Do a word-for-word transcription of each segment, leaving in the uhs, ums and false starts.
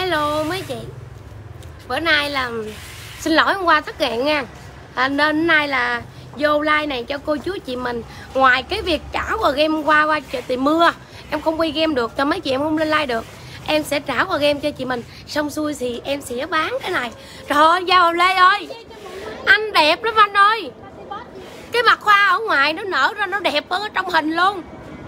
Hello mấy chị. Bữa nay là xin lỗi hôm qua thất hẹn nha, à, nên hôm nay là vô like này cho cô chú chị mình. Ngoài cái việc trả qua game qua qua thì mưa em không quay game được cho mấy chị, em không lên like được, em sẽ trả qua game cho chị mình. Xong xuôi thì em sẽ bán cái này. Trời ơi Giao Lê ơi, anh đẹp lắm anh ơi. Cái mặt hoa ở ngoài nó nở ra nó đẹp hơn ở trong hình luôn.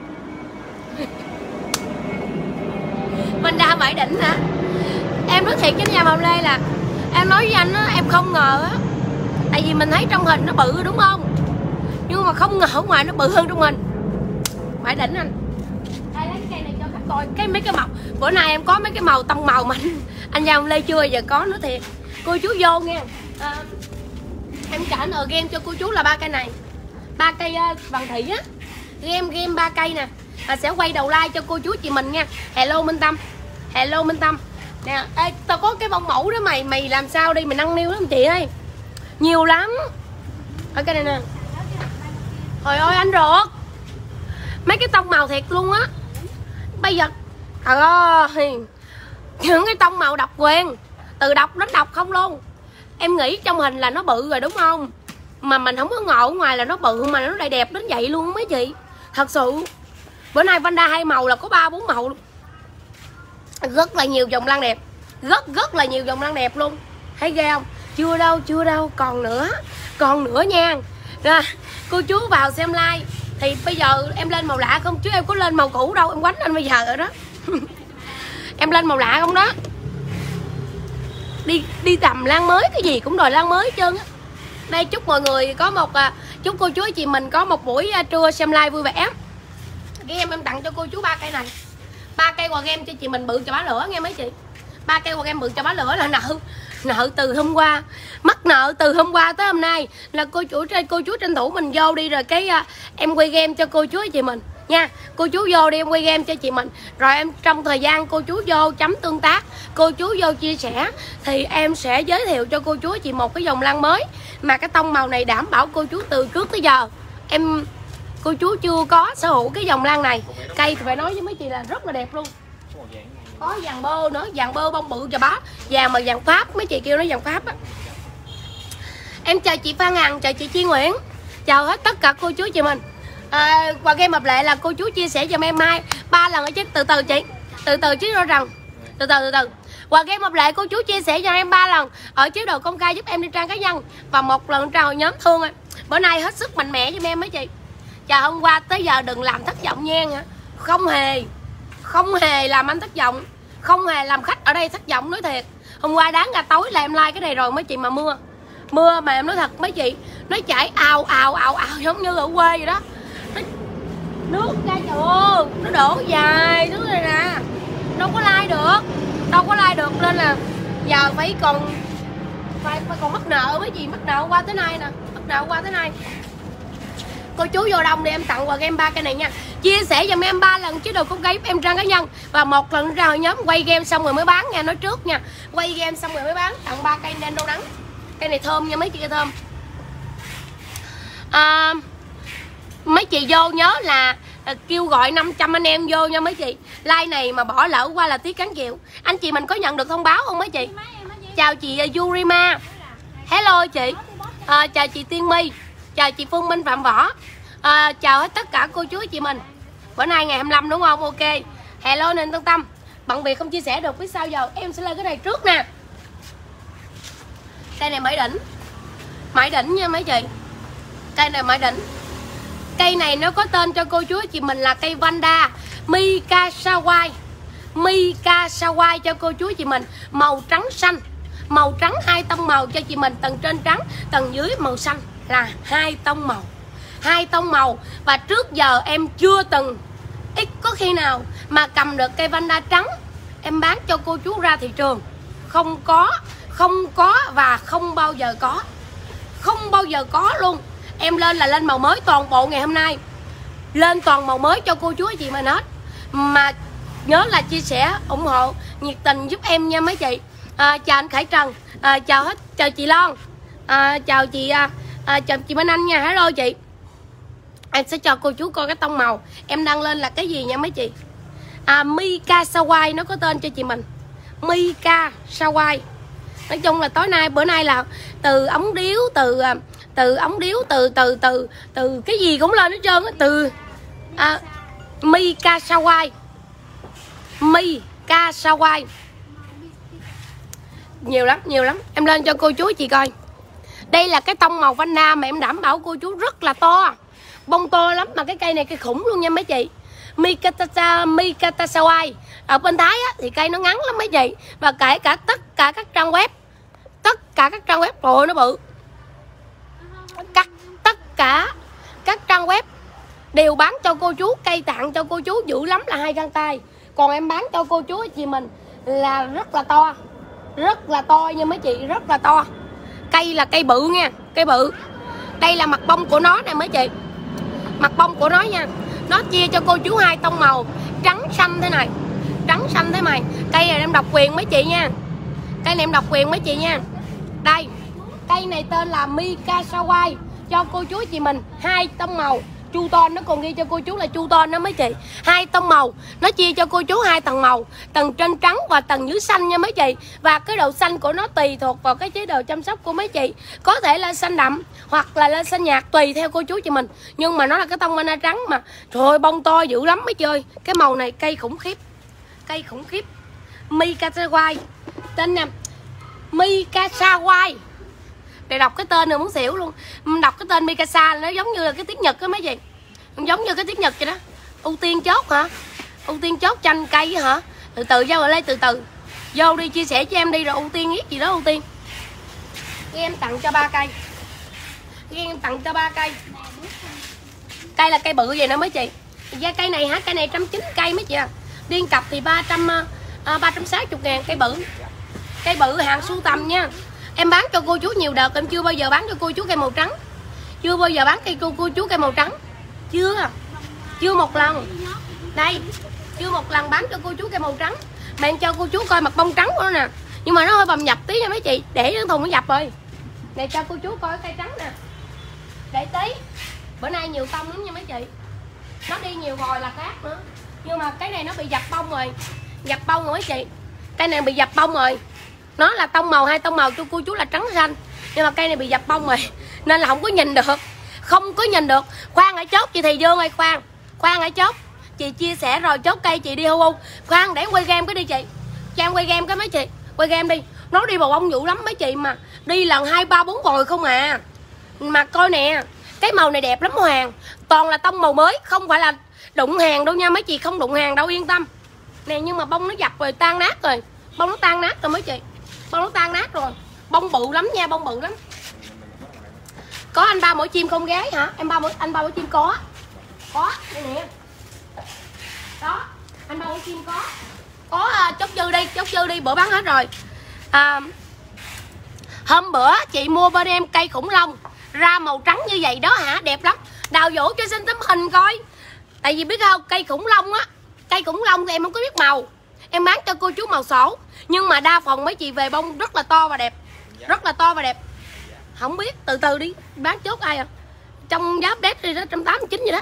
Mình ra Bãi Đỉnh hả? Em nói thiệt với nhà Hồng Lê là em nói với anh á, em không ngờ á. Tại vì mình thấy trong hình nó bự đúng không, nhưng mà không ngờ ở ngoài nó bự hơn trong hình. Bãi Đỉnh anh. Đây lấy cây này cho khách coi. Cái mấy cái màu bữa nay em có mấy cái màu tông màu mà anh, anh Gia Hồng Lê chưa giờ có nữa thiệt. Cô chú vô nha, à, em trả ở game cho cô chú là ba cây này, ba cây uh, bằng thị á. Game game ba cây nè, và sẽ quay đầu like cho cô chú chị mình nha. Hello Minh Tâm, hello Minh Tâm nè. Ê, tao có cái bông mẫu đó mày, mày làm sao đi, mày nâng niu lắm chị ơi, nhiều lắm. Ở cái này nè, trời ơi anh ruột, mấy cái tông màu thiệt luôn á. Bây giờ trời ơi, những cái tông màu độc quyền, từ độc đến độc không luôn. Em nghĩ trong hình là nó bự rồi đúng không, mà mình không có ngộ ở ngoài là nó bự mà nó lại đẹp đến vậy luôn mấy chị. Thật sự bữa nay Vanda hai màu là có ba bốn màu luôn. Rất là nhiều dòng lăng đẹp, rất rất là nhiều dòng lăng đẹp luôn. Thấy ghê không? Chưa đâu, chưa đâu, còn nữa, còn nữa nha. Rồi, cô chú vào xem like. Thì bây giờ em lên màu lạ không chứ em có lên màu cũ đâu, em quánh anh bây giờ rồi đó. Em lên màu lạ không đó. Đi đi tầm lan mới, cái gì cũng đòi lan mới hết trơn á. Đây chúc mọi người có một chúc cô chú chị mình có một buổi trưa xem like vui vẻ. Cái em em tặng cho cô chú ba cây này, ba cây quà game cho chị mình bự cho bá lửa nghe mấy chị. Ba cây quà game bự cho bá lửa là nợ nợ từ hôm qua, mắc nợ từ hôm qua tới hôm nay là cô chủ trên cô chú tranh thủ mình vô đi rồi cái uh, em quay game cho cô chú chị mình nha. Cô chú vô đi em quay game cho chị mình, rồi em trong thời gian cô chú vô chấm tương tác, cô chú vô chia sẻ thì em sẽ giới thiệu cho cô chú chị một cái dòng lăng mới mà cái tông màu này đảm bảo cô chú từ trước tới giờ em cô chú chưa có sở hữu cái dòng lan này. Cây thì phải nói với mấy chị là rất là đẹp luôn. Có vàng bơ nữa, vàng bơ bông bự cho bá, vàng mà vàng Pháp, mấy chị kêu nó vàng Pháp á. Em chào chị Phan Hằng, chào chị Chi Nguyễn, chào hết tất cả cô chú chị mình. À, qua game hợp lệ là cô chú chia sẻ cho em mai ba lần ở chứ, từ từ chị, từ từ chứ rõ ràng, từ từ từ từ. Qua game hợp lệ cô chú chia sẻ cho em ba lần ở chế độ công khai giúp em đi trang cá nhân và một lần trào nhóm thương. Bữa nay hết sức mạnh mẽ cho em mấy chị. Chào hôm qua tới giờ đừng làm thất vọng nha. Không hề, không hề làm anh thất vọng, không hề làm khách ở đây thất vọng, nói thiệt. Hôm qua đáng ra tối là em like cái này rồi mấy chị mà mưa, mưa mà em nói thật mấy chị, nó chảy ào ào ào ào giống như ở quê vậy đó. Nó, nước ra trời ơi, nó đổ dài thứ này nè, đâu có like được, đâu có like được, nên là giờ phải còn phải, phải còn mắc nợ mấy chị, mắc nợ qua tới nay nè, mắc nợ qua tới nay. Cô chú vô đông đi em tặng quà game ba cái này nha. Chia sẻ cho em ba lần chứ đồ công khai giúp em trang cá nhân và một lần ra nhóm quay game xong rồi mới bán nha, nói trước nha. Quay game xong rồi mới bán, tặng ba cây nên đâu nắng. Cây này thơm nha mấy chị, thơm. À, mấy chị vô nhớ là kêu gọi năm trăm anh em vô nha mấy chị. Like này mà bỏ lỡ qua là tiếc cắn chịu. Anh chị mình có nhận được thông báo không mấy chị? Chào chị Yurima, hello chị. À, chào chị Tiên My, chào chị Phương Minh Phạm Võ, à, chào hết tất cả cô chú chị mình. Bữa nay ngày hai mươi lăm đúng không? Ok, hello nên Tân Tâm. Bận việc không chia sẻ được biết sao giờ, em sẽ lên cái này trước nè. Cây này Mãi Đỉnh, Mãi Đỉnh nha mấy chị. Cây này Mãi Đỉnh. Cây này nó có tên cho cô chú chị mình là cây Vanda Mikasawai, Mikasawai cho cô chú chị mình. Màu trắng xanh, màu trắng hai tông màu cho chị mình, tầng trên trắng, tầng dưới màu xanh, là hai tông màu, hai tông màu. Và trước giờ em chưa từng, ít có khi nào mà cầm được cây Vanda trắng em bán cho cô chú ra thị trường. Không có, không có và không bao giờ có, không bao giờ có luôn. Em lên là lên màu mới toàn bộ, ngày hôm nay lên toàn màu mới cho cô chú anh chị mình hết. Mà nhớ là chia sẻ, ủng hộ, nhiệt tình giúp em nha mấy chị. À, chào anh Khải Trần, à, chào hết, chào chị Loan, à, chào chị à, à, chào chị Minh Anh nha, hello chị. Em sẽ cho cô chú coi cái tông màu em đăng lên là cái gì nha mấy chị. À, Mikasawai nó có tên cho chị mình, Mica Sawai. Nói chung là tối nay bữa nay là từ ống điếu, từ từ ống điếu, từ từ từ từ cái gì cũng lên hết trơn á, từ à, Mica Sawai. Mica Sawai. Nhiều lắm, nhiều lắm. Em lên cho cô chú chị coi. Đây là cái tông màu vanda mà em đảm bảo cô chú rất là to. Bông to lắm mà cái cây này cây khủng luôn nha mấy chị. Mikata Mikata Sawai. Ở bên Thái á, thì cây nó ngắn lắm mấy chị. Và kể cả tất cả các trang web, tất cả các trang web, trời ơi nó bự. Các tất cả các trang web đều bán cho cô chú cây tặng cho cô chú dữ lắm là hai găng tay. Còn em bán cho cô chú chị mình là rất là to. Rất là to nha mấy chị, rất là to. Cây là cây bự nha, cây bự. Đây là mặt bông của nó nè mấy chị. Mặt bông của nó nha. Nó chia cho cô chú hai tông màu trắng xanh thế này. Trắng xanh thế này. Cây này em độc quyền mấy chị nha. Cây này em độc quyền mấy chị nha. Đây. Cây này tên là Mica Sawai. Cho cô chú chị mình hai tông màu. Chu ton nó còn ghi cho cô chú là chu ton đó mấy chị. Hai tông màu. Nó chia cho cô chú hai tầng màu. Tầng trên trắng và tầng dưới xanh nha mấy chị. Và cái độ xanh của nó tùy thuộc vào cái chế độ chăm sóc của mấy chị. Có thể là xanh đậm hoặc là lên xanh nhạt tùy theo cô chú chị mình. Nhưng mà nó là cái tông vanda trắng mà. Trời ơi bông to dữ lắm mấy chị ơi. Cái màu này cây khủng khiếp. Cây khủng khiếp. Mica Sawai. Tên nè Mica Sawai. Để đọc cái tên rồi muốn xỉu luôn. Đọc cái tên Mikasa nó giống như là cái tiếng Nhật á mấy chị. Giống như cái tiếng Nhật vậy đó. Ưu tiên chốt hả? Ưu tiên chốt chanh cây hả? Từ từ vô rồi lấy từ từ. Vô đi chia sẻ cho em đi rồi ưu tiên biết gì đó ưu tiên. Cái em tặng cho ba cây. Cái em tặng cho ba cây. Cây là cây bự vậy nè mấy chị. Giá cây này hả? Cây này một trăm chín mươi cây mấy chị à. Điên cặp thì ba trăm ba trăm sáu mươi ngàn cây bự. Cây bự hàng sưu tầm nha. Em bán cho cô chú nhiều đợt, em chưa bao giờ bán cho cô chú cây màu trắng. Chưa bao giờ bán cây cô, cô chú cây màu trắng. Chưa. Chưa một lần. Đây, chưa một lần bán cho cô chú cây màu trắng. Mà em cho cô chú coi mặt bông trắng của nó nè. Nhưng mà nó hơi bầm nhập tí nha mấy chị. Để cái thùng nó dập rồi. Để cho cô chú coi cây trắng nè. Để tí. Bữa nay nhiều tông lắm nha mấy chị. Nó đi nhiều rồi là khác nữa. Nhưng mà cái này nó bị dập bông rồi. Dập bông rồi mấy chị. Cây này bị dập bông rồi. Nó là tông màu, hai tông màu cho cô chú là trắng xanh. Nhưng mà cây này bị dập bông rồi nên là không có nhìn được. Không có nhìn được. Khoan ở chốt chị Thị Dương ơi, khoan. Khoan ở chốt. Chị chia sẻ rồi chốt cây chị đi hô hô. Khoan để quay game cái đi chị. Cho em quay game cái mấy chị. Quay game đi. Nó đi vào bông dữ lắm mấy chị mà. Đi lần hai ba bốn vòi không à. Mà coi nè. Cái màu này đẹp lắm Hoàng. Toàn là tông màu mới. Không phải là đụng hàng đâu nha mấy chị. Không đụng hàng đâu yên tâm. Nè nhưng mà bông nó dập rồi tan nát rồi. Bông nó tan nát rồi mấy chị. Bông nó tan nát rồi. Bông bự lắm nha, bông bự lắm. Có anh ba mỗi chim không gái hả? Em ba mỗi anh ba mỗi chim có. Có, đây nè. Đó, anh ba mỗi chim có. Có uh, chốt dư đi, chốt dư đi, bữa bán hết rồi. À, hôm bữa chị mua bên em cây khủng long ra màu trắng như vậy đó hả? Đẹp lắm. Đào dỗ cho xin tấm hình coi. Tại vì biết không, cây khủng long á, cây khủng long thì em không có biết màu. Em bán cho cô chú màu sổ. Nhưng mà đa phần mấy chị về bông rất là to và đẹp. Rất là to và đẹp. Không biết, từ từ đi. Bán chốt ai à. Trong giá update đi đó, một trăm tám mươi chín vậy đó.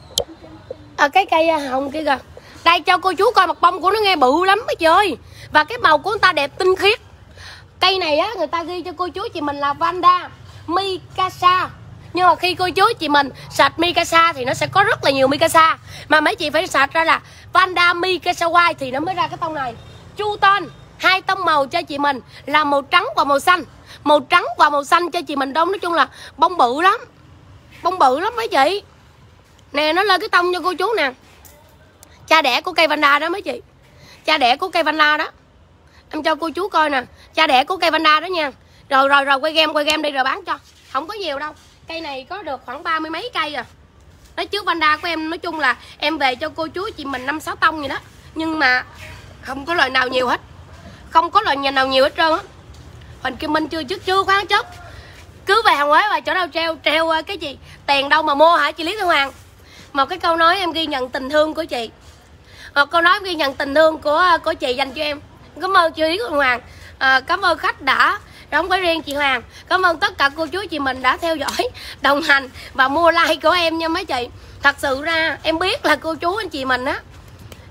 À, cái cây hồng kia kìa. Đây cho cô chú coi mặt bông của nó nghe bự lắm mấy chị ơi. Và cái màu của người ta đẹp tinh khiết. Cây này á, người ta ghi cho cô chú chị mình là Vanda Mikasa. Nhưng mà khi cô chú chị mình sạch Mikasa thì nó sẽ có rất là nhiều Mikasa. Mà mấy chị phải sạch ra là Vanda Mikasa White thì nó mới ra cái tông này. Chu ton, hai tông màu cho chị mình là màu trắng và màu xanh. Màu trắng và màu xanh cho chị mình đông. Nói chung là bông bự lắm. Bông bự lắm mấy chị. Nè nó lên cái tông cho cô chú nè. Cha đẻ của cây Vanda đó mấy chị. Cha đẻ của cây Vanda đó. Em cho cô chú coi nè. Cha đẻ của cây Vanda đó nha. Rồi rồi rồi quay game quay game đi rồi bán cho. Không có nhiều đâu. Cây này có được khoảng ba mươi mấy cây à. Nói trước Vanda của em nói chung là em về cho cô chú chị mình năm sáu tông vậy đó. Nhưng mà không có lời nào nhiều hết. Không có lời nhà nào nhiều hết trơn á. Huỳnh Kim Minh chưa trước chưa khoáng chốt. Cứ về hàng Huế và chỗ đâu treo treo cái gì tiền đâu mà mua hả chị Lý Thị Hoàng. Một cái câu nói em ghi nhận tình thương của chị. Một câu nói em ghi nhận tình thương của của chị dành cho em. Cảm ơn chị Lý Thị Hoàng. À, cảm ơn khách đã, không có riêng chị Hoàng. Cảm ơn tất cả cô chú chị mình đã theo dõi, đồng hành và mua like của em nha mấy chị. Thật sự ra em biết là cô chú anh chị mình á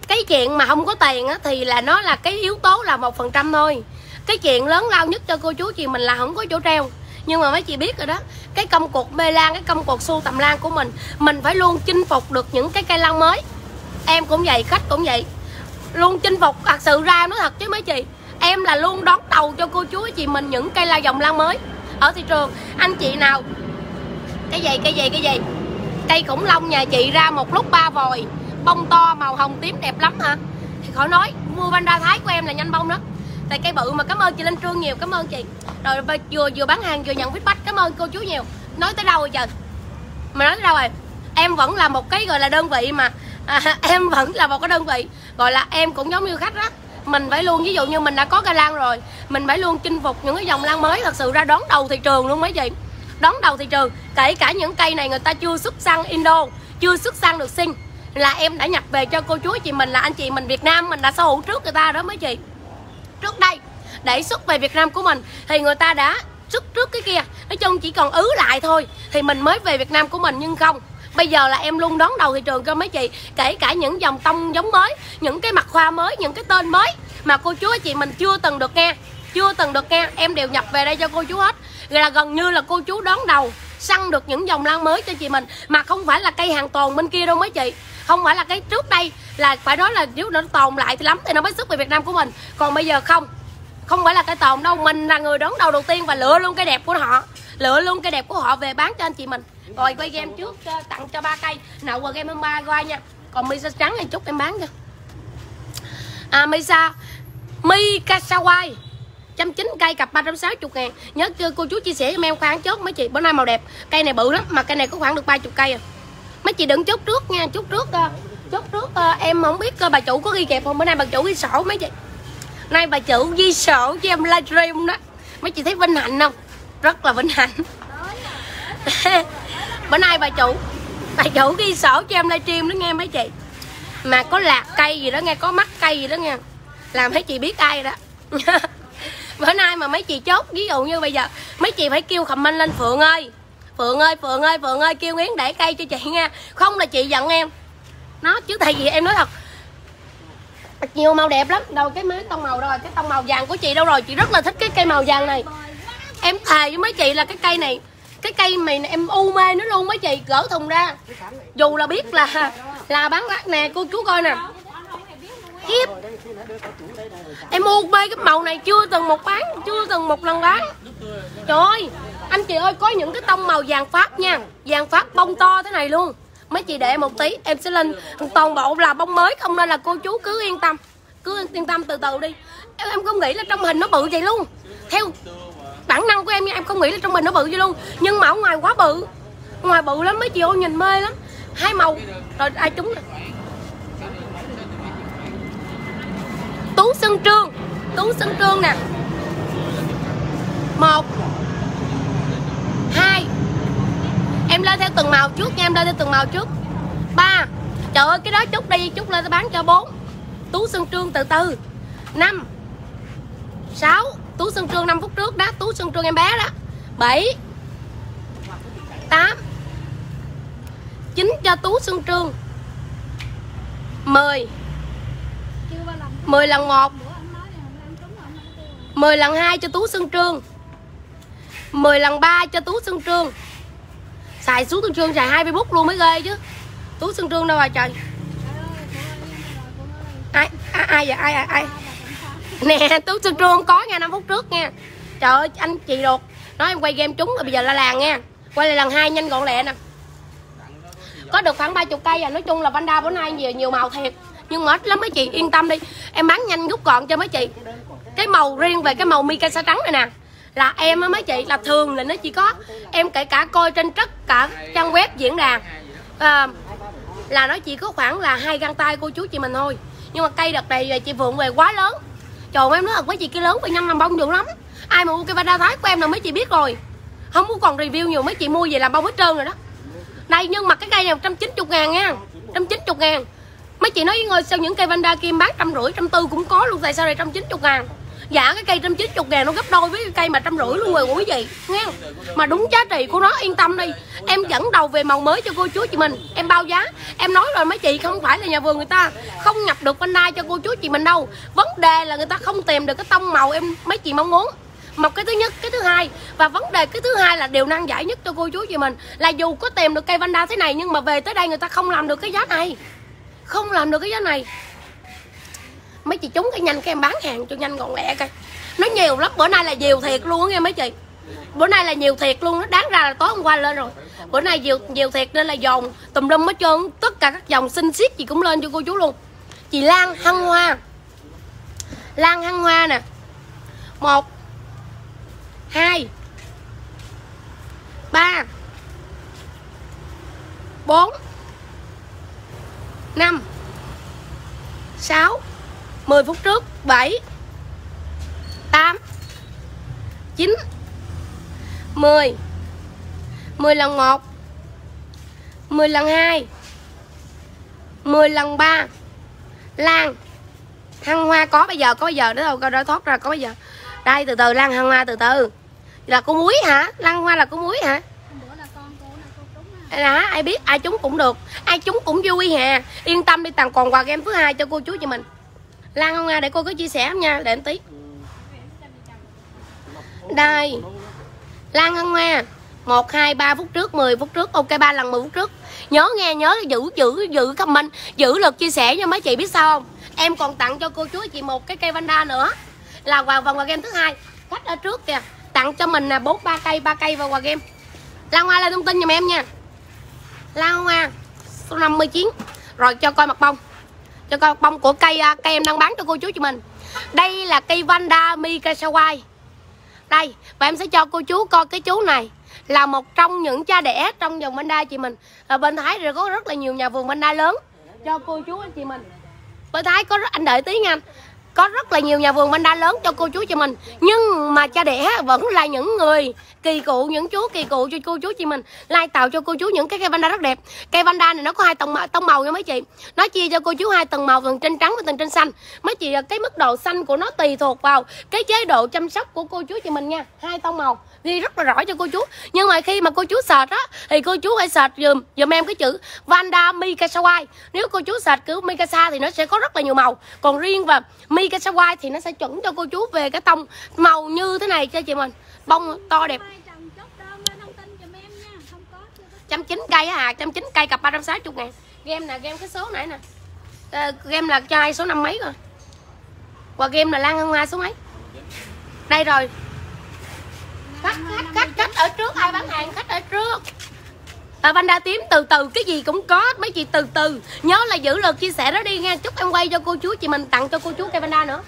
Cái chuyện mà không có tiền á, thì là nó là cái yếu tố là một phần trăm thôi. Cái chuyện lớn lao nhất cho cô chú chị mình là không có chỗ treo. Nhưng mà mấy chị biết rồi đó, cái công cuộc mê lan, cái công cuộc sưu tầm lan của mình, mình phải luôn chinh phục được những cái cây lan mới. Em cũng vậy, khách cũng vậy, luôn chinh phục. Thật sự ra nói thật chứ mấy chị, em là luôn đón đầu cho cô chú chị mình những cây la dòng lan mới ở thị trường. Anh chị nào cái gì cái gì cái gì cây khủng long nhà chị ra một lúc ba vòi, bông to màu hồng tím đẹp lắm hả? Thì khỏi nói, mua Vanda Thái của em là nhanh bông đó. Tại cây bự mà. Cảm ơn chị Linh Trương nhiều, cảm ơn chị. Rồi vừa vừa bán hàng vừa nhận feedback, cảm ơn cô chú nhiều. Nói tới đâu rồi trời? Mà nói tới đâu rồi? Em vẫn là một cái gọi là đơn vị mà à, em vẫn là một cái đơn vị gọi là em cũng giống như khách đó. Mình phải luôn, ví dụ như mình đã có cây lan rồi, mình phải luôn chinh phục những cái dòng lan mới thật sự ra đón đầu thị trường luôn mấy chị. Đón đầu thị trường, kể cả những cây này người ta chưa xuất sang Indo, chưa xuất sang được Sing, là em đã nhập về cho cô chú chị mình, là anh chị mình Việt Nam mình đã sở hữu trước người ta đó mấy chị. Trước đây để xuất về Việt Nam của mình thì người ta đã xuất trước cái kia, nói chung chỉ còn ứ lại thôi thì mình mới về Việt Nam của mình. Nhưng không, bây giờ là em luôn đón đầu thị trường cho mấy chị, kể cả những dòng tông giống mới, những cái mặt hoa mới, những cái tên mới mà cô chú chị mình chưa từng được nghe, chưa từng được nghe, em đều nhập về đây cho cô chú hết. Rồi là gần như là cô chú đón đầu săn được những dòng lan mới cho chị mình, mà không phải là cây hàng tồn bên kia đâu mấy chị. Không phải là cái trước đây là phải nói là nếu nó tồn lại thì lắm thì nó mới xuất về Việt Nam của mình. Còn bây giờ không, không phải là cây tồn đâu, mình là người đón đầu đầu tiên và lựa luôn cây đẹp của họ, lựa luôn cây đẹp của họ về bán cho anh chị mình. Rồi quay game trước tặng cho ba cây nậu qua game ba qua nha. Còn Misa trắng này chút em bán cho. À Misa Mikasawai trăm chín cây cặp ba trăm sáu mươi ngàn. Nhớ cô chú chia sẻ cho em khoan chốt mấy chị, bữa nay màu đẹp. Cây này bự lắm mà cây này có khoảng được ba mươi cây à. Mấy chị đừng chốt trước nha, chốt trước chốt trước em không biết bà chủ có ghi kẹp không. Bữa nay bà chủ ghi sổ mấy chị, nay bà chủ ghi sổ cho em livestream đó. Mấy chị thấy vinh hạnh không? Rất là vinh hạnh. Bữa nay bà chủ bà chủ ghi sổ cho em livestream đó nghe mấy chị. Mà có lạc cây gì đó nghe, có mắt cây gì đó nghe, làm mấy chị biết ai đó. Bữa nay mà mấy chị chốt, ví dụ như bây giờ mấy chị phải kêu comment lên Phượng ơi, Phượng ơi, Phượng ơi, Phượng ơi, kêu Yến để cây cho chị nha. Không là chị giận em. Nó chứ tại vì em nói thật, nhiều màu đẹp lắm. Đâu cái mấy tông màu rồi, cái tông màu vàng của chị đâu rồi? Chị rất là thích cái cây màu vàng này. Em thề với mấy chị là cái cây này, cái cây mày này, em u mê nó luôn mấy chị. Gỡ thùng ra, dù là biết là là bán lát nè, cô chú coi nè. Khiếp, em u mê cái màu này, chưa từng một bán, chưa từng một lần bán. Trời ơi, anh chị ơi, có những cái tông màu vàng Pháp nha, vàng Pháp bông to thế này luôn. Mấy chị để một tí, em sẽ lên toàn bộ là bông mới không, nên là cô chú cứ yên tâm, cứ yên tâm từ từ đi. Em, em không nghĩ là trong hình nó bự vậy luôn. Theo bản năng của em nha, em không nghĩ là trong hình nó bự vậy luôn. Nhưng mà ở ngoài quá bự, ngoài bự lắm mấy chị ơi, nhìn mê lắm. Hai màu, rồi ai trúng nè. Tú Xuân Trương, Tú Xuân Trương nè. Một, hai, em lên theo từng màu trước nha, em lên theo từng màu trước. Ba, trời ơi cái đó chút đi, chút lên tôi bán cho bốn. Tú Xuân Trương từ từ. Năm, sáu, Tú Xuân Trương năm phút trước đó, Tú Xuân Trương em bé đó. Bảy, tám, chín cho Tú Xuân Trương. Mười, mười lần một, mười lần hai cho Tú Xuân Trương, mười lần ba cho Tú Xuân Trương. Xài Tú Xuân Trương xài hai Facebook luôn mới ghê chứ. Tú Xuân Trương đâu rồi trời? Ai ai, ai vậy? Ai ai ai? Nè, Tú Xuân Trương có nha, năm phút trước nha. Trời ơi anh chị ruột nói em quay game trúng rồi, bây giờ la làng nha. Quay lại lần hai nhanh gọn lẹ nè. Có được khoảng ba mươi cây à. Nói chung là Vanda bữa nay nhiều nhiều màu thiệt, nhưng mà ít lắm mấy chị, yên tâm đi. Em bán nhanh rút gọn cho mấy chị. Cái màu riêng về cái màu Mikasa trắng này nè, là em á mấy chị, là thường là nó chỉ có, em kể cả coi trên tất cả trang web diễn đàn à, là nó chỉ có khoảng là hai găng tay cô chú chị mình thôi. Nhưng mà cây đợt này chị Phượng về quá lớn. Trời ơi, em nói thật với chị, cái lớn phải năm làm bông dữ lắm. Ai mà mua cây Vanda Thái của em là mấy chị biết rồi, không có còn review nhiều, mấy chị mua về làm bông hết trơn rồi đó. Đây, nhưng mà cái cây này một trăm chín mươi ngàn nha, một trăm chín mươi ngàn. Mấy chị nói với ngôi sao những cây Vanda kia em bán trăm rưỡi, trăm tư cũng có luôn, tại sao này một trăm chín mươi ngàn. Dạ cái cây trăm chín mươi ngàn nó gấp đôi với cái cây mà trăm rưỡi luôn rồi quý vị nghe. Mà đúng giá trị của nó, yên tâm đi. Em dẫn đầu về màu mới cho cô chú chị mình. Em bao giá. Em nói rồi mấy chị, không phải là nhà vườn người ta không nhập được Vanda cho cô chú chị mình đâu. Vấn đề là người ta không tìm được cái tông màu em mấy chị mong muốn. Một cái thứ nhất, cái thứ hai, và vấn đề cái thứ hai là điều nan giải nhất cho cô chú chị mình là dù có tìm được cây Vanda thế này nhưng mà về tới đây người ta không làm được cái giá này, không làm được cái giá này. Mấy chị trúng cái nhanh cái em bán hàng cho nhanh gọn lẹ coi. Nó nhiều lắm, bữa nay là nhiều thiệt luôn nghe mấy chị. Bữa nay là nhiều thiệt luôn, nó đáng ra là tối hôm qua lên rồi. Bữa nay nhiều nhiều thiệt nên là dòng tùm lum hết trơn, tất cả các dòng xinh xiết chị cũng lên cho cô chú luôn. Chị Lan Hăng Hoa. Lan Hăng Hoa nè. Một hai ba bốn năm sáu mười phút trước bảy tám chín mười mười lần một mười lần hai mười lần ba. Lan Hăng Hoa có bây giờ, có bây giờ đó đâu, coi đó thoát ra có bây giờ. Đây từ từ Lan Hăng Hoa từ từ. Là cô muối hả? Lan Hoa là cô muối hả? Đó, ai biết ai trúng cũng được, ai trúng cũng vui hà. Yên tâm đi, tặng còn quà game thứ hai cho cô chú chị mình. Lan Hăng Hoa để cô có chia sẻ nha, để em tí. Đây Lan Hăng Hoa một, hai, ba phút trước, mười phút trước. Ok, ba lần mười phút trước. Nhớ nghe, nhớ giữ giữ giữ comment, giữ lượt chia sẻ nha mấy chị, biết sao không? Em còn tặng cho cô chú chị một cái cây Vanda nữa. Là quà vòng quà game thứ hai. Khách ở trước kìa, tặng cho mình là bốn ba cây, ba cây vào quà game. Lan Hoa lên thông tin giùm em nha. Lan Hoa số năm mươi chín. Rồi cho coi mặt bông. Cho coi mặt bông của cây cây em đang bán cho cô chú chị mình. Đây là cây Vanda Mikasawai. Đây, và em sẽ cho cô chú coi cái chú này là một trong những cha đẻ trong dòng Vanda chị mình. Ở bên Thái rồi có rất là nhiều nhà vườn Vanda lớn cho cô chú anh chị mình. Bên Thái có rất, anh đợi tí nha. Có rất là nhiều nhà vườn Vanda lớn cho cô chú chị mình. Nhưng mà cha đẻ vẫn là những người kỳ cụ, những chú kỳ cụ cho cô chú chị mình lai tạo cho cô chú những cái cây Vanda rất đẹp. Cây Vanda này nó có hai tông màu, tông màu nha mấy chị. Nó chia cho cô chú hai tầng màu, tầng trên trắng và tầng trên xanh. Mấy chị, cái mức độ xanh của nó tùy thuộc vào cái chế độ chăm sóc của cô chú chị mình nha. Hai tông màu ghi rất là rõ cho cô chú. Nhưng mà khi mà cô chú search á thì cô chú hãy search dùm dùm em cái chữ Vanda Mikasawai. Nếu cô chú search cứ Mikasa thì nó sẽ có rất là nhiều màu. Còn riêng và Mikasawai thì nó sẽ chuẩn cho cô chú về cái tông màu như thế này cho chị mình. Bông to đẹp. Trăm chín cây à, trăm chín cây cặp ba trăm sáu mươi ngàn. Game nè, game cái số nãy nè. À, game là trai số năm mấy rồi. Qua game là Lan Hăng Hoa số mấy. Đây rồi. Khách, khách, khách, khách ở trước, ai bán hàng, khách ở trước. À, Vanda tím từ từ, cái gì cũng có, mấy chị từ từ. Nhớ là giữ lượt chia sẻ đó đi nha. Chúc em quay cho cô chú chị mình, tặng cho cô chú cây Vanda nữa.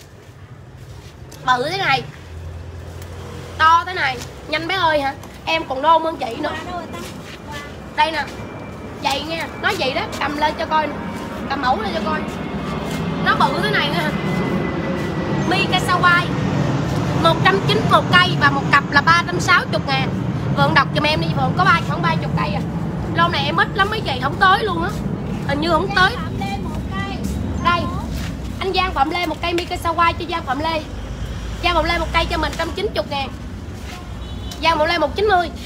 Bự thế này, to thế này, nhanh bé ơi hả? Em còn đôn hơn chị nữa. Đây nè, vậy nha, nói vậy đó, cầm lên cho coi nè. Cầm mẫu lên cho coi. Nó bự thế này nha. Mikasawai một trăm chín mươi một cây và một cặp là ba trăm sáu mươi ngàn. Vượng đọc giùm em đi, Vượng có ba khoảng ba mươi cây à. Lâu này em ít lắm mấy chị, không tới luôn á. Hình như không tới. Đây, anh Giang Phạm Lê một cây Mikasawai cho Giang Phạm Lê. Giang Phạm Lê một cây cho mình một trăm chín mươi ngàn. Giang Phạm Lê một trăm chín mươi.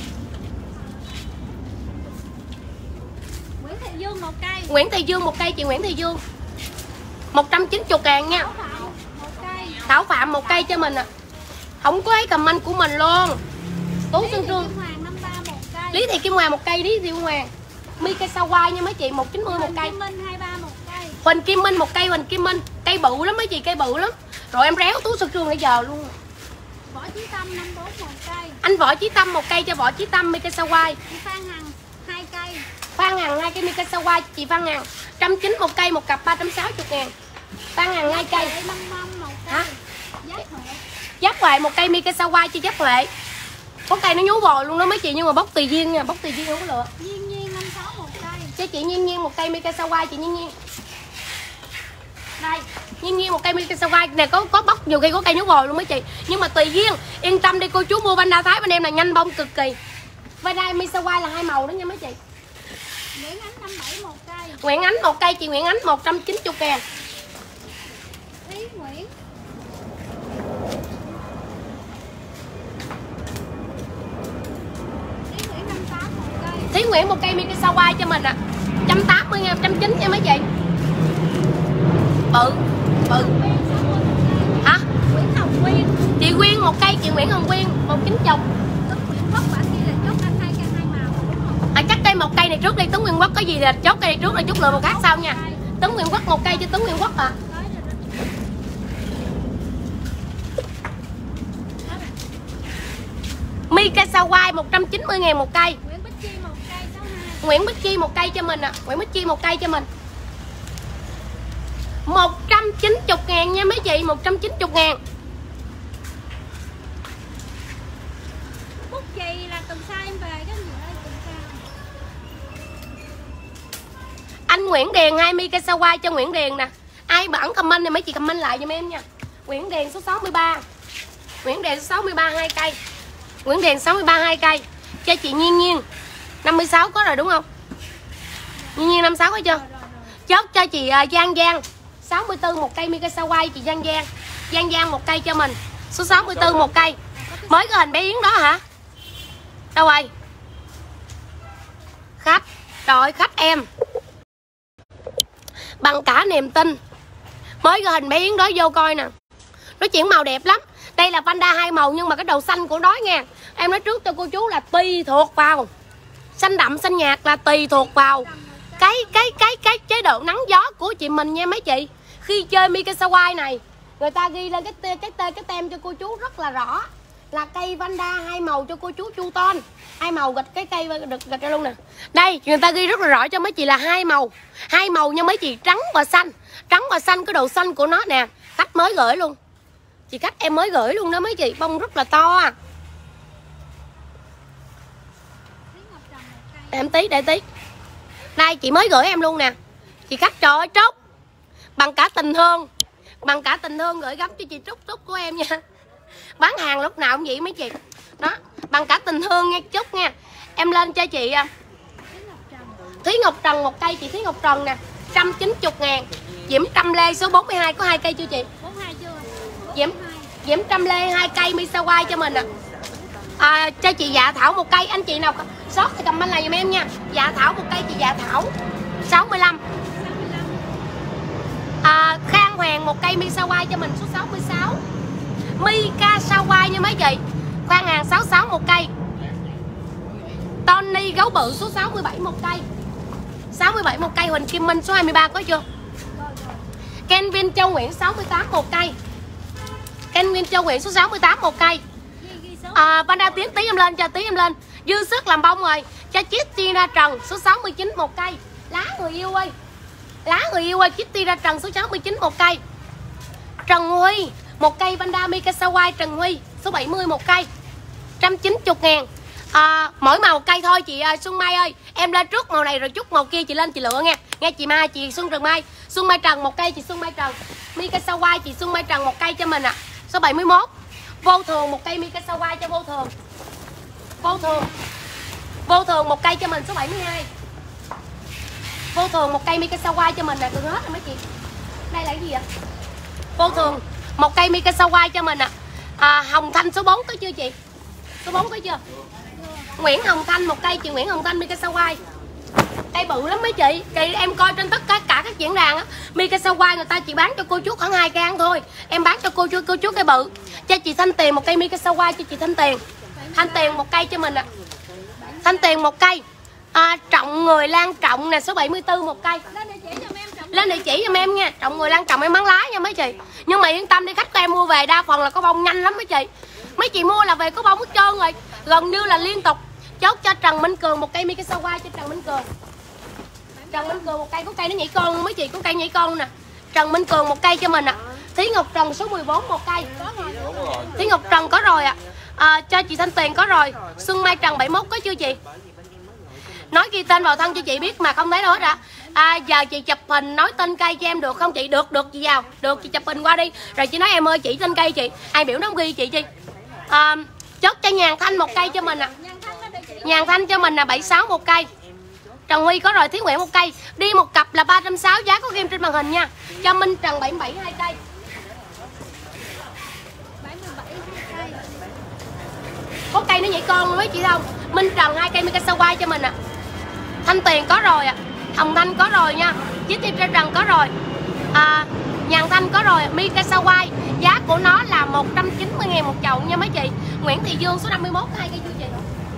Nguyễn Thị Dương một cây. Nguyễn Thị Dương một cây, chị Nguyễn Thị Dương một trăm chín mươi ngàn nha. Thảo Phạm một cây cho mình à. Không có ấy comment của mình luôn. Tú Xuân Trương. Lý Thị Kim Hoàng một cây, Lý Thị Kim Hoàng. Mikasawai nha mấy chị, một trăm chín mươi một cây. Huỳnh Kim Minh một cây, Huỳnh Kim Minh. Cây bự lắm mấy chị, cây bự lắm. Rồi em réo Tú Xuân Trương nãy giờ luôn. Võ Chí Tâm năm bốn một cây. Anh Võ Chí Tâm một cây cho Võ Chí Tâm Mikasawai. Chị Phan Hằng hai cây. Phan Hằng hai cây Mikasawai chị Phan Hằng. một trăm chín mươi một cây, một cặp ba trăm sáu mươi ngàn. Phan Hằng hai cây. Hả? Giáp Huệ một cây Mikasawai cho Giáp Huệ. Có cây nó nhú bò luôn đó mấy chị, nhưng mà bóc tùy duyên nha, bóc tùy duyên không có lựa. Nhiên Nhiên năm sáu một cây. Cho chị Nhiên Nhiên một cây Mikasawai chị Nhiên Nhiên. Đây, Nhiên Nhiên một cây Mikasawai này có có bóc nhiều khi có cây nhú bò luôn mấy chị. Nhưng mà tùy duyên, yên tâm đi cô chú mua Vanda Thái bên em là nhanh bông cực kỳ. Vanda Mikasawai là hai màu đó nha mấy chị. Nguyễn Ánh năm bảy một cây. Nguyễn Ánh một cây chị Nguyễn Ánh một trăm chín mươi ngàn. Thúy Nguyễn. Nguyễn một cây Mikasa White cho mình ạ. À. một trăm tám mươi ngàn, một trăm chín mươi nha mấy chị. Bự, bự. Hả? Nguyễn Hồng Quyên. Chị Quyên một cây, chị Nguyễn Hồng Quyên một chín mươi. Tuấn Nguyễn Quốc bạn kia là chốt anh hai cây hai màu đúng không? À, chắc cây một cây này trước đi. Tuấn Nguyễn Quốc có gì là chốt cây này trước rồi chút lựa một khác sau nha. Tuấn Nguyễn Quốc một cây cho Tuấn Nguyễn Quốc à. Mikasa White một trăm chín mươi ngàn một cây. Nguyễn Bích Chi một cây sáu mươi hai. Nguyễn Bích Chi một cây cho mình ạ. À. Nguyễn Bích Chi một cây cho mình một trăm chín mươi ngàn nha mấy chị. Một trăm chín mươi ngàn. Bút chì là tuần sau em về cái gì ơi tuần sau. Anh Nguyễn Điền hai Mikasa White cho Nguyễn Điền nè. Ai mà ẩn comment thì mấy chị comment lại giùm em nha. Nguyễn Điền số sáu mươi ba. Nguyễn Điền số sáu mươi ba hai cây. Nguyễn Điền sáu mươi ba hai cây. Cho chị Nhiên Nhiên năm mươi sáu có rồi đúng không? Nhiên Nhiên năm mươi sáu có chưa? Chốt cho chị uh, Giang Giang sáu mươi tư một cây Mikasa White chị Giang Giang. Giang Giang một cây cho mình. Số sáu mươi tư một cây. Mới có hình bé Yến đó hả? Đâu rồi? Khách. Rồi khách em. Bằng cả niềm tin. Mới có hình bé Yến đó vô coi nè. Nó chuyển màu đẹp lắm. Đây là Vanda hai màu nhưng mà cái đầu xanh của nó nha. Em nói trước cho cô chú là tùy thuộc vào xanh đậm xanh nhạt là tùy thuộc vào cái cái cái cái chế độ nắng gió của chị mình nha mấy chị. Khi chơi Mikasa White này, người ta ghi lên cái cái cái, cái, cái tem cho cô chú rất là rõ là cây Vanda hai màu cho cô chú Chu Ton. Hai màu gạch cái cây được gạch ra luôn nè. Đây, người ta ghi rất là rõ cho mấy chị là hai màu. Hai màu nha mấy chị, trắng và xanh. Trắng và xanh cái độ xanh của nó nè. Khách mới gửi luôn. Chị khách em mới gửi luôn đó mấy chị, bông rất là to à. Em tí để tí. Đây chị mới gửi em luôn nè. Chị khách trời ơi Trúc. Bằng cả tình thương. Bằng cả tình thương gửi gắm cho chị Trúc Trúc của em nha. Bán hàng lúc nào cũng vậy mấy chị. Đó, bằng cả tình thương nha Trúc nha. Em lên cho chị Thúy Ngọc Trần một cây, chị Thúy Ngọc Trần nè, một trăm chín mươi ngàn. Diễm Trăm Lê số bốn mươi hai có hai cây chưa chị? bốn mươi hai chưa? Diễm Diễm Trăm Lê hai cây Mikasa White cho mình ạ. À. À, cho chị Dạ Thảo một cây. Anh chị nào sót thì comment lại giùm em nha. Dạ Thảo một cây chị Dạ Thảo sáu mươi lăm. À, Khang Hoàng một cây Mikasa White cho mình số sáu mươi sáu. Mikasa White nha mấy chị. Khoan hàng sáu mươi sáu một cây. Tony gấu bự số sáu mươi bảy một cây. sáu mươi bảy một cây. Huỳnh Kim Minh số hai mươi ba có chưa? Kenvin Châu Nguyễn sáu mươi tám một cây. Kenvin Châu Nguyễn số sáu mươi tám một cây. À, Vanda Tiến tí em lên cho tí em lên. Dư sức làm bông rồi. Cho Chitty ra Trần số sáu mươi chín một cây. Lá người yêu ơi. Lá người yêu ơi, Chitty ra Trần số sáu mươi chín một cây. Trần Huy một cây Vanda Mikasa White Trần Huy số bảy mươi một cây. một trăm chín mươi ngàn. À, mỗi màu cây thôi chị uh, Xuân Mai ơi. Em lên trước màu này rồi chút màu kia chị lên chị lựa nha. Nghe chị Mai, chị Xuân Trần Mai. Xuân Mai Trần một cây chị Xuân Mai Trần. Mikasa White chị Xuân Mai Trần một cây cho mình ạ. À. Số bảy mươi mốt. Vô thường một cây Mikasa White cho vô thường. Vô thường. Vô thường một cây cho mình số bảy mươi hai. Vô thường một cây Mikasa White cho mình nè, từ hết rồi mấy chị. Đây là cái gì ạ? Vô thường một cây Mikasa White cho mình ạ. À. À, Hồng Thanh số bốn có chưa chị? Số bốn có chưa? Nguyễn Hồng Thanh một cây chị Nguyễn Hồng Thanh Mikasa White. Cây bự lắm mấy chị. Chị em coi trên tất cả cả các diễn đàn á, Mikasa White người ta chỉ bán cho cô chú khoảng hai can thôi. Em bán cho cô chú cô chú cây bự. Cho chị Thanh Tiền một cây Mikasa White cho chị Thanh Tiền. Thanh Tiền một cây cho mình ạ. À. Thanh Tiền một cây. À, Trọng Người Lan Trọng nè số bảy mươi tư một cây. Lên địa chỉ giùm em. Lên địa chỉ giùm em nha. Trọng Người Lan Trọng em bán lá nha mấy chị. Nhưng mà yên tâm đi, khách của em mua về đa phần là có bông nhanh lắm mấy chị. Mấy chị mua là về có bông hết trơn rồi. Gần như là liên tục. Chốt cho Trần Minh Cường một cây Mikasa White cho Trần Minh Cường. Trần Minh Cường một cây, có cây nó nhảy con luôn mấy chị, có cây nhảy con nè. Trần Minh Cường một cây cho mình ạ. À. Thúy Ngọc Trần số mười bốn một cây. Thúy Ngọc Trần có rồi ạ. À. À, cho chị Thanh Tiền có rồi. Xuân Mai Trần bảy mươi mốt có chưa chị? Nói ghi tên vào thân cho chị biết mà không thấy đâu hết ạ. À. À, giờ chị chụp hình nói tên cây cho em được không chị? Được, được chị vào. Được chị chụp hình qua đi. Rồi chị nói em ơi chỉ tên cây chị. Ai biểu nó không ghi chị chị. À, chốt cho Nhàn Thanh một cây cho mình ạ. À. Nhàn Thanh cho mình là bảy mươi sáu một cây. Trần Huy có rồi, Thúy Nguyễn một cây. Đi một cặp là ba trăm sáu mươi, giá có ghim trên màn hình nha. Cho Minh Trần bảy mươi bảy hai cây. bảy mươi bảy hai cây. Có cây nó nhảy con luôn mấy chị không? Minh Trần hai cây Mikasa White cho mình ạ. À. Thanh Tuyền có rồi ạ, à. Hồng Thanh có rồi nha, Chiếc Tim Trên Trần có rồi, à, Nhàn Thanh có rồi. Mikasa giá của nó là một trăm chín mươi ngàn một chậu nha mấy chị. Nguyễn Thị Dương số năm mươi mốt hai cây chưa chị?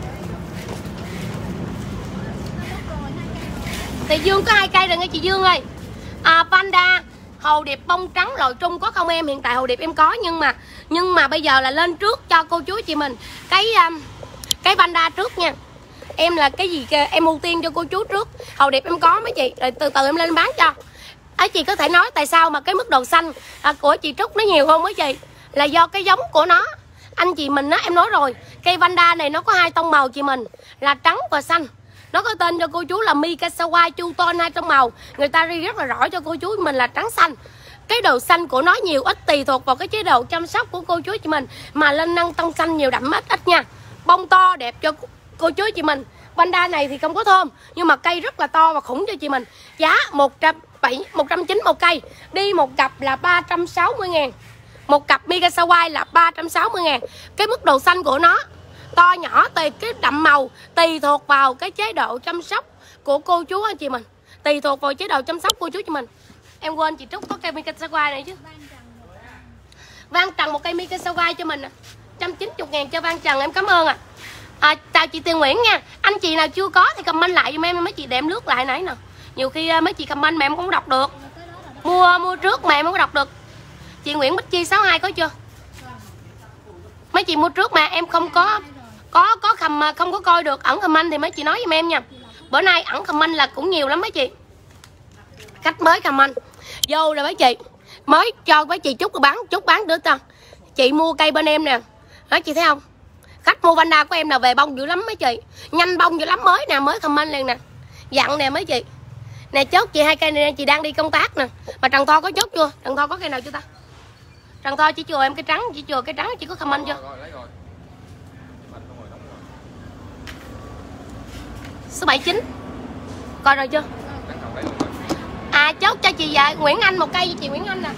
Thị Dương có hai cây rồi nghe chị Dương ơi. À, Panda hồ điệp bông trắng loại trung có không em? Hiện tại hồ điệp em có, nhưng mà nhưng mà bây giờ là lên trước cho cô chú chị mình cái um, cái Panda trước nha. Em là cái gì kìa, em ưu tiên cho cô chú trước. Hồ điệp em có mấy chị, rồi từ từ em lên bán cho. Ấy chị có thể nói tại sao mà cái mức độ xanh à, của chị Trúc nó nhiều không mấy chị? Là do cái giống của nó. Anh chị mình á, em nói rồi, cây Vanda này nó có hai tông màu chị mình, là trắng và xanh. Nó có tên cho cô chú là Mikasa Chu Tôn, hai trong màu. Người ta ghi rất là rõ cho cô chú mình là trắng xanh. Cái độ xanh của nó nhiều ít tùy thuộc vào cái chế độ chăm sóc của cô chú chị mình mà lên nâng tông xanh nhiều đậm ít ít nha. Bông to đẹp cho cô chú chị mình. Vanda này thì không có thơm nhưng mà cây rất là to và khủng cho chị mình. Giá một trăm chín mươi một cây. Đi một cặp là ba trăm sáu mươi ngàn. Một cặp Mikasa là ba trăm sáu mươi ngàn. Cái mức độ xanh của nó to nhỏ tùy cái đậm màu, tùy thuộc vào cái chế độ chăm sóc của cô chú anh chị mình, tùy thuộc vào chế độ chăm sóc cô chú chị mình. Em quên chị Trúc có cây Mikasa này chứ. Vang Trần một cây Mikasa cho mình à. một trăm chín mươi ngàn cho Vang Trần, em cảm ơn ạ. À. À, chào chị Tiền Nguyễn nha. Anh chị nào chưa có thì comment lại giùm em, mấy chị để em lướt lại nãy nè. Nhiều khi mấy chị comment mà em không đọc được. Mua mua trước mà em không đọc được. Chị Nguyễn Bích Chi sáu hai có chưa? Mấy chị mua trước mà em không có có có khầm không có coi được ẩn comment thì mấy chị nói giùm em nha. Bữa nay ẩn comment là cũng nhiều lắm mấy chị. Khách mới comment vô rồi mấy chị, mới cho mấy chị chút bán chút bán nữa ta. Chị mua cây bên em nè, nói chị thấy không? Khách mua Vanda của em là về bông dữ lắm mấy chị, nhanh bông dữ lắm, mới nè, mới comment liền nè, dặn nè mấy chị. Nè chốt chị hai cây này, chị đang đi công tác nè. Mà Trần Tho có chốt chưa? Trần Tho có cây nào chưa ta? Trần Tho chỉ chừa em cái trắng, chỉ chừa cái trắng, chỉ có comment chưa? Số bảy chín coi rồi chưa? À chốt cho chị dạ, Nguyễn Anh một cây, chị Nguyễn Anh nè.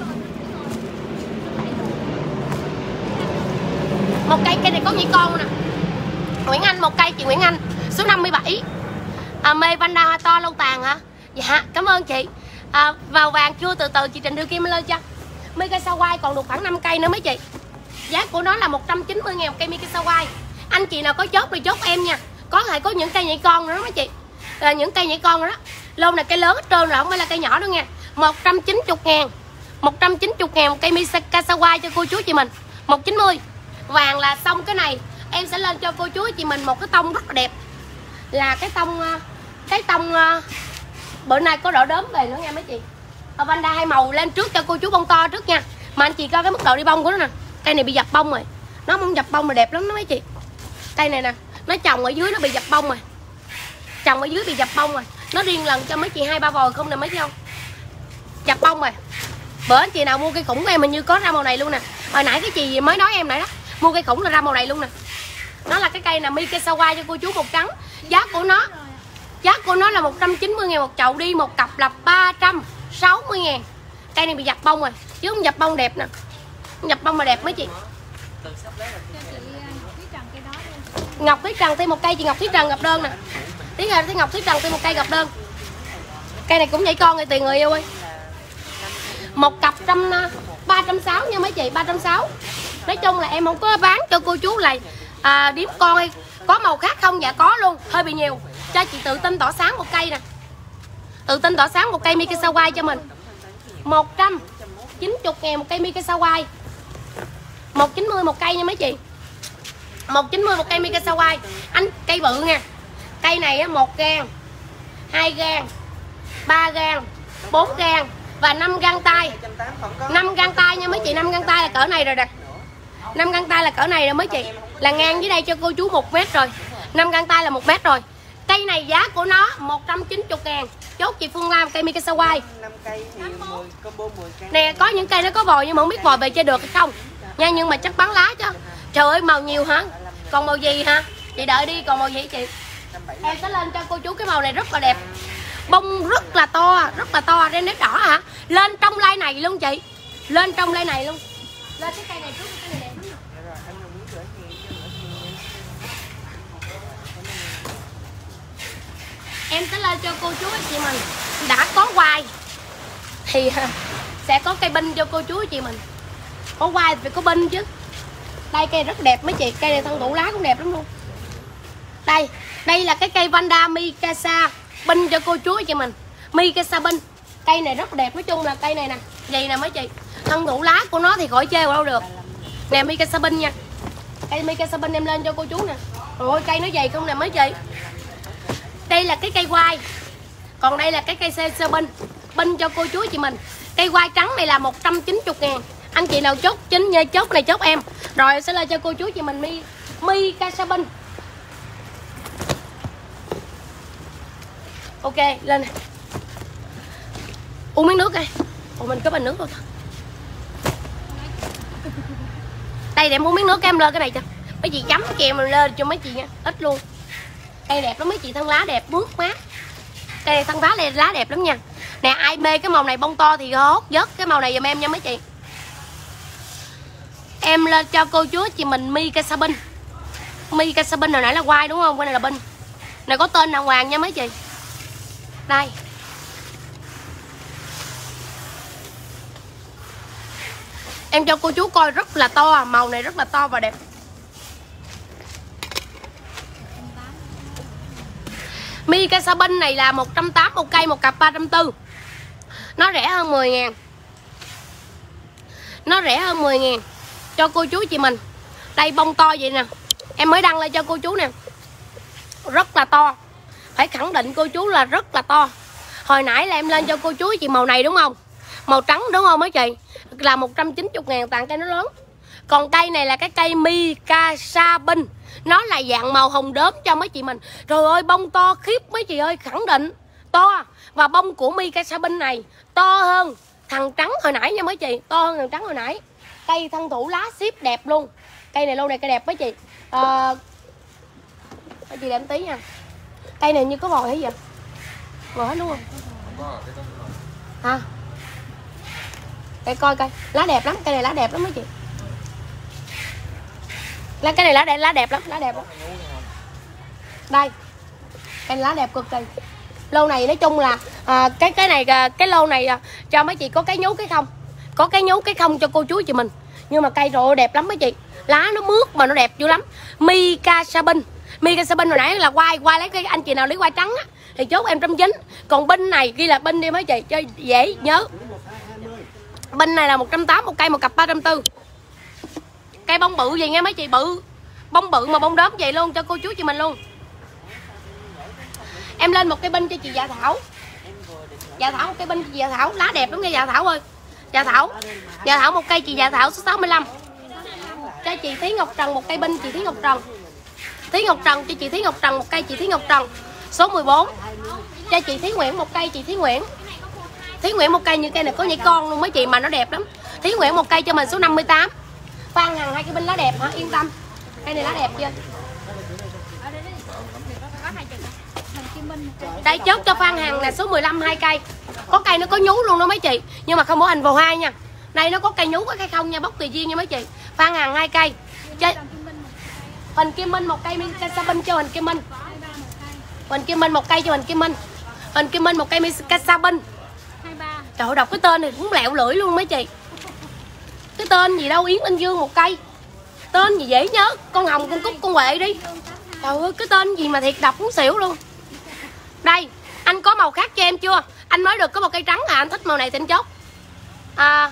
Một cây, cây này có nhị con nè. Nguyễn Anh một cây, chị Nguyễn Anh số năm mươi bảy. À, mê Vanda hoa to lâu tàn hả? Dạ cảm ơn chị. À, vào vàng chưa? Từ từ chị Trịnh đưa kim lên cho. Mikasa còn được khoảng năm cây nữa mấy chị. Giá của nó là một trăm chín mươi ngàn một cây Mikasa. Anh chị nào có chốt thì chốt em nha. Có thể có những cây nhảy con nữa đó mấy chị. À, những cây nhảy con nữa đó. Lôn này cây lớn hết trơn rồi, không phải là cây nhỏ đâu nha. Một trăm chín mươi ngàn. Một trăm chín mươi ngàn một cây Mikasa cho cô chú chị mình. Một trăm chín mươi. Vàng là xong cái này. Em sẽ lên cho cô chú chị mình một cái tông rất là đẹp. Là cái tông Cái tông bữa nay có đỏ đốm về nữa nha mấy chị. Ở Vanda hai màu lên trước cho cô chú bông to trước nha. Mà anh chị coi cái mức độ đi bông của nó nè. Cây này bị dập bông rồi. Nó không dập bông mà đẹp lắm đó mấy chị. Cây này nè, nó trồng ở dưới nó bị dập bông rồi. Trồng ở dưới bị dập bông rồi. Nó riêng lần cho mấy chị hai ba vòi không nè mấy chị không? Dập bông rồi. Bữa anh chị nào mua cây khủng của em hình như có ra màu này luôn nè. Hồi nãy cái chị mới nói em nãy đó, mua cây khủng là ra màu này luôn nè. Nó là cái cây là Mikasa cho cô chú một trắng. Giá của nó Giá của nó là một trăm chín mươi ngàn một chậu, đi một cặp là ba trăm sáu mươi ngàn. Cây này bị dập bông rồi, chứ không dập bông đẹp nè. Dập bông mà đẹp mấy chị. Ngọc Thúy Trần thêm một cây, chị Ngọc Thúy Trần gặp đơn nè. Tí rồi thấy Ngọc Thúy Trần thêm một cây gặp đơn. Cây này cũng nhảy con người tiền người yêu ơi. Một cặp trăm ba trăm sáu mươi nha mấy chị, ba trăm sáu mươi. Nói chung là em không có bán cho cô chú là à, điếm con hay có màu khác không? Dạ có luôn, hơi bị nhiều. Cho chị tự tin tỏ sáng một cây nè. Tự tin tỏ sáng một cây Mikasa cho mình. Một trăm chín mươi ngàn một cây Mikasa. Một trăm chín mươi một cây nha mấy chị. Một trăm chín mươi một cây Mikasa. Anh cây bự nha. Cây này á, một gang, hai gang, ba gang, bốn gang và năm gang tay. năm gang tay nha mấy chị, năm gang tay là cỡ này rồi nè. năm gang tay là cỡ này rồi mấy chị. Là ngang dưới đây cho cô chú một mét rồi. năm gang tay là một mét rồi. Cây này giá của nó một trăm chín mươi ngàn. Chốt chị Phương Lam cây Mikasa. Nè có những cây nó có vòi nhưng mà không biết vòi về chơi được hay không nha, nhưng mà chắc bán lá chứ. Trời ơi màu nhiều hả? Còn màu gì hả? Chị đợi đi, còn màu gì chị? Em sẽ lên cho cô chú cái màu này rất là đẹp. Bông rất là to, rất là to. Trên nét đỏ hả? Lên trong lai này luôn chị. Lên trong lai này luôn. Lên cái cây này trước, cái này đẹp lắm nè. Em sẽ lên cho cô chú anh chị mình đã có quai thì sẽ có cây binh cho cô chú anh chị mình. Có quai thì phải có binh chứ. Đây cây rất đẹp mấy chị, cây này thân tủ lá cũng đẹp lắm luôn. Đây, đây là cái cây Vanda Mikasa binh cho cô chú anh chị mình. Mikasa binh. Cây này rất đẹp, nói chung là cây này nè, vậy nè mấy chị. Thân tủ lá của nó thì khỏi chê vào đâu được. Nè Mikasa binh nha. Cây Mikasa binh em lên cho cô chú nè. Rồi cây nó dày không nè mấy chị. Đây là cái cây quai. Còn đây là cái cây xe sơ binh. Binh cho cô chú chị mình. Cây quai trắng này là một trăm chín mươi ngàn. Anh chị nào chốt chính như chốt này chốt em. Rồi em sẽ lên cho cô chú chị mình mi Mikasa binh. Ok lên nè. Uống miếng nước đây. Ủa mình có bình nước thôi. Đây để em uống miếng nước em lên cái này cho. Mấy chị chấm kèm mình lên cho mấy chị nha. Ít luôn. Cây đẹp lắm mấy chị, thân lá đẹp mướt mát. Cây này thân lá này lá đẹp lắm nha. Nè ai mê cái màu này bông to thì hốt vớt cái màu này giùm em nha mấy chị. Em lên cho cô chú chị mình Mikasa binh. Mikasa binh hồi nãy là quai đúng không? Cái này là binh. Này có tên đàng hoàng nha mấy chị. Đây. Em cho cô chú coi rất là to, màu này rất là to và đẹp. Mikasa binh này là một trăm tám mươi một cây, một cặp ba trăm bốn mươi. Nó rẻ hơn mười ngàn. Nó rẻ hơn mười ngàn cho cô chú chị mình. Đây bông to vậy nè. Em mới đăng lên cho cô chú nè. Rất là to. Phải khẳng định cô chú là rất là to. Hồi nãy là em lên cho cô chú chị màu này đúng không? Màu trắng đúng không mấy chị? Là một trăm chín mươi ngàn tặng cây nó lớn. Còn cây này là cái cây Mikasa binh. Nó là dạng màu hồng đốm cho mấy chị mình. Trời ơi bông to khiếp mấy chị ơi, khẳng định to. Và bông của Mikasa binh này to hơn thằng trắng hồi nãy nha mấy chị. To hơn thằng trắng hồi nãy. Cây thân thủ lá xếp đẹp luôn. Cây này lâu này cây đẹp mấy chị. à, Mấy chị để em tí nha. Cây này như có vòi hay gì vậy? Vòi hết đúng không? Hả? Để coi coi. Lá đẹp lắm, cây này lá đẹp lắm mấy chị. Lá cái này lá đẹp, lá đẹp lắm, lá đẹp lắm. Đây. Cây lá đẹp cực kỳ. Lô này nói chung là à, cái cái này cái lô này à, cho mấy chị có cái nhú cái không. Có cái nhú cái không cho cô chú chị mình. Nhưng mà cây rồi đẹp lắm mấy chị. Lá nó mướt mà nó đẹp dữ lắm. Mikasa binh. Mikasa binh hồi nãy là quai, quai lấy cái anh chị nào lấy quai trắng á thì chốt em trăm chín. Còn binh này ghi là binh đi mấy chị cho dễ nhớ. Binh này là một trăm tám mươi một cây, một cặp ba trăm bốn mươi. Cây bông bự gì nghe mấy chị, bự. Bông bự mà bông đốm vậy luôn cho cô chú chị mình luôn. Em lên một cây binh cho chị Dạ Thảo. Dạ Thảo một cây binh cho chị Dạ Thảo, lá đẹp lắm nha Dạ Thảo ơi. Dạ Thảo. Dạ Thảo một cây chị Dạ Thảo số sáu mươi lăm. Cho chị Thí Ngọc Trần một cây binh, chị Thí Ngọc Trần. Thí Ngọc Trần cho chị Thí Ngọc Trần một cây, chị Thí Ngọc Trần số mười bốn. Cho chị Thí Nguyễn một cây, chị Thí Nguyễn. Thí Nguyễn một cây như cây này có nhảy con luôn mấy chị mà nó đẹp lắm. Thí Nguyễn một cây cho mình số năm mươi tám. Phan Hằng hai cây binh lá đẹp hả? Yên tâm. Cây này lá đẹp chưa? Đây chốt cho Phan Hằng là số mười lăm hai cây. Có cây nó có nhú luôn đó mấy chị. Nhưng mà không có hình vào hai nha. Đây nó có cây nhú có cây không nha, bóc tùy duyên nha mấy chị. Phan Hằng hai cây. Chơi... Huỳnh Kim Minh một cây Mikasa binh cho Huỳnh Kim Minh. Huỳnh Kim Minh một cây cho Huỳnh Kim Minh. Huỳnh Kim Minh một cây Mikasa binh. Trời ơi, đọc cái tên này cũng lẹo lưỡi luôn mấy chị. Cái tên gì đâu, Yến Linh Dương một cây. Tên gì dễ nhớ, con hồng, con cúc, con huệ đi. Trời ơi, cái tên gì mà thiệt đọc cũng xỉu luôn. Đây, anh có màu khác cho em chưa? Anh mới được có một cây trắng à, anh thích màu này thì anh chốt. À,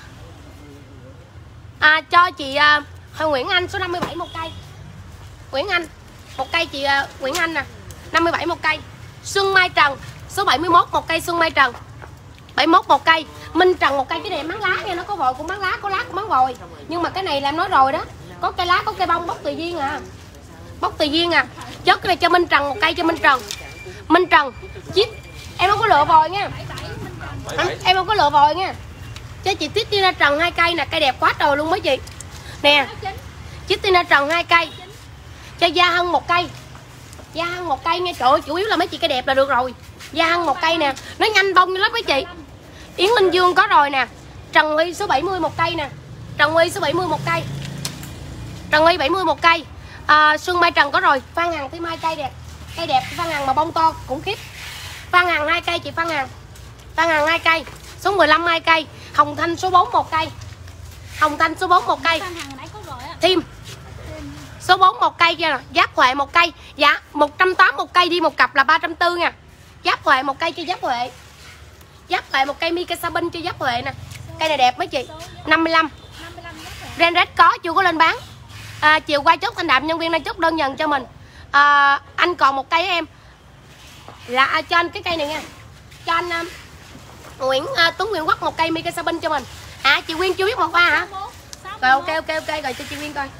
à cho chị à, Nguyễn Anh số năm mươi bảy một cây. Nguyễn Anh, một cây chị à, Nguyễn Anh nè, năm mươi bảy một cây. Xuân Mai Trần số bảy mươi mốt một cây, Xuân Mai Trần bảy mươi mốt một cây. Minh Trần một cây, cái này em bán lá nha, nó có vòi cũng bán lá, có lá cũng bán vòi. Nhưng mà cái này là em nói rồi đó, có cây lá có cây bông, bóc tùy duyên à. Bóc tùy duyên à. Chốt cái này cho Minh Trần một cây cho Minh Trần. Minh Trần chít. Em không có lựa vòi nha. À, em không có lựa vòi nha. Cho chị Tina Trần hai cây nè, cây đẹp quá trời luôn mấy chị. Nè. Tina Trần hai cây. Cho Gia Hân một cây. Gia Hân một cây nha. Trời ơi, chủ yếu là mấy chị cây đẹp là được rồi. Gia Hân một cây nè, nó nhanh bông như lắm mấy chị. Yến Linh Dương có rồi nè. Trần Huy số bảy mươi một cây nè. Trần Huy số bảy mươi một cây. Trần Huy bảy mươi một cây. À, Xuân Mai Trần có rồi. Phan Hằng Thí Mai cây đẹp. Cây đẹp Phan Hằng mà bông to khủng khiếp. Phan Hằng hai cây chị Phan Hằng. Phan Hằng hai cây. Số mười lăm hai cây. Hồng Thanh số bốn một cây. Hồng Thanh số bốn một cây. Phan Hằng nãy có rồi á. Thêm. Số bốn một cây kia nè, Giáp Huệ một cây. Dạ, một trăm tám mươi một cây đi một cặp là ba trăm bốn mươi nha. Giáp Huệ một cây cho Giáp Huệ. Giáp Huệ một cây Mikasa Binh cho Giáp Huệ nè. Cây này đẹp mấy chị. năm mươi lăm. Ren Red có chưa có lên bán. À, chiều qua chốt Thanh Đạm nhân viên đang chốt đơn nhận cho mình. À, anh còn một cây em. Là à, cho anh cái cây này nha. Cho anh uh, Nguyễn uh, Tuấn Nguyễn Quốc một cây Mikasa Binh cho mình. À chị Nguyên chưa biết một ba hả? Rồi ok ok ok rồi cho chị Nguyên coi.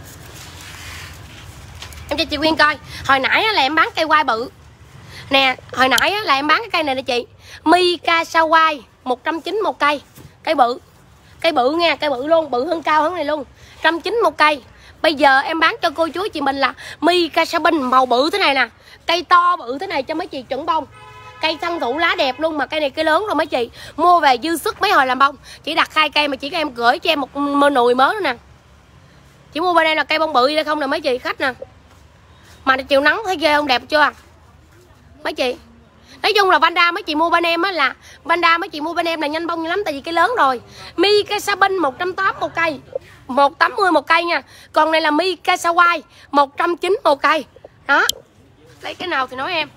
Em cho chị Nguyên coi. Hồi nãy là em bán cây quai bự. Nè, hồi nãy là em bán cái cây này nè chị. Mikasa quai một trăm chín mươi một cây. Cây bự. Cây bự nha, cây bự luôn, bự hơn cao hơn này luôn. một trăm chín mươi một cây. Bây giờ em bán cho cô chú chị mình là Mikasa Binh màu bự thế này nè. Cây to bự thế này cho mấy chị chuẩn bông. Cây thân thụ lá đẹp luôn mà cây này cây lớn rồi mấy chị. Mua về dư sức mấy hồi làm bông. Chỉ đặt hai cây mà chỉ các em gửi cho em một mơ nùi mới nữa nè. Chỉ mua bên đây là cây bông bự đây không nè mấy chị khách nè. Mà chiều nắng thấy ghê không, đẹp chưa mấy chị. Nói chung là Vanda mấy chị mua bên em á là Vanda mấy chị mua bên em là nhanh bông lắm tại vì cây lớn rồi. Mikasa Binh một trăm tám mươi một cây, một trăm tám mươi một cây nha. Còn này là Mikasa White một trăm chín mươi một cây. Đó. Lấy cái nào thì nói em.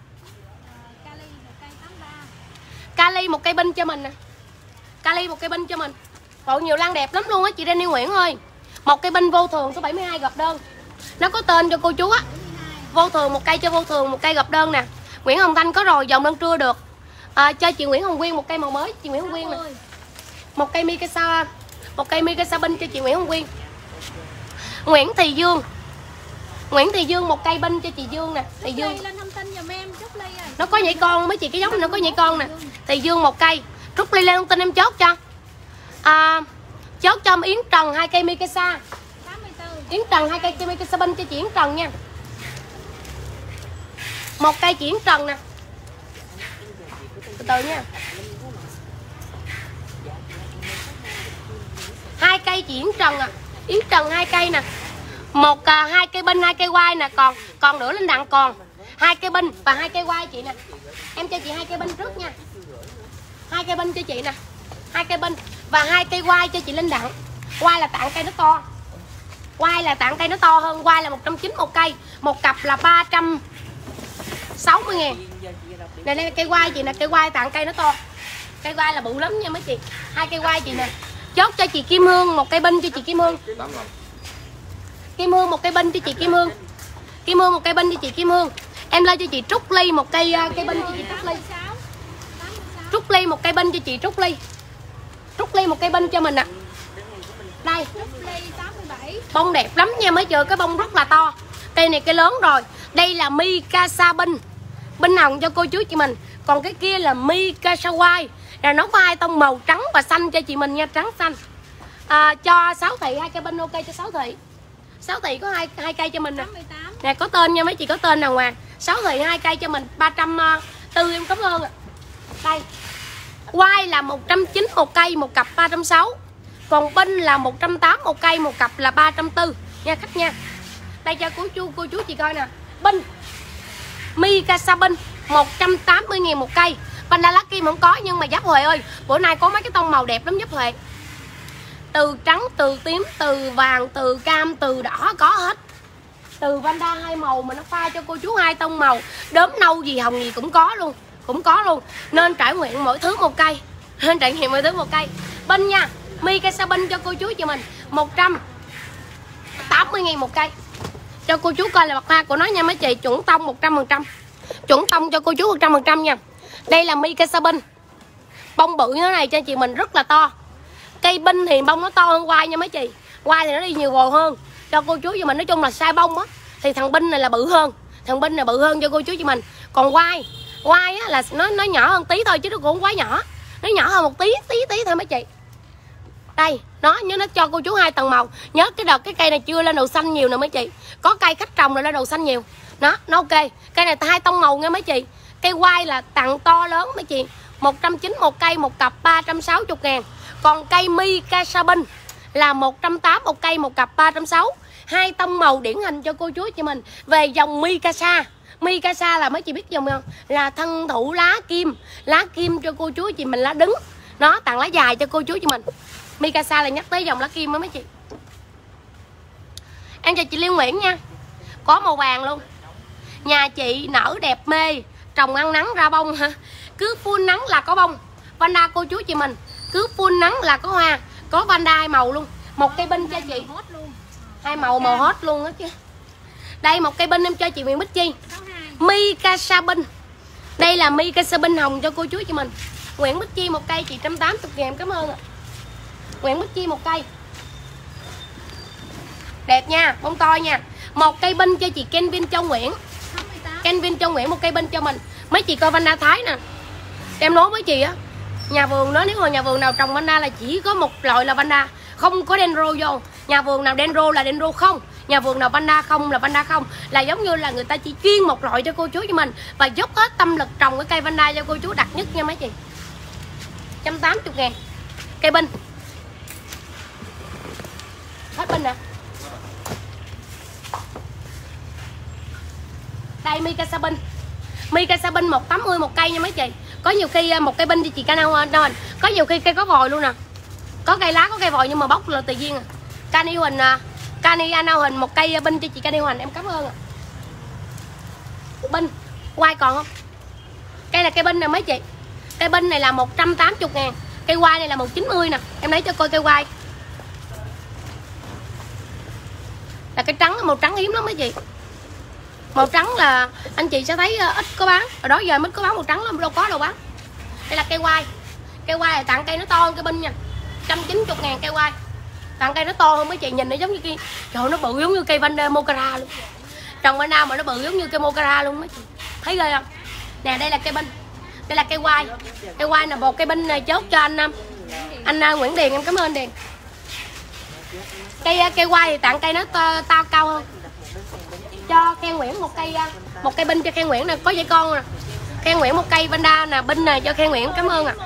Kali một cây binh cho mình nè. Kali một cây binh cho mình. Bộ nhiều lan đẹp lắm luôn á chị Reni Nguyễn ơi. Một cây binh vô thường số bảy mươi hai gập đơn. Nó có tên cho cô chú á. Vô thường một cây cho vô thường, một cây gập đơn nè. Nguyễn Hồng Thanh có rồi, dòng đơn trưa được. À, cho chị Nguyễn Hồng Quyên một cây màu mới, chị Nguyễn Hồng Quyên nè. Một cây Mikasa, một cây Mikasa Binh cho chị Nguyễn Hồng Quyên. Nguyễn Thị Dương. Nguyễn Thị Dương một cây binh cho chị Dương nè. Thị Dương. Nó có nhảy con mấy chị, cái giống này nó có nhảy con nè. Thị Dương một cây. Trúc Ly lên thông tin em chốt cho. À, chốt cho Yến Trần hai cây Mikasa. Yến Trần hai cây Mikasa Binh cho chị Yến Trần nha. Một cây chỉ Yến Trần nè. Từ từ nha. Hai cây chỉ Yến Trần à. Yến Trần hai cây nè. Một à, hai cây binh, hai cây quai nè, còn còn nữa lên đặng còn. Hai cây binh và hai cây quai chị nè. Em cho chị hai cây binh trước nha. Hai cây binh cho chị nè. Hai cây binh và hai cây quai cho chị Linh Đặng. Quai là tặng cây nó to. Quai là tặng cây nó to hơn, quai là một trăm chín mươi một cây. Một cặp là ba trăm sáu mươi ngàn. Này đây là cây quai chị nè, cây quai tặng cây nó to. Cây quai là bự lắm nha mấy chị. Hai cây quai chị nè. Chốt cho chị Kim Hương một cây binh cho chị Kim Hương. Kim Hương một cây binh cho chị Kim Hương. Kim Hương một cây binh cho chị Kim Hương. Em lên cho chị Trúc Ly một cây uh, cây binh cho chị Trúc Ly. Trúc Ly một cây binh cho chị Trúc Ly. Trúc Ly một cây binh cho mình ạ. À. Đây. Bông đẹp lắm nha mấy chị, cái bông rất là to. Cây này cây lớn rồi. Đây là Mikasa Binh. Binh hồng cho cô chú chị mình. Còn cái kia là Mikasa White. Là nó có hai tông màu trắng và xanh cho chị mình nha, trắng xanh. À, cho sáu thị hai cây binh ok cho sáu thị. sáu thị có hai hai cây cho mình nè. Nè có tên nha mấy chị, có tên nào hoàng. sáu thị hai cây cho mình ba trăm tư em cảm ơn ạ. Đây. White là một trăm chín mươi một cây, một cặp ba trăm sáu mươi. Còn binh là một trăm tám mươi một cây, một cặp là ba trăm tư nha khách nha. Đây cho cô chú cô chú chị coi nè. Binh Mikasa Binh một trăm tám mươi ngàn một cây. Panda Lucky không có nhưng mà Giáp Huệ ơi, bữa nay có mấy cái tông màu đẹp lắm Giáp Huệ. Từ trắng, từ tím, từ vàng, từ cam, từ đỏ có hết. Từ Vanda hai màu mà nó pha cho cô chú hai tông màu. Đốm nâu gì hồng gì cũng có luôn, cũng có luôn. Nên trải nghiệm mỗi thứ một cây. Nên trải nghiệm mỗi thứ một cây. Binh nha. Mikasa Binh cho cô chú chị mình một trăm tám mươi ngàn một cây. Cho cô chú coi là mặt hoa của nó nha mấy chị, chuẩn tông một trăm phần trăm. Chuẩn tông cho cô chú một trăm phần trăm nha. Đây là Mikasa Binh. Bông bự như thế này cho chị mình rất là to. Cây binh thì bông nó to hơn quai nha mấy chị. Quai thì nó đi nhiều gồ hơn. Cho cô chú chị mình nói chung là size bông á thì thằng binh này là bự hơn. Thằng binh này bự hơn cho cô chú chị mình. Còn quai, quai á là nó nó nhỏ hơn tí thôi chứ nó cũng không quá nhỏ. Nó nhỏ hơn một tí tí tí thôi mấy chị. Đây, nó nhớ nó cho cô chú hai tầng màu. Nhớ cái đợt cái cây này chưa lên đầu xanh nhiều nè mấy chị. Có cây khách trồng rồi lên đầu xanh nhiều. Nó, nó ok. Cây này hai tông màu nha mấy chị. Cây quai là tặng to lớn mấy chị. một trăm chín mươi một cây, một cặp ba trăm sáu mươi ngàn. Còn cây Mikasa Binh là một trăm tám mươi một cây, một cặp ba trăm sáu mươi. Hai tông màu điển hình cho cô chú chị mình về dòng Mikasa. Mikasa là mấy chị biết dòng không? Là thân thủ lá kim. Lá kim cho cô chú chị mình lá đứng. Nó tặng lá dài cho cô chú chị mình. Mikasa là nhắc tới dòng lá kim đó mấy chị. Em chào chị Liên Nguyễn nha. Có màu vàng luôn. Nhà chị nở đẹp mê, trồng ăn nắng ra bông hả? Cứ phun nắng là có bông. Vanda cô chú chị mình, cứ phun nắng là có hoa. Có vanda hai màu luôn. Một cây binh cho chị. Hai màu màu hot luôn á chứ. Đây một cây binh em cho chị Nguyễn Bích Chi. Mikasa binh. Đây là Mikasa binh hồng cho cô chú chị mình. Nguyễn Bích Chi một cây chị một trăm tám mươi ngàn, em cảm ơn ạ. Nguyễn Bích Chi một cây. Đẹp nha, bông to nha. Một cây binh cho chị Kenvin Châu Nguyễn. Kenvin Châu Nguyễn một cây binh cho mình. Mấy chị coi vanda Thái nè. Em nói với chị á, nhà vườn đó nếu mà nhà vườn nào trồng vanda là chỉ có một loại là vanda, không có dendro vô. Nhà vườn nào dendro là dendro không. Nhà vườn nào vanda không là vanda không. Là giống như là người ta chỉ chuyên một loại cho cô chú cho mình và dốc hết tâm lực trồng cái cây vanda cho cô chú đặc nhất nha mấy chị. một trăm tám mươi ngàn. Cây binh. Hết binh nè. Đây Mikasa binh. Mikasa binh một trăm tám mươi một cây nha mấy chị. Có nhiều khi một cây binh thì chị Cano nên có nhiều khi cây có vòi luôn nè. Có cây lá có cây vòi nhưng mà bóc là tự nhiên à. Cani Huỳnh à. Cani Ano Huỳnh một cây binh cho chị Cani Huỳnh, em cảm ơn ạ. Binh quai còn không? Cây là cây binh nè mấy chị. Cây binh này là một trăm tám mươi ngàn. Cây quai này là một trăm chín mươi nè. Em lấy cho coi cây quai. Là cái trắng, màu trắng hiếm lắm mấy chị. Màu trắng là anh chị sẽ thấy ít có bán. Ở đó giờ mới có bán màu trắng lắm, đâu có đâu bán. Đây là cây quai. Cây quai là tặng cây nó to hơn cây binh nha. một trăm chín mươi ngàn cây quai. Tặng cây nó to hơn mấy chị, nhìn nó giống như cây. Trời nó bự giống như cây Vanda Mocara luôn. Trồng bên nào mà nó bự giống như cây Mocara luôn mấy chị. Thấy ghê không? Nè đây là cây binh. Đây là cây quai. Cây quai là một cây binh này chốt cho anh anh Nguyễn Điền, em cảm ơn Điền. Cây cây quai thì tặng cây nó to, to cao hơn. Cho Khen Nguyễn một cây một cây binh cho Khen Nguyễn nè, có dãy con nè. Khen Nguyễn một cây vanda nè, binh nè cho Khen Nguyễn, cảm ơn ạ. À.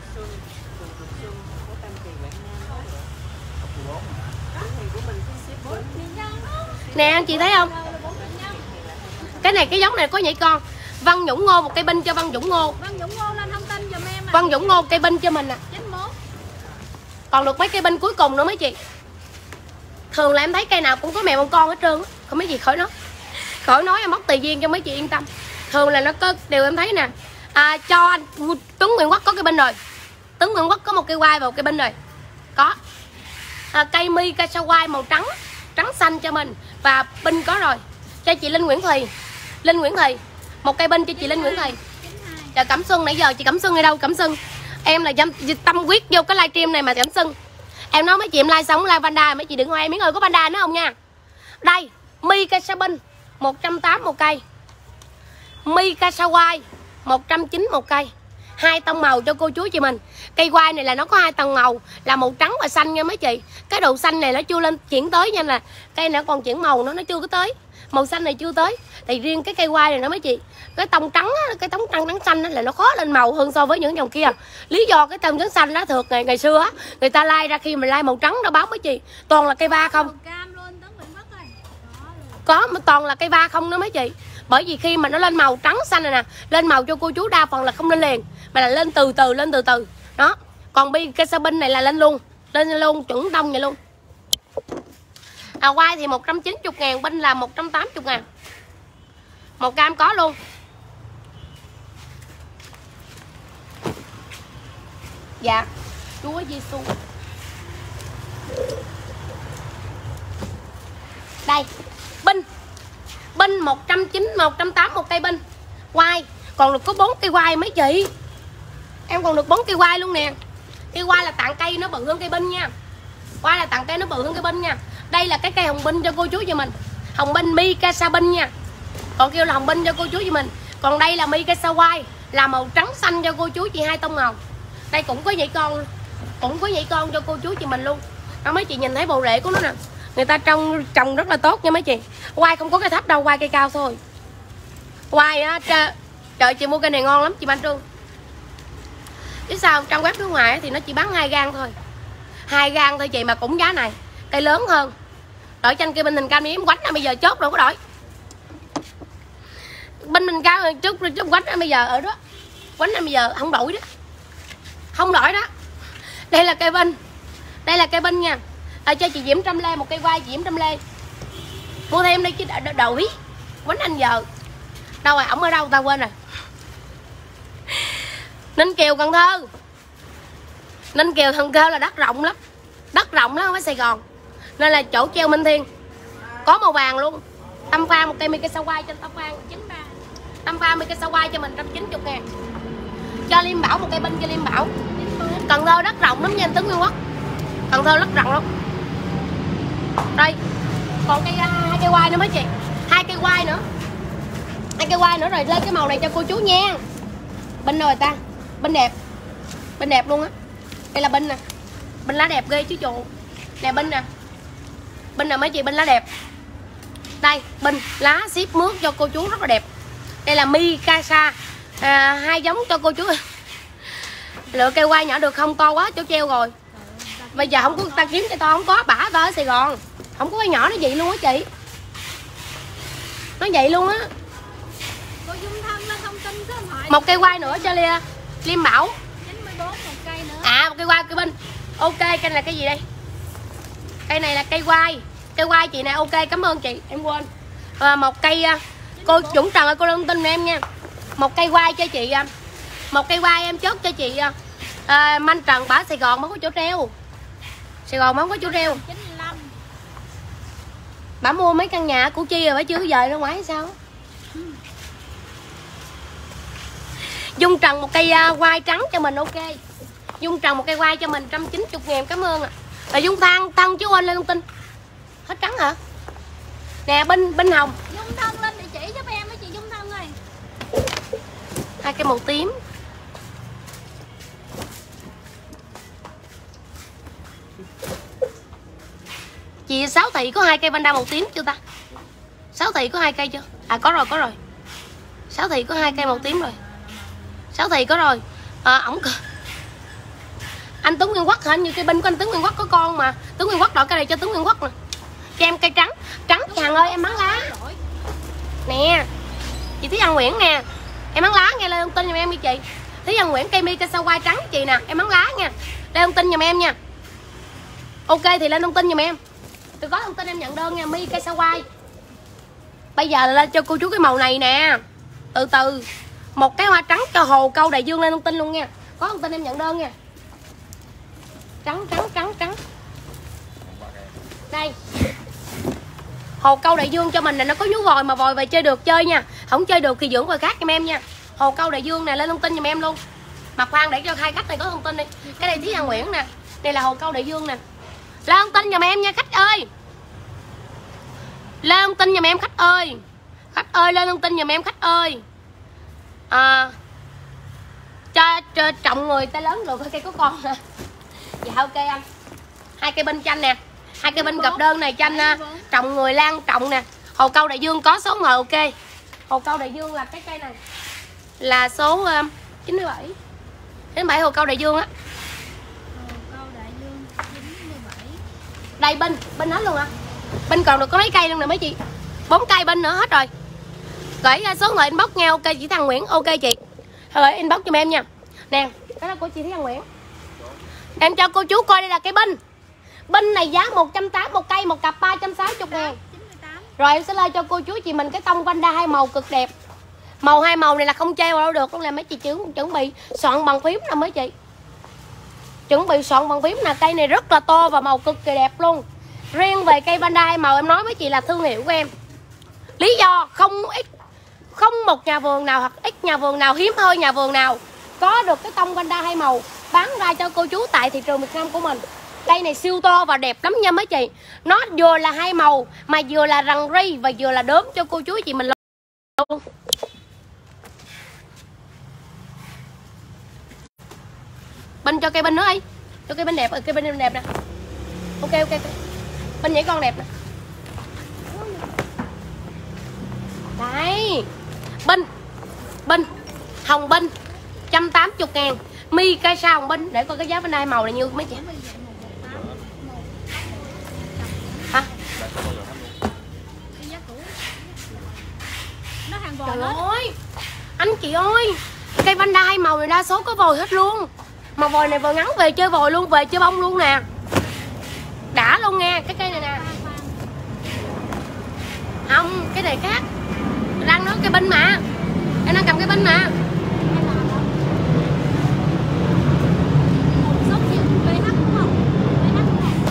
Nè anh chị thấy không? Cái này cái giống này có nhảy con. Văn Dũng Ngô một cây binh cho Văn Dũng Ngô. Văn Dũng Ngô lên thông tin giùm em. Văn Dũng Ngô cây binh cho mình nè. chín mốt. Còn được mấy cây binh cuối cùng nữa mấy chị. Thường là em thấy cây nào cũng có mẹ một con hết trơn. Không mấy gì khỏi nói. Khỏi nói em móc tùy duyên cho mấy chị yên tâm. Thường là nó có điều em thấy nè. À, cho anh Tuấn Nguyễn Quốc có cây binh rồi. Tuấn Nguyễn Quốc có một cây quai và một cây binh rồi. Có. À, cây Mikasa quai màu trắng, trắng xanh cho mình và binh có rồi. Cho chị Linh Nguyễn Thùy. Linh Nguyễn Thùy. Một cây binh cho chị Linh Nguyễn Thùy. Giờ Cẩm Xuân nãy giờ chị Cẩm Xuân ở đâu? Cẩm Xuân. Em là tâm quyết vô cái livestream này mà Cẩm Xuân. Em nói mấy chị em like xong like vanda, mấy chị đừng hoài miếng ơi có vanda nữa không nha. Đây, Mikasa binh một trăm tám mươi một cây. Mikasa quai một trăm chín mươi một cây. Hai tông màu cho cô chú chị mình. Cây quai này là nó có hai tông màu là màu trắng và xanh nha mấy chị. Cái độ xanh này nó chưa lên chuyển tới nha, là cây này còn chuyển màu nữa, nó chưa có tới. Màu xanh này chưa tới. Thì riêng cái cây quai này nó mấy chị, cái tông trắng á, cái tông trắng trắng xanh á, là nó khó lên màu hơn so với những dòng kia. Lý do cái tông trắng xanh đó thường ngày ngày xưa á, người ta lai ra khi mà lai màu trắng nó báo mấy chị, toàn là cây va không. Có mà toàn là cây va không đó mấy chị. Bởi vì khi mà nó lên màu trắng xanh này nè, lên màu cho cô chú đa phần là không lên liền, mà là lên từ từ lên từ từ. Đó. Còn Mikasa binh này là lên luôn, lên luôn chuẩn đông vậy luôn. À quai thì một trăm chín mươi ngàn, binh là một trăm tám mươi ngàn. Một cam có luôn. Dạ. Chúa Giêsu. Đây, binh. Binh một trăm chín mươi, một trăm tám mươi một cây binh. Quai, còn được có bốn cây quai mấy chị. Em còn được bốn cây quai luôn nè. Cây quai là tặng cây nó bự hơn cây binh nha. Quai là tặng cây nó bự hơn cây binh nha. Đây là cái cây hồng binh cho cô chú cho mình. Hồng binh Mikasa binh nha. Còn kêu là hồng binh cho cô chú cho mình. Còn đây là Mikasa quai, là màu trắng xanh cho cô chú chị, hai tông màu. Đây cũng có nhảy con, cũng có nhảy con cho cô chú chị mình luôn. Đó mấy chị nhìn thấy bộ rễ của nó nè. Người ta trồng trồng rất là tốt nha mấy chị. Quai không có cây thấp đâu, quai cây cao thôi. Quai á, trời chị mua cây này ngon lắm chị Ban Trương. Chứ sao trong web nước ngoài thì nó chỉ bán hai gang thôi. Hai gang thôi chị mà cũng giá này. Cây lớn hơn. Đổi tranh kia bên hình cam em quánh là bây giờ chốt đâu có đổi. bên mình cao hơn trước trước quánh bây giờ ở đó. Quánh bây giờ không đổi đó. Không đổi đó. Đây là cây binh. Đây là cây binh nha. À, cho chị Diễm Trăm Lê một cây quai, chị Diễm Trăm Lê. Mua thêm đây chứ đổi. Quánh anh giờ. Đâu rồi, ổng ở đâu ta quên rồi. Ninh Kiều Cần Thơ. Ninh Kiều Cần Thơ là đất rộng lắm. Đất rộng lắm, không phải Sài Gòn. Nên là chỗ treo Minh Thiên có màu vàng luôn. Tâm Pha một cây Mikasa trên Tâm Pha chín ba. Tâm Pha Mikasa cho mình một trăm chín mươi ngàn. Cho Liêm Bảo một cây binh cho Liêm Bảo. Cần Thơ đất rộng lắm nha anh Tấn Nguyên Quốc. Cần Thơ đất rộng lắm. Đây. Còn cây hai cây quai nữa mấy chị. Hai cây quai nữa. Hai cây quai nữa rồi lên cái màu này cho cô chú nha. Binh rồi ta. Binh đẹp. Binh đẹp luôn á. Đây là binh nè. Binh lá đẹp ghê chứ trụ. Nè binh nè. Binh nè mấy chị, binh lá đẹp. Đây, binh lá ship mướt cho cô chú rất là đẹp. Đây là Mikasa. À, hai giống cho cô chú. Lựa cây quai nhỏ được không? To quá, chỗ treo rồi. Bây giờ không có ta kiếm cây to, không có, bả ta ở Sài Gòn. Không có cây nhỏ nó vậy luôn á chị. Nó vậy luôn á. Một cây quai nữa cho Lia Liêm Bảo. chín mươi bốn một cây nữa. À, một cây quai cây binh. Ok, cây này là cái gì đây? Cây này là cây quai. Cây quai chị này ok, cảm ơn chị, em quên. À, một cây cô Dũng Trần ơi, cô thông tin em nha. Một cây quai cho chị. Một cây quai em chốt cho chị à, Manh Trần bả Sài Gòn mới có chỗ treo. Sài Gòn mới có chỗ treo. chín mươi lăm. Bả mua mấy căn nhà Củ Chi rồi bả chưa có về ra ngoài hay sao? Dung Trần một cây uh, quai trắng cho mình ok. Dung Trần một cây quai cho mình một trăm chín mươi ngàn, cảm ơn ạ. À. Rồi Dung Thăng Thăng chứ quên lên thông tin. Hết trắng hả? Nè binh binh hồng. Dung Thân lên địa chỉ giúp em với chị Dung Thân ơi. Hai cây màu tím. Chị Sáu Thị có hai cây Vanda màu tím chưa ta? Sáu Thị có hai cây chưa? À có rồi, có rồi. Sáu Thị có hai cây màu tím rồi. Sáu Thị có rồi. À, ổng anh Tuấn Nguyên Quốc hả? Như cây binh của anh Tuấn Nguyên Quốc có con mà. Tuấn Nguyên Quốc đổi cây này cho Tuấn Nguyên Quốc nè. Cho em cây trắng. Trắng chị Hằng ơi, em bán lá. Nè. Chị Thúy Hằng Nguyễn nè. Em bán lá nghe, lên thông tin giùm em đi chị. Thúy Hằng Nguyễn cây Mikasa quai trắng chị nè, em bán lá nha. Lên thông tin giùm em nha. Ok thì lên thông tin giùm em. Tôi có thông tin em nhận đơn nha, Mikasa quai. Bây giờ lên cho cô chú cái màu này nè. Từ từ. Một cái hoa trắng cho Hồ Câu Đại Dương lên thông tin luôn nha. Có thông tin em nhận đơn nha. Trắng trắng trắng trắng. Đây. Hồ Câu Đại Dương cho mình là nó có nhú vòi mà vòi về chơi được chơi nha. Không chơi được thì dưỡng vòi khác giùm em nha. Hồ Câu Đại Dương nè, lên thông tin giùm em luôn. Mặt khoan để cho hai khách này có thông tin đi. Cái này Thúy Hằng Nguyễn nè. Đây là Hồ Câu Đại Dương nè. Lên thông tin giùm em nha khách ơi. Lên thông tin giùm em khách ơi. Khách ơi lên thông tin giùm em khách ơi. À, cho, cho trọng người ta lớn rồi cây có con hả? Dạ ok anh. Hai cây binh chanh nè. Hai cây binh gặp đơn này chanh trọng người lan trọng nè. Hồ Câu Đại Dương có số ngồi ok. Hồ Câu Đại Dương là cái cây này là số uh, chín mươi bảy. chín mươi bảy Hồ Câu Đại Dương á. Hồ Câu Đại Dương chín mươi bảy. Đây binh, binh hết luôn hả? Binh còn được có mấy cây luôn nè mấy chị. Bốn cây binh nữa hết rồi. Gửi số người inbox nha, ok chị Thằng Nguyễn, ok chị. Gửi inbox cho em nha. Nè, cái đó của chị Thằng Nguyễn. Em cho cô chú coi đây là cái binh. Binh này giá một trăm tám mươi một cây, một cặp ba trăm sáu mươi ngàn. Rồi em sẽ lên cho cô chú chị mình cái tông Vanda hai màu cực đẹp. Màu hai màu này là không treo đâu được luôn nè mấy chị, chuẩn chuẩn bị soạn bằng phím nè mấy chị. Chuẩn bị soạn bằng phím nè, cây này rất là to và màu cực kỳ đẹp luôn. Riêng về cây Vanda hai màu em nói với chị là thương hiệu của em. Lý do không ít không một nhà vườn nào hoặc ít nhà vườn nào, hiếm hoi nhà vườn nào có được cái tông Vanda hai màu bán ra cho cô chú tại thị trường Việt Nam của mình. Cây này siêu to và đẹp lắm nha mấy chị. Nó vừa là hai màu mà vừa là rằn ri và vừa là đốm cho cô chú chị mình luôn. Bên cho cây bên nữa đi. Cho cây bên đẹp, cây bên đẹp nè. Ok ok ok. Bên nhảy con đẹp nè. Đấy. Binh. Binh. Hồng binh. một trăm tám mươi ngàn. Mikasa hồng binh. Để coi cái giá bên đây màu này như mấy chị. Hả? Nó hàng toàn vòi Trời hết. ơi anh chị ơi, cây Vanda hai màu này đa số có vòi hết luôn. Mà vòi này vòi ngắn về chơi vòi luôn, về chơi bông luôn nè. Đã luôn nha, cái cây này nè. Không, cái này khác. Đang nói cây binh mà. Em đang cầm cái binh mà. Một số gì pê hát đúng không? pê hát đúng không?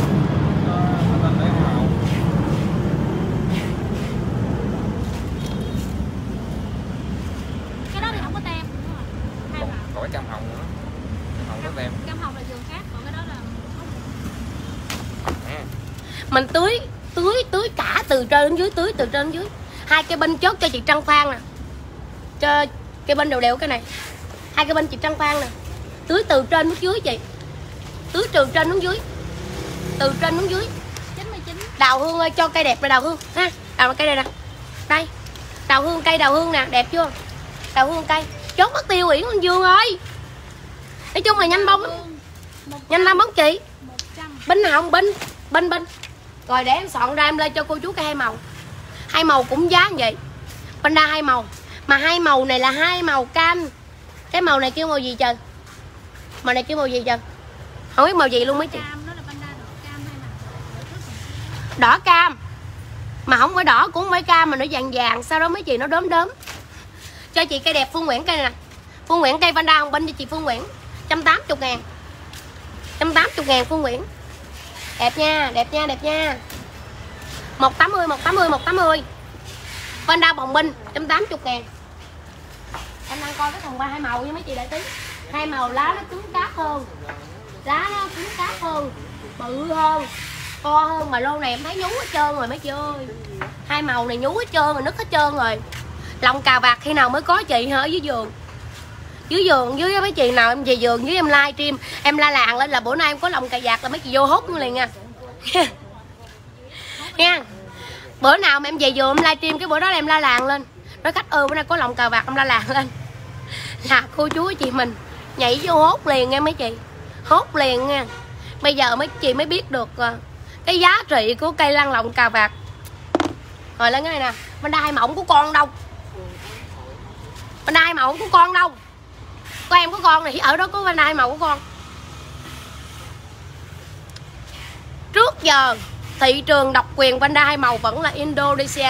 Cái đó thì không có tem đúng không? Hai Còn, màu. còn cái cam hồng nữa. Cam hồng có tem. Cam hồng là vườn khác, còn cái đó là Nè. Mình tưới, tưới, tưới cả từ trên đến dưới, tưới từ trên đến dưới. Hai cây binh chốt cho chị Trăng Phan nè. Cho cây binh đều đều cái này. Hai cây binh chị Trăng Phan nè. Tưới từ trên đến dưới chị. Tưới từ trên đến dưới. Từ trên đến dưới. chín mươi chín. Đào hương ơi, cho cây đẹp là đào hương ha. Đào cây này nè. Đây. Đào hương, cây đào hương nè, đẹp chưa? Đào hương cây. Chốt mất tiêu Uyển Anh Dương ơi. Nói chung là nhanh bông lắm. Nhanh lắm bóng chị. một trăm. Binh hồng, binh, binh binh. Rồi để em soạn ra em lên cho cô chú cái hai màu. Hai màu cũng giá như vậy. Panda hai màu. Mà hai màu này là hai màu cam. Cái màu này kêu màu gì trời? Màu này kêu màu gì trời? Không biết màu gì luôn mấy chị. Cam đó là Panda đỏ cam hay là Đỏ cam. Mà không phải đỏ cũng không phải cam mà nó vàng vàng. Sau đó mấy chị nó đốm đốm. Cho chị cây đẹp Phương Nguyễn cây này nè. Phương Nguyễn cây Panda hồng binh cho chị Phương Nguyễn. một trăm tám mươi ngàn. một trăm tám mươi ngàn Phương Nguyễn. Đẹp nha, đẹp nha, đẹp nha. một trăm tám mươi, một trăm tám mươi, một trăm tám mươi. Panda bồng binh một trăm tám mươi ngàn. Em đang coi cái thùng ba hai màu với mấy chị đại tí. Hai màu lá nó cứng cáp hơn. Lá nó cứng cáp hơn, bự hơn, to hơn. Mà lô này em thấy nhú hết trơn rồi mấy chị ơi. Hai màu này nhú hết trơn rồi, nứt hết trơn rồi. Lòng cà vạt khi nào mới có chị hả? Ở dưới giường. Dưới giường, dưới mấy chị nào em về giường với em live stream, em la làng lên là bữa nay em có lòng cà vạt là mấy chị vô hốt luôn liền nha. Nha. Bữa nào mà em về giường em live stream cái bữa đó là em la làng lên. Nói khách ơi bữa nay có lòng cà vạt em la làng lên. Là cô chú chị mình nhảy vô hốt liền nghe mấy chị. Hốt liền nha. Bây giờ mấy chị mới biết được cái giá trị của cây lăng lòng cà vạt. Rồi lên cái này nè. Bên đây mà không có con đâu. Bên đây mà không có con đâu. Có em có con này, ở đó có bên đây màu của con. Trước giờ thị trường độc quyền Vanda hai màu vẫn là Indonesia.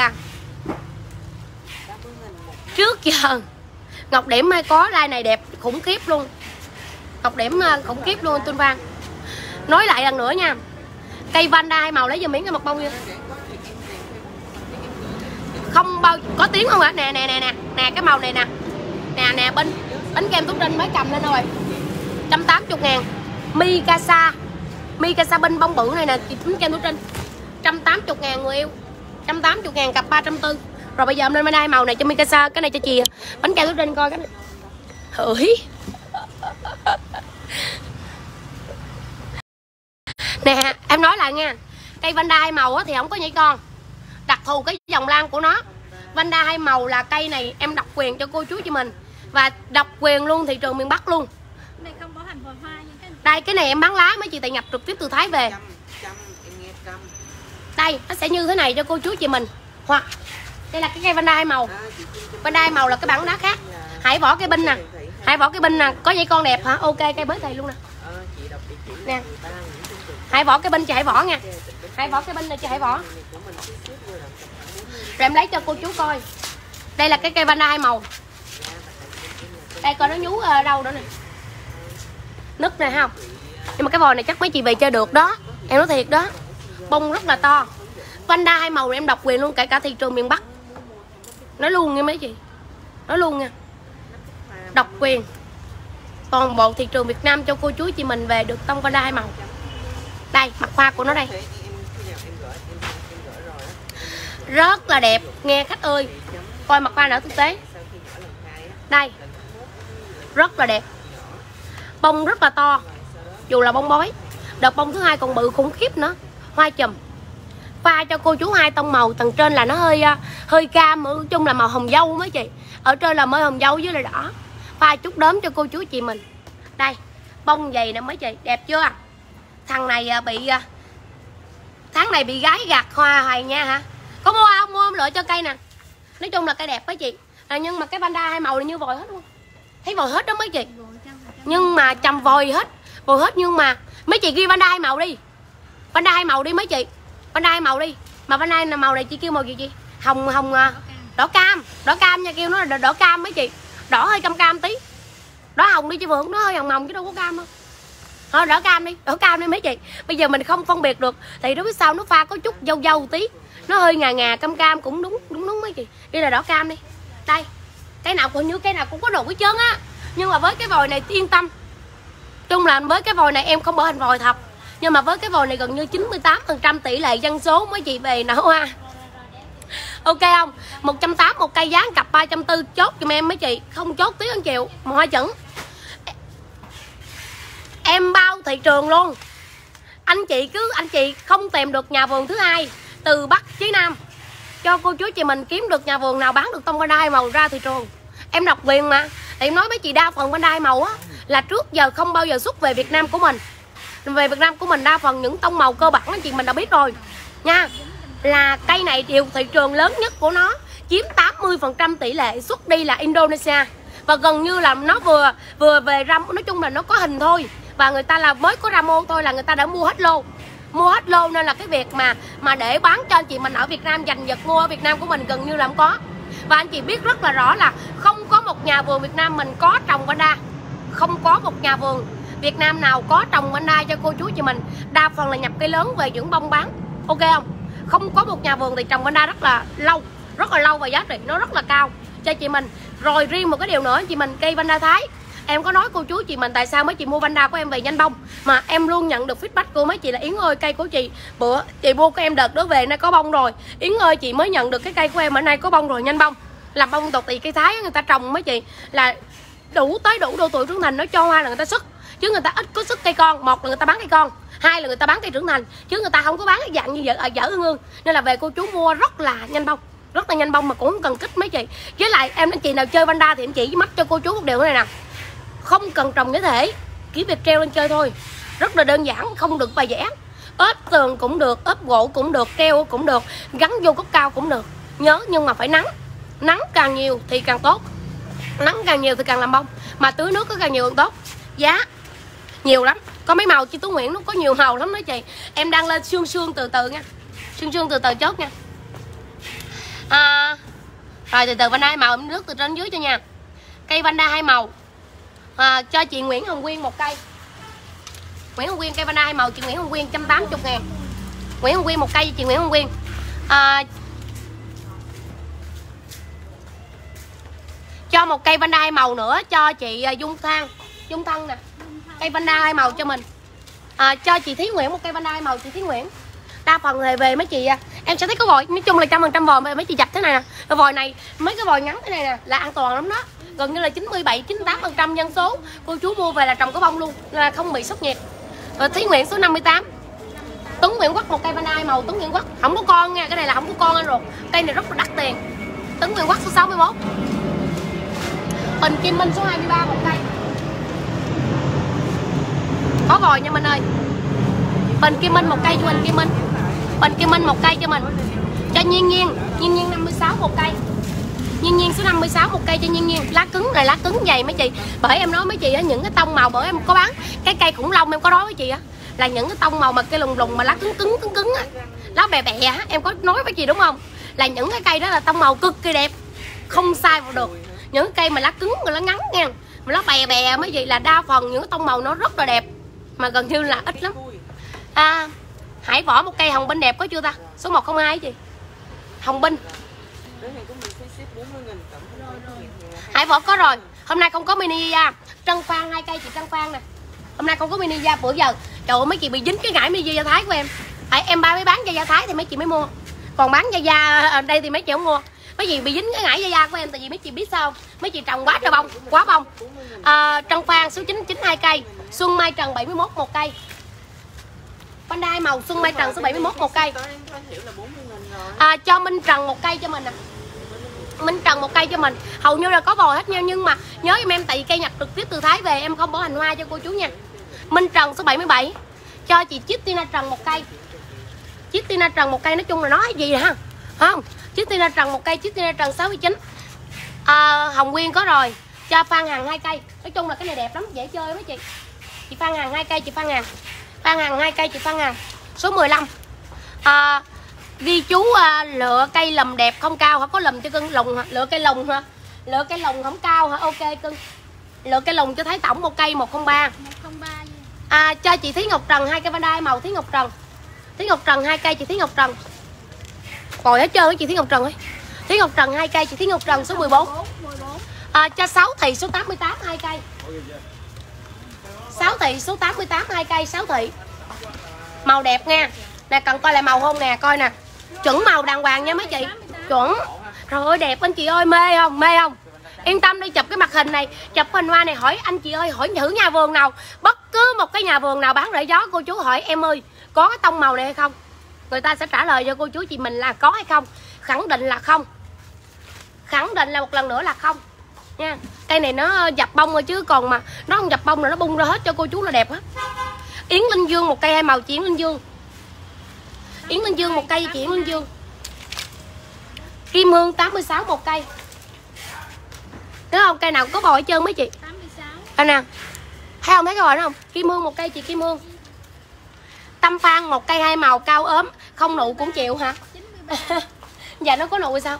Trước giờ Ngọc Điểm hay có like này đẹp khủng khiếp luôn. Ngọc Điểm khủng khiếp luôn Tuân Phan. Nói lại lần nữa nha. Cây Vanda hai màu lấy giùm miếng cái mặt bông nha. Không bao có tiếng không hả? Nè nè nè nè, nè cái màu này nè. Nè nè bánh bánh kem Tú Trinh mới cầm lên rồi. một trăm tám mươi ngàn. Mikasa. Mikasa binh bông bự này nè, chị bánh kem Tú Trinh. một trăm tám mươi ngàn người yêu. một trăm tám mươi ngàn cặp ba trăm bốn mươi. Rồi bây giờ em lên bên đây màu này cho Mikasa, cái này cho chị bánh kem Tú Trinh coi cái này. Hửi. Nè, em nói lại nha. Cây Vanda hai màu thì không có nhảy con. Đặc thù cái dòng lan của nó. Vanda hai màu là cây này em độc quyền cho cô chú chị mình. Và độc quyền luôn thị trường miền Bắc luôn. Cái này không có hành vòi hoa nhưng cái Đây cái này em bán lá mấy chị tại nhập trực tiếp từ Thái về. Đây nó sẽ như thế này cho cô chú chị mình. Hoặc đây là cái cây Vanda hai màu. Vanda hai màu là cái bản đá khác. Hãy vỏ cây binh nè. Hãy vỏ cây binh nè, có dây con đẹp hả? Ok cây mới thầy luôn nè. Nè. Hãy vỏ cây binh chị hãy vỏ nha. Hãy vỏ cây binh này chị hãy vỏ. Rồi em lấy cho cô chú coi. Đây là cái cây Vanda hai màu. Đây coi nó nhú ở đâu nữa nè. Nứt này không? Nhưng mà cái vòi này chắc mấy chị về chơi được đó. Em nói thiệt đó. Bông rất là to. Vanda hai màu em độc quyền luôn kể cả thị trường miền Bắc. Nói luôn nha mấy chị. Nói luôn nha. Độc quyền. Toàn bộ thị trường Việt Nam cho cô chú chị mình về được tông Vanda hai màu. Đây mặt hoa của nó đây. Rất là đẹp. Nghe khách ơi. Coi mặt hoa nở thực tế. Đây. Rất là đẹp. Bông rất là to. Dù là bông bói. Đợt bông thứ hai còn bự khủng khiếp nữa. Hoa chùm. Pha cho cô chú hai tông màu. Tầng trên là nó hơi hơi cam. Nói chung là màu hồng dâu mấy chị. Ở trên là mới hồng dâu với lại đỏ. Pha chút đốm cho cô chú chị mình. Đây. Bông dày nè mấy chị. Đẹp chưa? Thằng này bị tháng này bị gái gạt hoa hoài nha hả? Có mua không? Mua không lựa cho cây nè. Nói chung là cây đẹp mấy chị. à, nhưng mà cái Vanda hai màu này như vòi hết luôn, thấy vòi hết đó mấy chị, nhưng mà chầm vòi hết, vòi hết. Nhưng mà mấy chị ghi Vanda hai màu đi, Vanda hai màu đi mấy chị, Vanda hai màu đi. Mà Vanda là màu này chị kêu màu gì chị? Hồng hồng đỏ cam, đỏ cam nha, kêu nó là đỏ cam mấy chị, đỏ hơi cam cam tí, đỏ hồng đi chị Phượng, nó hơi hồng hồng chứ đâu có cam đâu. Thôi đỏ cam đi, đỏ cam đi mấy chị. Bây giờ mình không phân biệt được thì nó biết sao, nó pha có chút dâu dâu tí, nó hơi ngà ngà cam cam cũng đúng, đúng đúng mấy chị. Đây là đỏ cam đi. Đây, cái nào cũng như cái nào cũng có đồ hết trơn á. Nhưng mà với cái vòi này yên tâm, chung là với cái vòi này em không bỏ hình vòi thật, nhưng mà với cái vòi này gần như chín mươi tám phần trăm tỷ lệ dân số mấy chị về nở hoa. Ok không? một trăm tám mươi một cây, giá cặp ba trăm bốn mươi, chốt giùm em mấy chị, không chốt tí ăn triệu, một hoa chuẩn. Em bao thị trường luôn. Anh chị cứ anh chị không tìm được nhà vườn thứ hai từ Bắc chí Nam, cho cô chú chị mình kiếm được nhà vườn nào bán được tông Vanda hai màu ra thị trường. Em độc quyền mà. Thì em nói mấy chị đa phần Vanda hai màu á là trước giờ không bao giờ xuất về Việt Nam của mình. Về Việt Nam của mình đa phần những tông màu cơ bản anh chị mình đã biết rồi nha. Là cây này điều thị trường lớn nhất của nó chiếm tám mươi phần trăm tỷ lệ xuất đi là Indonesia. Và gần như là nó vừa vừa về ra, nói chung là nó có hình thôi. Và người ta là mới có ra mô thôi là người ta đã mua hết lô. Mua hết lô nên là cái việc mà mà để bán cho anh chị mình ở Việt Nam, giành giật mua ở Việt Nam của mình gần như là không có. Và anh chị biết rất là rõ là không có một nhà vườn Việt Nam mình có trồng Vanda. Không có một nhà vườn Việt Nam nào có trồng Vanda cho cô chú chị mình. Đa phần là nhập cây lớn về dưỡng bông bán. Ok không? Không có một nhà vườn thì trồng Vanda rất là lâu, rất là lâu và giá trị nó rất là cao cho chị mình. Rồi riêng một cái điều nữa, chị mình cây Vanda Thái, em có nói cô chú chị mình tại sao mấy chị mua Vanda của em về nhanh bông, mà em luôn nhận được feedback của mấy chị là Yến ơi cây của chị bữa chị mua của em đợt đó về nay có bông rồi, Yến ơi chị mới nhận được cái cây của em ở nay có bông rồi, nhanh bông. Làm bông tột thì cây Thái người ta trồng mấy chị là đủ tới đủ độ tuổi trưởng thành nó cho hoa là người ta xuất, chứ người ta ít có sức cây con. Một là người ta bán cây con, hai là người ta bán cây trưởng thành, chứ người ta không có bán cái dạng như vậy ở dở hương. Nên là về cô chú mua rất là nhanh bông, rất là nhanh bông mà cũng không cần kích mấy chị. Với lại em anh chị nào chơi Vanda thì anh chị mắt cho cô chú một điều này nè, không cần trồng cái thể, chỉ việc treo lên chơi thôi, rất là đơn giản, không được bài vẽ. Ốp tường cũng được, ốp gỗ cũng được, treo cũng được, gắn vô gốc cao cũng được. Nhớ nhưng mà phải nắng, nắng càng nhiều thì càng tốt, nắng càng nhiều thì càng làm bông, mà tưới nước có càng nhiều càng tốt. Giá nhiều lắm, có mấy màu chị Tú Nguyễn nó có nhiều màu lắm đó chị. Em đang lên xương xương từ từ nha, xương xương từ từ chốt nha. À, rồi từ từ Vanda hai màu em nước từ trên dưới cho nha. Cây Vanda hai màu à, cho chị Nguyễn Hồng Quyên một cây. Nguyễn Hồng Quyên cây Vanda hai màu chị Nguyễn Hồng Quyên một trăm tám mươi ngàn. Nguyễn Hồng Quyên một cây cho chị Nguyễn Hồng Quyên. À, cho một cây Vanda hai màu nữa cho chị Dung Thăng. Dung Thăng nè, cây Vanda hai màu cho mình. À, cho chị Thí Nguyễn một cây Vanda hai màu chị Thí Nguyễn. Đa phần về về mấy chị em sẽ thấy có vòi, nói chung là trăm phần trăm vòi mà mấy chị dập thế này nè. Cái vòi này mấy cái vòi ngắn thế này nè là an toàn lắm đó. Gần như là chín mươi bảy chín mươi tám phần trăm dân số cô chú mua về là trồng có bông luôn, là không bị sốc nhiệt. Rồi Thí Nguyễn số năm mươi tám. Tuấn Nguyễn Quốc một cây Vanda hai màu Tuấn Nguyễn Quốc, không có con nha, cái này là không có con anh rồi. Cây này rất là đắt tiền. Tuấn Nguyễn Quốc số sáu mươi mốt. Bình Kim Minh số hai mươi ba một cây. Có vòi nha Minh ơi. Bình Kim Minh một cây cho Bình Kim Minh. Bình Kim Minh một cây cho mình. Cho Nhiên Nhiên, Nhiên Nhiên năm mươi sáu một cây. Nhiên Nhiên số năm mươi sáu một cây cho Nhiên Nhiên. Lá cứng này lá cứng dày mấy chị. Bởi em nói mấy chị á, những cái tông màu bởi em có bán cái cây khủng long em có nói với chị á, là những cái tông màu mà cây lùng lùng mà lá cứng cứng cứng cứng á, lá bè bè á, em có nói với chị đúng không? Là những cái cây đó là tông màu cực kỳ đẹp, không sai vào được. Những cây mà lá cứng mà lá ngắn nha, mà lá bè bè mấy chị là đa phần những cái tông màu nó rất là đẹp, mà gần như là ít lắm. À, Hải Võ một cây hồng binh đẹp có chưa ta? Số một không hai gì? Hồng binh. Hải Võ có rồi. Hôm nay không có mini da. Trân Phan hai cây chị Trân Phan nè. Hôm nay không có mini da bữa giờ. Trời ơi mấy chị bị dính cái ngải mini da Thái của em. Tại em ba mới bán da da Thái thì mấy chị mới mua. Còn bán da da ở đây thì mấy chị không mua. Mấy chị bị dính cái ngải da da của em tại vì mấy chị biết sao? Mấy chị trồng quá trời bông, quá bông. À, Trân Phan số chín chín hai cây. Xuân Mai Trần bảy mươi mốt một cây. Vanda hai màu Xuân Mai Trần số bảy mươi mốt một cây. À, cho Minh Trần một cây cho mình nè. À. Minh Trần một cây cho mình. Hầu như là có vòi hết nha. Nhưng mà nhớ em em tại vì cây nhập trực tiếp từ Thái về em không bỏ hành hoa cho cô chú nha. Minh Trần số bảy mươi bảy. Cho chị Chít Tina Trần một cây. Chít Tina Trần một cây, nói chung là nói gì ha. Không, Chít Tina Trần một cây. Chít Tina Trần sáu mươi chín. à, Hồng Nguyên có rồi. Cho Phan Hằng hai cây. Nói chung là cái này đẹp lắm, dễ chơi mấy chị. Chị Phan Hằng hai cây, chị Phan Hằng. Phan Hằng hai cây, chị Phan Hằng. Số mười lăm. À, ghi chú à, lựa cây lùm đẹp không cao hả? Có lùm cho cưng lùm hả? Lựa cây lùm hả? Lựa cây lùm không cao hả? Ok cưng. Lựa cây lùm cho thấy tổng một cây một không ba. một không ba. À, cho chị Thúy Ngọc Trần hai cây Van Đai màu Thúy Ngọc Trần. Thúy Ngọc Trần hai cây chị Thúy Ngọc Trần. Rồi hết trơn chị Thúy Ngọc Trần ơi. Thúy Ngọc Trần hai cây chị Thúy Ngọc Trần số mười bốn. À, cho sáu Thị số tám mươi tám hai cây. sáu Thị số tám mươi tám hai cây sáu Thị. Màu đẹp nha. Nè cần coi lại màu không nè, coi nè. Chuẩn màu đàng hoàng nha mấy chị. Chuẩn. Trời ơi đẹp anh chị ơi, mê không? Mê không? Yên tâm đi, chụp cái mặt hình này, chụp hình hoa này, hỏi anh chị ơi, hỏi thử nhà vườn nào, bất cứ một cái nhà vườn nào bán rễ gió, cô chú hỏi em ơi có cái tông màu này hay không, người ta sẽ trả lời cho cô chú chị mình là có hay không. Khẳng định là không, khẳng định là một lần nữa là không nha. Cây này nó dập bông rồi chứ còn mà nó không dập bông là nó bung ra hết cho cô chú là đẹp hết. Yến Linh Dương một cây hai màu chị Yến Linh Dương. Yến Linh Dương một cây chị Yến Linh Dương. Kim Hương tám mươi sáu một cây. Thấy không? Cây nào có bò hết trơn mấy chị. tám mươi sáu. Cây nào? Thấy không? Thấy cái bò đó không? Kim Hương một cây chị Kim Hương. Tâm Phan một cây hai màu cao ốm, không nụ cũng chịu hả? chín mươi ba. Dạ nó có nụ hay sao?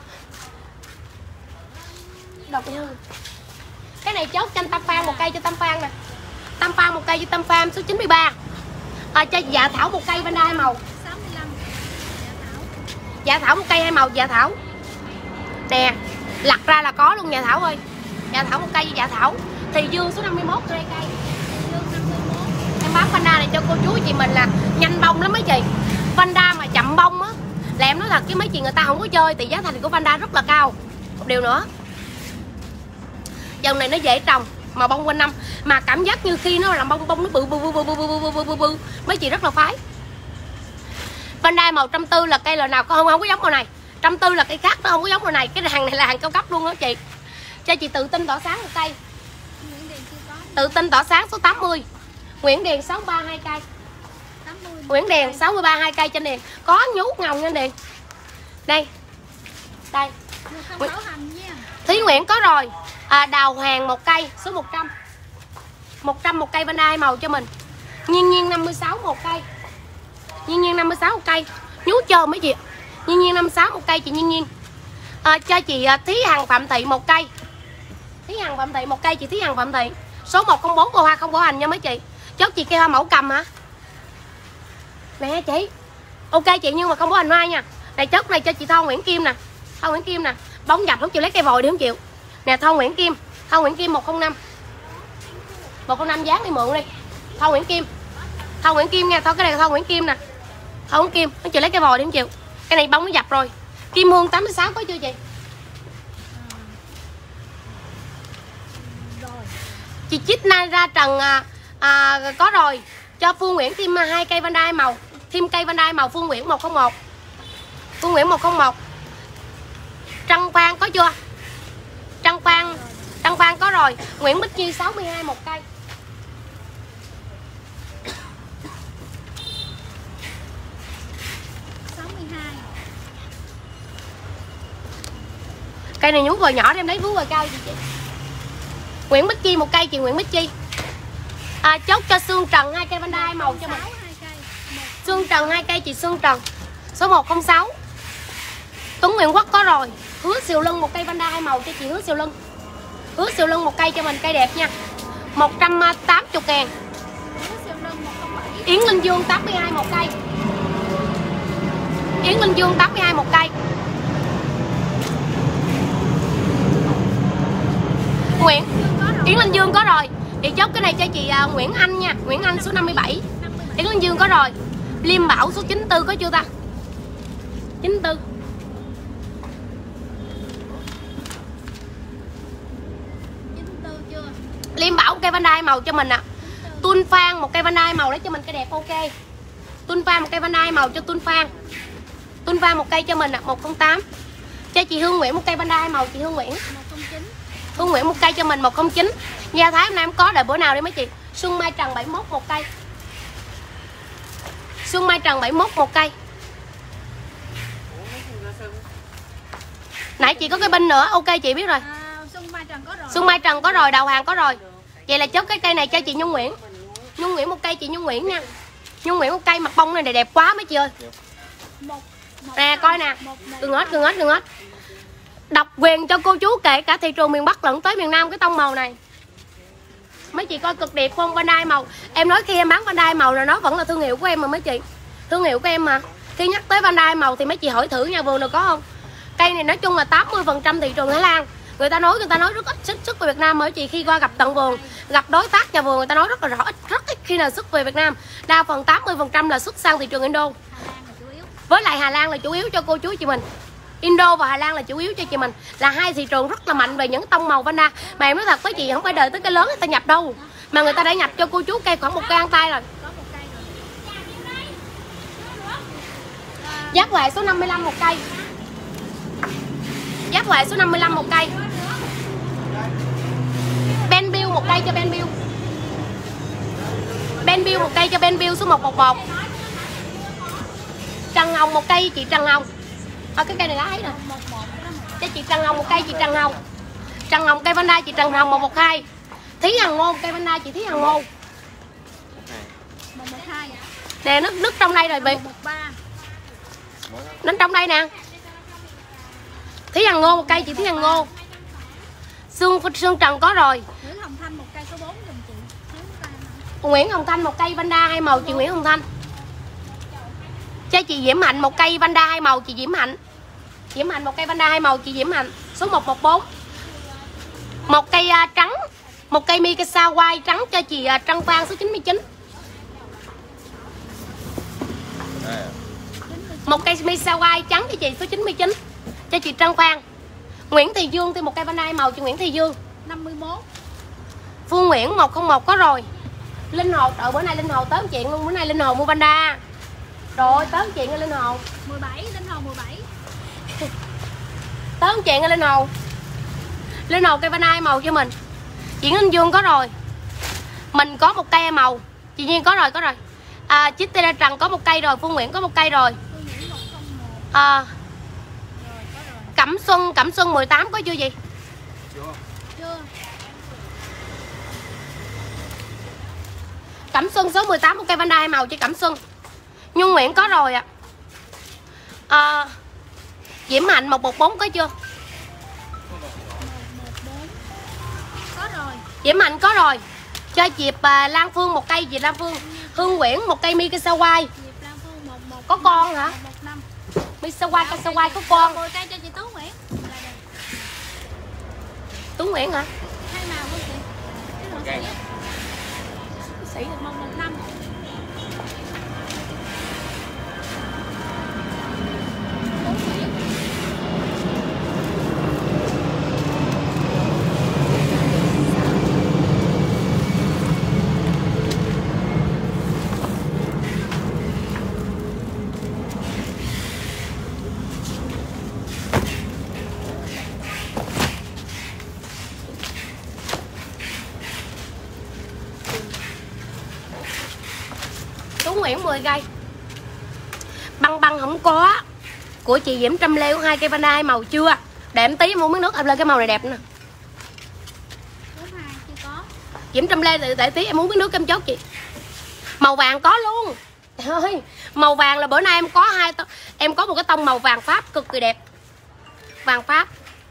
Đọc đi hơn. Cái này chốt cho Tâm Phan một cây cho Tâm Phan nè. Tâm Phan một cây cho Tâm Phan số chín mươi ba. À, cho Dạ Thảo một cây Van Đai hai màu. sáu mươi lăm. Dạ Thảo một cây hai màu Dạ Thảo. Nè, lặt ra là có luôn Dạ Thảo ơi. Dạ Thảo một cây với Dạ Thảo. Thì Dương số năm mươi mốt hai cây. Dương năm mươi mốt. Em bán Van Đai này cho cô chú chị mình là nhanh bông lắm mấy chị. Van Đai mà chậm bông á là em nói thật chứ mấy chị người ta không có chơi thì giá thành của Van Đai rất là cao. Một điều nữa, dòng này nó dễ trồng mà bông quanh năm, mà cảm giác như khi nó làm bông bông nó bự bự bự bự bự bự bự bự bự mấy chị rất là phái. Van Đai màu trăm tư là cây loại nào có không không có giống màu này. Trăm tư là cây khác, nó không có giống màu này. Cái hàng này là hàng cao cấp luôn đó chị. Cho chị Tự Tin tỏa sáng một cây. Nguyễn Điền chưa có. Tự Tin tỏa sáng số tám mươi. Nguyễn Điền sáu mươi ba hai cây. tám mươi. Nguyễn Điền sáu mươi ba hai cây trên Điền. Có nhút ngồng nha Điền. Đây. Đây. một không sáu hành nha. Thúy Nguyễn có rồi. À, Đào Hoàng một cây số một trăm. một trăm một cây Van Đai màu cho mình. Nhiên Nhiên năm mươi sáu một cây. Nhiên Nhiên năm mươi sáu một cây. Nhút chờ mấy chị. Nhiên Nhiên năm mươi sáu một cây chị Nhiên Nhiên. À, cho chị Thí Hằng Phạm Thị một cây. Thí Hằng Phạm Thị một cây chị Thí Hằng Phạm Thị. Số một không bốn cô hoa không bảo hành nha mấy chị. Chốt chị kêu hoa mẫu cầm hả? Nè chị. Ok chị nhưng mà không bảo hành hoa nha. Này chốt này cho chị Thon Nguyễn Kim nè. Thon Nguyễn Kim nè. Bóng dập không chịu lấy cây vòi đi không chịu. Nè Thon Nguyễn Kim. Thon Nguyễn Kim một không năm. một không năm dán đi mượn đi. Thon Nguyễn Kim. Thon Nguyễn Kim nha. Thon cái này là Thon Nguyễn Kim nè. Thon Nguyễn Kim. Không chịu lấy cây vòi đi không chịu. Cái này bông nó dập rồi. Kim Hương tám mươi sáu có chưa chị? Rồi. Chị Chích Nai ra Trần à, à, có rồi. Cho Phương Nguyễn thêm hai cây Van Đai màu. Thêm cây Van Đai màu Phương Nguyễn một không một. Phương Nguyễn một không một. Trăng Phan có chưa? Trăng Phan. Trăng Phan có rồi. Nguyễn Bích Chi sáu mươi hai một cây. sáu mươi hai. Cây này nhú vòi nhỏ em lấy vú vòi cao gì chị. Nguyễn Bích Chi một cây chị Nguyễn Bích Chi. À, chốt cho Sương Trần hai cây Van Đai màu cho mình. Sương Trần hai cây chị Sương Trần số một không sáu. Tuấn Nguyễn Quốc có rồi. Hứa Siêu Lân một cây Van Đai hai màu cho chị Hứa Siêu Lân. Hứa Siêu Lân một cây cho mình, cây đẹp nha. một trăm tám mươi ngàn. Yến Linh Dương tám mươi hai một cây. Yến Linh Dương tám mươi hai một cây. Nguyễn Yến Linh Dương có rồi. Chị chốt cái này cho chị uh, Nguyễn Anh nha. Nguyễn Anh số năm mươi bảy. Yến Linh Dương có rồi. Liêm Bảo số chín mươi tư có chưa ta? chín mươi tư. Liêm Bảo cây Van Đai màu cho mình ạ. À. Tuân Phan một cây Van Đai màu lấy cho mình cây đẹp ok. Tuân Phan một cây Van Đai màu cho Tuân Phan. Tuân Phan một cây cho mình ạ, à, một không tám. Cho chị Hương Nguyễn một cây Van Đai màu chị Hương Nguyễn. một không chín. Hương Nguyễn một cây cho mình một không chín. Gia Thái hôm nay em có đợi bữa nào đi mấy chị. Xuân Mai Trần bảy mươi mốt một cây. Xuân Mai Trần bảy mươi mốt một cây. Nãy chị có cái binh nữa, ok chị biết rồi. À, Xuân Mai Trần có rồi, đầu hàng có rồi. Vậy là chốt cái cây này cho chị Nhung Nguyễn. Nhung Nguyễn một cây chị Nhung Nguyễn nha. Nhung Nguyễn một cây mặt bông này đẹp quá mấy chị ơi. Nè coi nè. Đừng hết, đừng hết, đừng hết. Độc quyền cho cô chú kể cả thị trường miền Bắc lẫn tới miền Nam cái tông màu này. Mấy chị coi cực đẹp không? Bandai màu. Em nói khi em bán Bandai màu là nó vẫn là thương hiệu của em mà mấy chị. Thương hiệu của em mà. Khi nhắc tới Bandai màu thì mấy chị hỏi thử nhà vườn được có không? Cây này nói chung là tám mươi phần trăm thị trường Thái Lan. Người ta nói người ta nói rất ít xuất xuất về Việt Nam. Mấy chị khi qua gặp tận vườn, gặp đối tác nhà vườn, người ta nói rất là rõ, ít rất ít khi nào xuất về Việt Nam. Đa phần tám mươi phần trăm là xuất sang thị trường Indo. Với lại Hà Lan là chủ yếu cho cô chú chị mình. Indo và Hà Lan là chủ yếu cho chị mình, là hai thị trường rất là mạnh về những tông màu Vanda. Mà em nói thật với chị, không phải đợi tới cái lớn người ta nhập đâu, mà người ta đã nhập cho cô chú cây khoảng một cây ăn tay rồi. Giác Huệ số năm mươi lăm một cây. Giác Huệ số năm mươi lăm một cây. Benville một cây cho Benville. Benville một cây cho Benville số một một một. Trần Hồng một cây chị Trần Hồng. Ở cái cây này lá ấy nè. Cho chị Trần Hồng một cây chị Trần Hồng. Trần Hồng cây Vanda chị Trần Hồng một một hai. Thí Hằng Ngô cây Vanda chị Thí Hằng Ngô. Nè nước nước trong đây rồi bị. Đến trong đây nè. Thí Hằng Ngô một cây chị Thí Hằng Ngô. Sương Sương Trần có rồi. Nguyễn Hồng Thanh một cây số bốn giùm chị. Nguyễn Hồng Thanh một cây Vanda hai màu chị Nguyễn Hồng Thanh. Cho chị Diễm Hạnh một cây Vanda hai màu chị Diễm Hạnh. Diễm Hạnh một cây Vanda hai màu chị Diễm Hạnh số một một bốn. Một cây uh, trắng, một cây Mikasa White trắng cho chị uh, Trân Phan số chín mươi chín. Một cây Mikasa White trắng cho chị số chín mươi chín cho chị Trân Phan. Nguyễn Thị Dương thì một cây Vanda hai màu chị Nguyễn Thị Dương năm mươi mốt. Phương Nguyễn một không một có rồi. Linh Hồ, trời bữa nay Linh Hồ tới chuyện luôn, bữa nay Linh Hồ mua Vanda. Rồi tới chuyện ở Linh Hồ. mười bảy, Linh Hồ mười bảy. Tới chuyện ở Linh Hồ. Linh Hồ cây Vanda hai màu cho mình. Chị Ninh Dương có rồi. Mình có một cây hai màu. Chị Nhiên có rồi, có rồi. À, Chích Tê Trần có một cây rồi, Phương Nguyễn có một cây rồi. À, Cẩm Xuân, Cẩm Xuân mười tám có chưa gì? Chưa. Cẩm Xuân số mười tám một cây Vanda hai màu cho Cẩm Xuân. Nhung Nguyễn có rồi ạ. À. À, Diễm Hạnh một một bốn có chưa? Có rồi. Diễm Hạnh có rồi. Cho Diệp uh, Lan Phương một cây, Diệp Lan Phương. Hương Nguyễn một cây Mikasa White. Có con hả? Mikasa White, Mikasa White có con. mười cây cho chị Tú Nguyễn. Tú Nguyễn hả? Hai màu không chị? Okay. Sĩ một một năm. Tú Nguyễn mười cây. Băng băng không có. Của chị Diễm Trâm Lê hai cây Vanda hai màu chưa? Để em tí em uống miếng nước em lên cái màu này đẹp nè. Diễm Trâm Lê để, để tí em uống miếng nước em chốt chị. Màu vàng có luôn. Ơi, màu vàng là bữa nay em có hai em có một cái tông màu vàng Pháp cực kỳ đẹp. Vàng Pháp.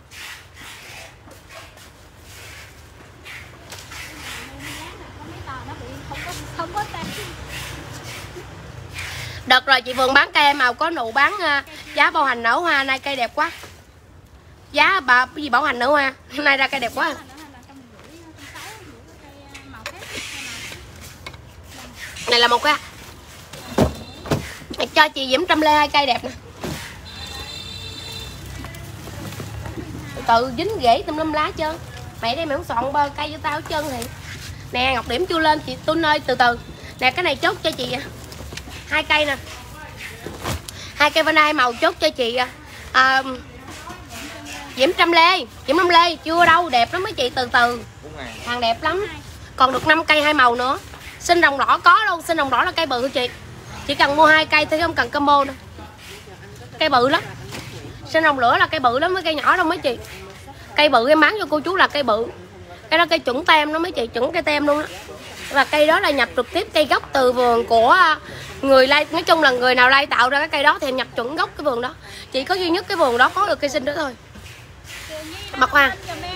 Đợt rồi chị Vườn bán cây màu có nụ bán uh, giá bảo hành nở hoa, nay cây đẹp quá. Giá bà cái gì bảo hành nở hoa, nay ra cây đẹp quá. Này là một cái. Này cho chị Diễm Trâm Lê hai cây đẹp nè. Từ từ dính rễ tùm lum lá trơn. Mày đây mày không soạn bơ cây cho tao hết trơn thì. Nè Ngọc Điểm chưa lên chị Tuân ơi, từ từ. Nè cái này chốt cho chị hai cây nè. Hai cây Vanda hai màu chốt cho chị à, Diễm Trâm Lê. Diễm Trâm Lê chưa đâu, đẹp lắm mấy chị, từ từ. Hàng đẹp lắm. Còn được năm cây hai màu nữa. Sinh đồng đỏ có luôn, sinh đồng đỏ là cây bự chị. Chỉ cần mua hai cây thôi không cần combo đâu. Cây bự lắm. Sinh đồng lửa là cây bự lắm, với cây nhỏ đâu mấy chị. Cây bự em bán cho cô chú là cây bự. Cái đó cây chuẩn tem nó mấy chị, chuẩn cây tem luôn á. Và cây đó là nhập trực tiếp cây gốc từ vườn của người lai, nói chung là người nào lai tạo ra cái cây đó thì em nhập chuẩn gốc cái vườn đó. Chỉ có duy nhất cái vườn đó có được cây sinh đó thôi. Mặt hoa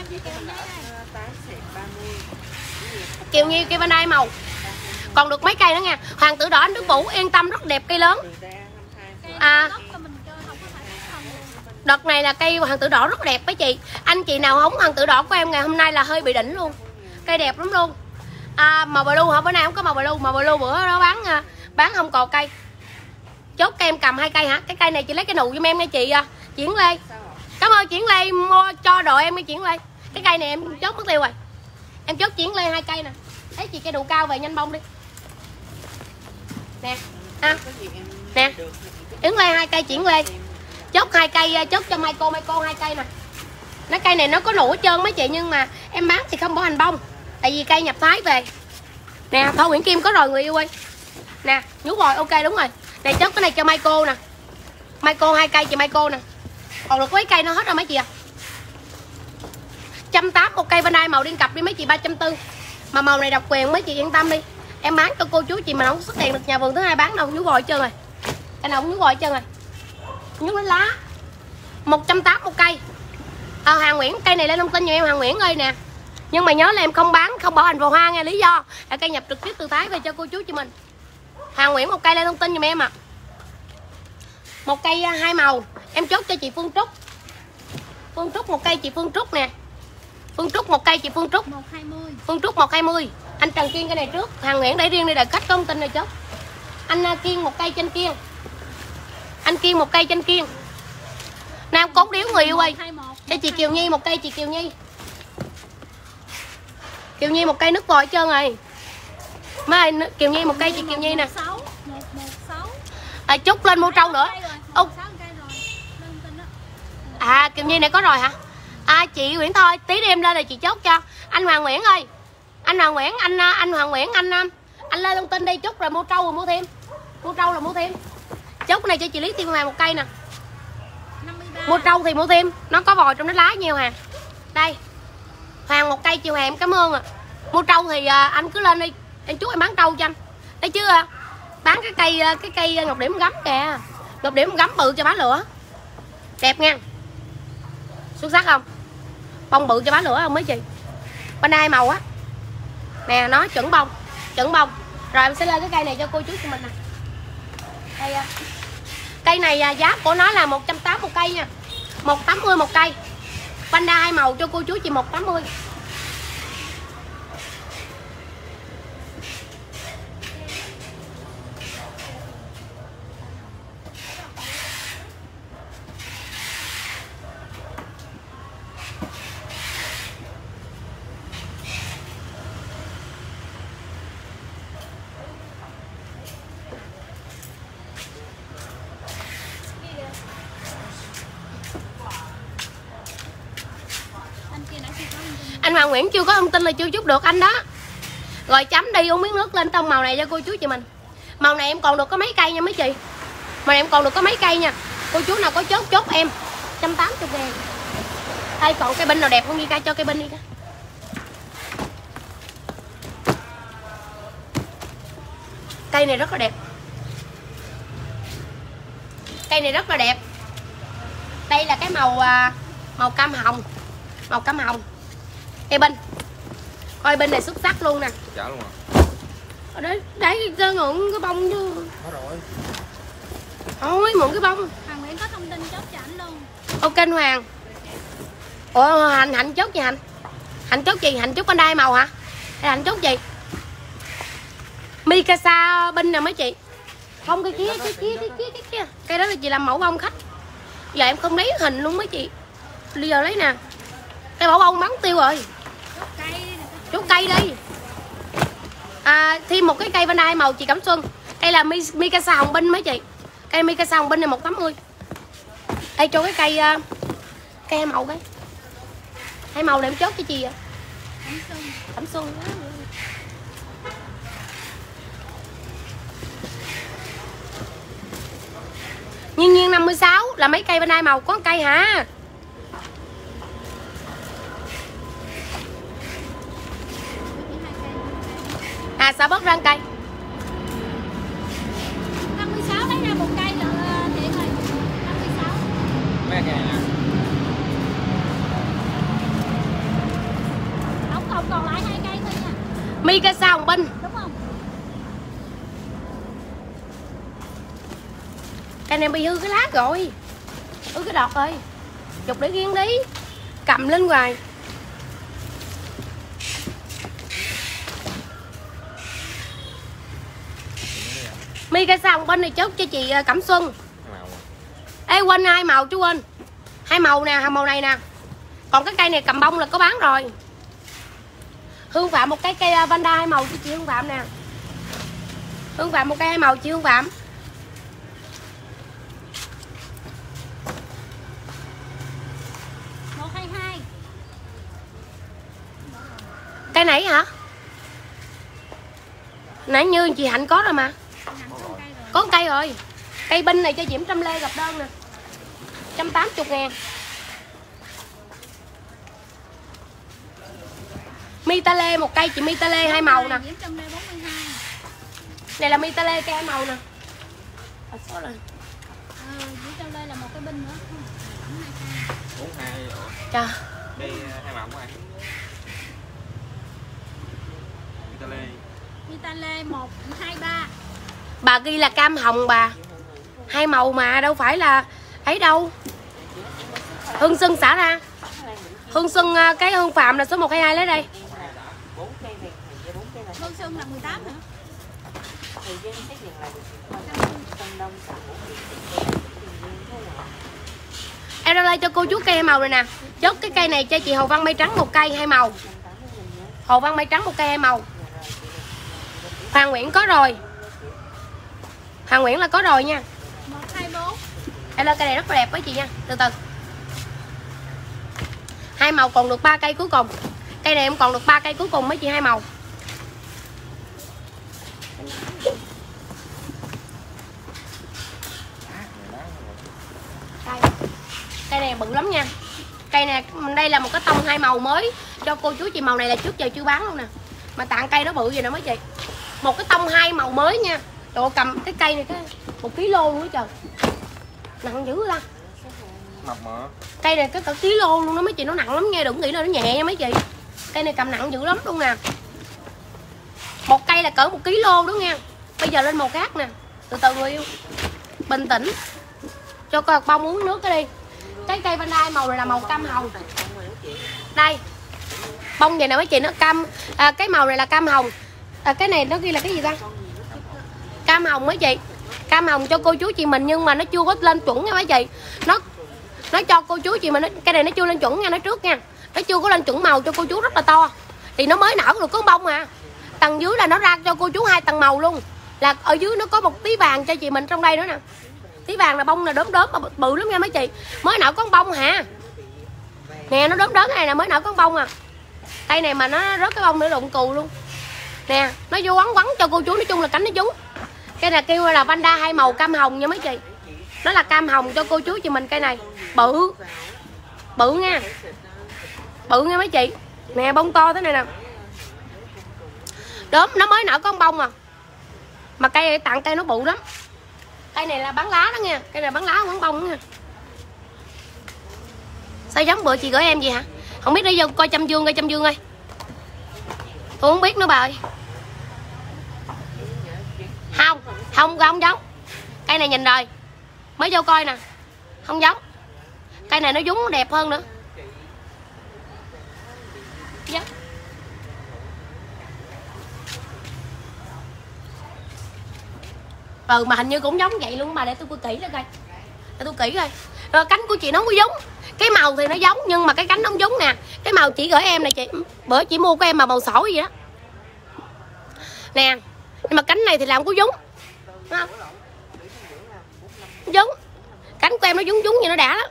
Kiều Nhi cây Bandai màu. Còn được mấy cây nữa nha. Hoàng tử đỏ anh Đức Vũ yên tâm rất đẹp, cây lớn. À, đợt này là cây hoàng tử đỏ rất đẹp mấy chị. Anh chị nào hóng hoàng tử đỏ của em ngày hôm nay là hơi bị đỉnh luôn. Cây đẹp lắm luôn. À, màu blue hả? Bữa nay không có màu blue. Màu blue bữa đó bán bán không còn cây. Chốt cây em cầm hai cây hả? Cái cây này chị lấy cái nụ giùm em nha chị. Chuyển Lê. Cảm ơn Chuyển Lê mua cho đồ em đi Chuyển Lê. Cái cây này em chốt mất tiêu rồi. Em chốt Chuyển Lê hai cây nè. Thấy chị cây đủ cao về nhanh bông đi. Nè. À. Nè. Chuyển Lê hai cây Chuyển Lê. Chốt hai cây, chốt cho Michael Michael hai cây nè. Nó cây này nó có nụ hết trơn mấy chị, nhưng mà em bán thì không bỏ hành bông. Tại vì cây nhập Thái về. Nè, Thôi Nguyễn Kim có rồi người yêu ơi. Nè, nhú rồi, ok đúng rồi. Này chốt cái này cho Michael nè. Michael hai cây chị Michael nè. Còn được mấy cây nó hết rồi mấy chị à. một trăm tám mươi một cây Bandai màu điên cặp đi mấy chị, ba trăm bốn mươi. Mà màu này độc quyền mấy chị yên tâm đi. Em bán cho cô chú chị mà không xuất tiền được nhà vườn thứ hai bán đâu, nhú rồi hết trơn rồi. Cái nào cũng nhú rồi hết trơn rồi. Nhú đến lá. một trăm tám mươi một cây. À, Hoàng Nguyễn cây này lên thông tin cho em Hoàng Nguyễn ơi nè. Nhưng mà nhớ là em không bán, không bảo hành vào hoa nghe, lý do là cây nhập trực tiếp từ Thái về cho cô chú chị mình. Hoàng Nguyễn một cây lên thông tin giùm em ạ. À. Một cây hai màu, em chốt cho chị Phương Trúc. Phương Trúc một cây chị Phương Trúc nè. Phương Trúc một cây chị Phương Trúc. một hai mươi. Phương Trúc một hai mươi. Anh Trần Kiên cái này trước, Hoàng Nguyễn để riêng đi đợi khách có thông tin này chốt. Anh Kiên một cây trên Kiên. Anh Kiên một cây trên Kiên. Nam cốt điếu người yêu ơi. Cho chị Kiều Nhi một cây chị Kiều Nhi. Kiều Nhi một cây nước vòi hết trơn rồi. Mấy Kiều Nhi một cây chị Kiều Nhi nè. À, chút lên mua trâu nữa. Ô. À Kiều Nhi này có rồi hả? À chị Nguyễn thôi, tí đi em lên rồi chị chốt cho. Anh Hoàng Nguyễn ơi. Anh Hoàng Nguyễn, anh anh Hoàng Nguyễn anh anh lên thông tin đây chút rồi mua trâu rồi mua thêm. Mua trâu là mua thêm. Chốt cái này cho chị Lý Tiên Hoàng một cây nè. Mua trâu thì mua thêm, nó có vòi trong nó lá nhiều hàng. Đây. Hoàng một cây chiều hàng em cảm ơn ạ. À. Mua trâu thì à, anh cứ lên đi, anh chú em bán trâu cho anh. Đấy chứ à, bán cái cây cái cây ngọc điểm gấm kìa. Ngọc điểm gấm bự cho bá lửa. Đẹp nha. Xuất sắc không? Bông bự cho bá lửa không mấy chị? Bandai màu á. Nè nó chuẩn bông, chuẩn bông. Rồi em sẽ lên cái cây này cho cô chú của mình nè. Đây à. Cây này à, giá của nó là một trăm tám mươi một cây nha. một trăm tám mươi một cây. Bandai hai màu cho cô chú chị một trăm tám mươi. Anh Hoàng Nguyễn chưa có thông tin là chưa chút được anh đó. Rồi chấm đi uống miếng nước lên tông màu này cho cô chú chị mình. Màu này em còn được có mấy cây nha mấy chị. Màu này em còn được có mấy cây nha. Cô chú nào có chốt chốt em một trăm tám mươi ngàn. Đây còn cây binh nào đẹp không đi ca cho cây binh đi ca. Cây này rất là đẹp. Cây này rất là đẹp. Đây là cái màu màu cam hồng. Màu cam hồng. Cây binh. Coi bên này xuất sắc luôn nè. Trả luôn à? Ở đấy, đấy cho mượn cái bông chứ. Có rồi. Thôi mượn cái bông. Hoàng Nguyễn có thông tin chốt cho ảnh luôn. Ok anh Hoàng. Ủa Hạnh Hạnh chốt gì Hạnh? Hạnh chốt gì? Hạnh chốt Bandai màu hả? Hay Hạnh chốt gì? Mikasa binh nè mấy chị. Không cái kia, cái kia, cái kia, cái kia. Cây đó là chị làm mẫu bông khách. Giờ em không lấy hình luôn mấy chị. Bây giờ lấy nè. Cây mẫu bông bắn tiêu rồi. Chốt cây đi. À, thêm một cái cây Bandai màu chị Cẩm Xuân. Đây là Mikasa hồng binh mấy chị. Cây Mikasa hồng binh này một trăm tám mươi. Đây cho cái cây cây hai màu cái. Hai màu này em chốt cho chị ạ. Cẩm Xuân. Cẩm Xuân. Nhiên nhiên năm mươi sáu là mấy cây Bandai màu có cây hả? À sao bớt ra cây? năm mươi sáu lấy ra một cây là thiện rồi. năm mươi sáu. Mấy cây nè. Tổng cộng còn lại hai cây thôi nha. Mikasa Hồng Binh. Đúng không? Cây này bị hư cái lá rồi. Hư cái đọt rồi. Chụp để riêng đi. Cầm lên hoài. Mikasa Hồng Binh này chốt cho chị Cẩm Xuân. Ê quên hai màu chú quên. Hai màu nè, hai màu này nè. Còn cái cây này cầm bông là có bán rồi. Hương Phạm một cái cây Vanda hai màu cho chị Hương Phạm nè. Hương Phạm một cây hai màu chị Hương Phạm. một hai hai. Cây này hả? Nãy như chị Hạnh có rồi mà. Có cây rồi. Cây binh này cho Diễm Trăm Lê gặp đơn nè. một trăm tám mươi ngàn. Mita Lê một cây chị Mita Lê hai màu nè. Này là Mita Lê cây hai màu nè. À, số rồi. Ờ, Diễm Trăm Lê là một cái binh nữa. bốn hai. Trời. Đây hai màu của anh. Mita Lê. Mita Lê một hai ba. Bà ghi là cam hồng bà. Hai màu mà đâu phải là ấy đâu. Hương Xuân xả ra. Hương Xuân cái Hương Phạm là số một hai hai lấy đây. Hương Xuân là mười tám nữa. Em ra đây cho cô chú cây hai màu này nè. Chốt cái cây này cho chị Hồ Văn Mây Trắng một cây hai màu. Hồ Văn Mây Trắng một cây hai màu. Hoàng Nguyễn có rồi. Hoàng Nguyễn là có rồi nha. một hai bốn. Em lên cây này rất là đẹp với chị nha. Từ từ. Hai màu còn được ba cây cuối cùng. Cây này em còn được ba cây cuối cùng mấy chị hai màu. Đây. Cây này bự lắm nha. Cây này đây là một cái tông hai màu mới cho cô chú chị. Màu này là trước giờ chưa bán luôn nè. Mà tặng cây nó bự vậy nè mấy chị. Một cái tông hai màu mới nha. Đồ cầm cái cây này cái một ký lô luôn đó trời. Nặng dữ la. Mập mà. Cây này cái cỡ ký lô luôn đó mấy chị, nó nặng lắm nha, đừng nghĩ là nó nhẹ nha mấy chị. Cây này cầm nặng dữ lắm luôn nè. Một cây là cỡ một ký lô đó nha. Bây giờ lên màu khác nè. Từ từ người yêu. Bình tĩnh. Cho coi hạt bông uống nước cái đi. Cái cây Vanda màu này là màu cam hồng. Đây. Bông vậy nè mấy chị, nó cam à, cái màu này là cam hồng. À, cái này nó ghi là cái gì ta? Cam hồng mấy chị. Cam hồng cho cô chú chị mình nhưng mà nó chưa có lên chuẩn nha mấy chị. Nó nó cho cô chú chị mình nó, cái này nó chưa lên chuẩn nha, nó trước nha. Nó chưa có lên chuẩn màu cho cô chú rất là to. Thì nó mới nở được có bông à. Tầng dưới là nó ra cho cô chú hai tầng màu luôn. Là ở dưới nó có một tí vàng cho chị mình trong đây nữa nè. Tí vàng là bông là đốm đốm mà bự lắm nha mấy chị. Mới nở con bông hả? Nè nó đốm đốm này là mới nở con bông à. Cây này mà nó rớt cái bông nữa đụng cù luôn. Nè, nó vô quắn quắn cho cô chú, nói chung là cánh nó trúng. Cây này kêu là Vanda hai màu cam hồng nha mấy chị. Nó là cam hồng cho cô chú chị mình cây này. Bự. Bự nha. Bự nha mấy chị. Nè bông to thế này nè. Đốm nó mới nở con bông à. Mà cây này tặng cây nó bự lắm. Cây này là bán lá đó nha. Cây này bán lá bán bông đó nha. Sao giống bữa chị gửi em gì hả? Không biết, đi vô coi Chăm Dương coi Chăm Dương ơi. Tôi không biết nữa bà ơi. Không, không, không giống. Cây này nhìn rồi. Mới vô coi nè. Không giống. Cây này nó dúng đẹp hơn nữa. Dạ. Ừ mà hình như cũng giống vậy luôn mà, để tôi coi kỹ ra coi. Để tôi kỹ coi. Rồi, cánh của chị nó không có giống. Cái màu thì nó giống nhưng mà cái cánh nó không giống nè. Cái màu chị gửi em này chị, bữa chị mua của em mà màu sổ gì đó. Nè, nhưng mà cánh này thì làm có giống. Không? Giống. Cánh của em nó giống giống như nó đã lắm.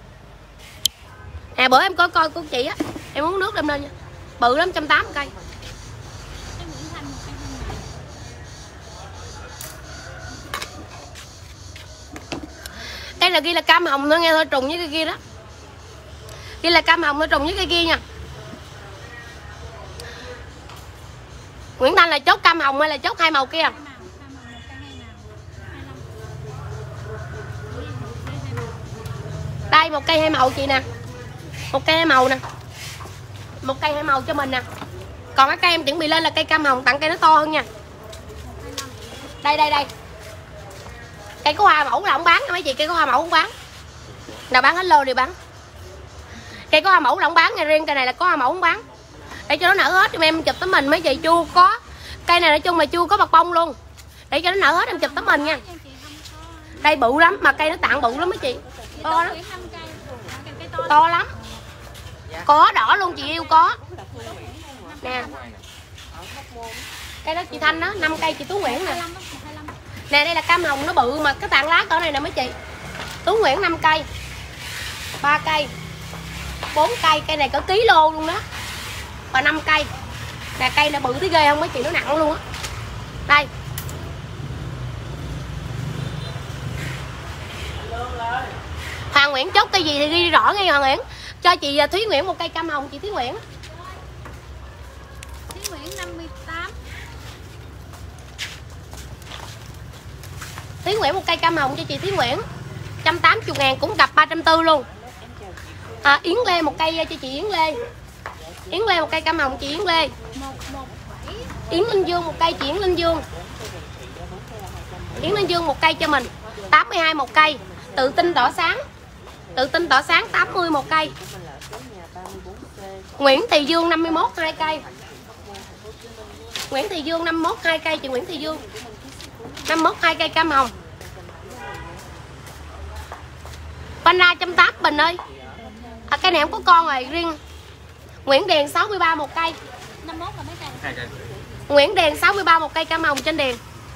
Nè bữa em coi coi của chị á, em uống nước đem lên nha. Bự lắm, một trăm tám mươi cây. Đây là ghi là cam hồng thôi nghe, thôi trùng với cái kia đó. Ghi là cam hồng thôi trùng với cái kia nha. Nguyễn Thanh là chốt cam hồng hay là chốt hai màu kia? Hai màu, hai màu, một cây hai màu. hai mươi lăm. Đây một cây hai màu chị nè. Một cây hai màu nè. Một cây hai màu cho mình nè. Còn cái cây em chuẩn bị lên là cây cam hồng, tặng cây nó to hơn nha. Đây đây đây. Cây có hoa mẫu là không bán nha mấy chị, cây có hoa mẫu không bán. Nào bán hết lô đi bán. Cây có hoa mẫu là không bán nha, riêng cây này là có hoa mẫu không bán. Để cho nó nở hết em em chụp tấm hình mấy chị. Chu có cây này nói chung là chu có bạc bông luôn. Để cho nó nở hết em chụp tấm hình nha. Đây bự lắm mà cây nó tặng bự lắm mấy chị. To lắm. To lắm. Có đỏ luôn chị yêu có. Nè. Cây đó chị Thanh đó, năm cây chị Tú Nguyễn nè. Nè đây là cam hồng nó bự mà cái tàn lá cỡ này nè mấy chị. Tú Nguyễn năm cây. ba cây. bốn cây, cây này cỡ ký lô luôn đó. Và năm cây. Nè cây nó bự tới ghê không mấy chị, nó nặng luôn á. Đây. Hoàng Nguyễn chốt cây gì thì ghi rõ nghe Hoàng Nguyễn. Cho chị Thúy Nguyễn một cây cam hồng chị Thúy Nguyễn. Thúy Nguyễn năm mươi tám. Thúy Nguyễn một cây cam hồng cho chị Thúy Nguyễn. một trăm tám mươi ngàn cũng cặp ba trăm tư mươi luôn. À, Yến Lê một cây cho chị Yến Lê. Yến Lê một cây cam hồng chị Yến Lê. một một bảy. Yến Linh Dương một cây chị Yến Linh Dương. Yến Linh Dương một cây cho mình. tám mươi hai một cây. Tự tin tỏ sáng. Tự tin tỏ sáng tám mươi một cây. Nguyễn Thị Dương năm mươi mốt hai cây. Nguyễn Thị Dương năm mươi mốt hai cây chị Nguyễn Thị Dương. năm mươi mốt hai cây cam hồng. Panda một trăm tám mươi Bình ơi. À, cây này không có con rồi riêng. Nguyễn Điền sáu mươi ba một cây. năm mươi mốt là mấy cây? Hai cây. Nguyễn Điền sáu mươi ba một cây cam hồng trên Điền.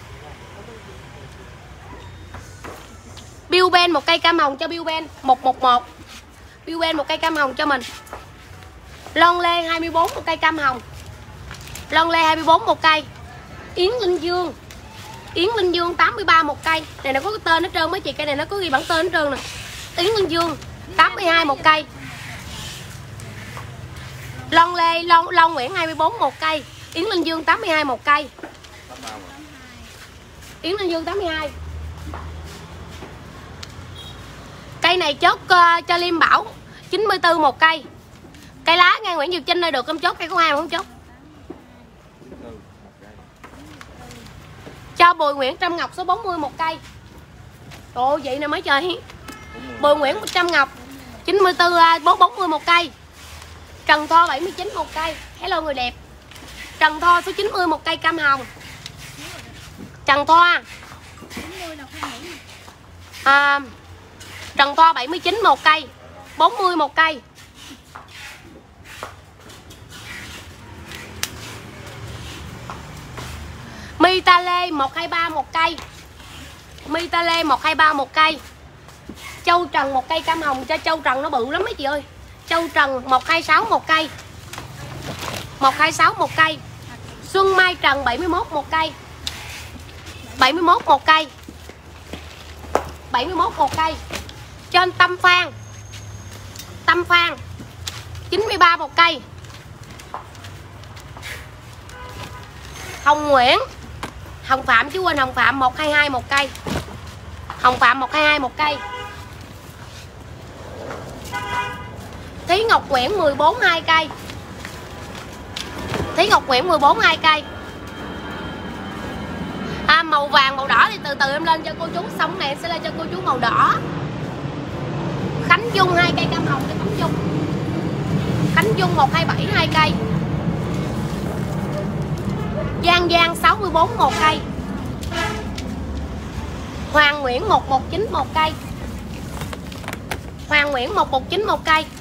Bill Ben một cây cam hồng cho Bill Ben một một một. Bill Ben một cây cam hồng cho mình. Lon Lê hai mươi bốn một cây cam hồng. Lon Lê hai mươi bốn một cây. Yến Linh Dương. Yến Linh Dương tám mươi ba một cây. Này nó có cái tên hết trơn mấy chị, cây này nó có ghi bản tên hết trơn nè. Yến Linh Dương tám mươi hai một cây. Lon Lê Lon, Lon Nguyễn hai mươi bốn một cây. Yến Linh Dương tám mươi hai một cây. Yến Linh Dương tám mươi hai. Cây này chốt uh, cho Liêm Bảo chín mươi tư một cây. Cây lá nghe Nguyễn Diệu Trinh ơi, được không chốt, cây có hai mà không chốt. Cho Bùi Nguyễn Trâm Ngọc số bốn mươi một cây. Ồ vậy nè mấy trời. Bùi Nguyễn một trăm Ngọc chín mươi tư bốn mươi một cây. Trần Tho bảy mươi chín một cây. Hello người đẹp. Trần Tho số chín mươi một cây cam hồng. Trần Tho à, Trần Tho bảy mươi chín một cây, bốn mươi một cây. Mita Lê một hai ba một cây. Mita Lê một hai ba một cây. Châu Trần một cây cam hồng cho Châu Trần nó bự lắm mấy chị ơi. Châu Trần một hai sáu một cây. một hai sáu một cây. Xuân Mai Trần bảy mươi mốt một cây. bảy mươi mốt một cây. bảy mươi mốt một cây. Trên Tâm Phan. Tâm Phan chín mươi ba một cây. Hồng Nguyễn. Hồng Phạm chứ quên Hồng Phạm một hai hai một cây. Hồng Phạm một hai hai một cây. Thí Ngọc Nguyễn mười bốn hai cây. Thí Ngọc Nguyễn mười bốn hai cây. À, màu vàng màu đỏ thì từ từ em lên cho cô chú, xong này em sẽ lên cho cô chú màu đỏ. Khánh Dung hai cây cam hồng cho Khánh Dung. Khánh Dung một hai bảy hai cây. Giang Giang sáu mươi bốn một cây. Hoàng Nguyễn một một chín một cây. Hoàng Nguyễn một một chín một cây.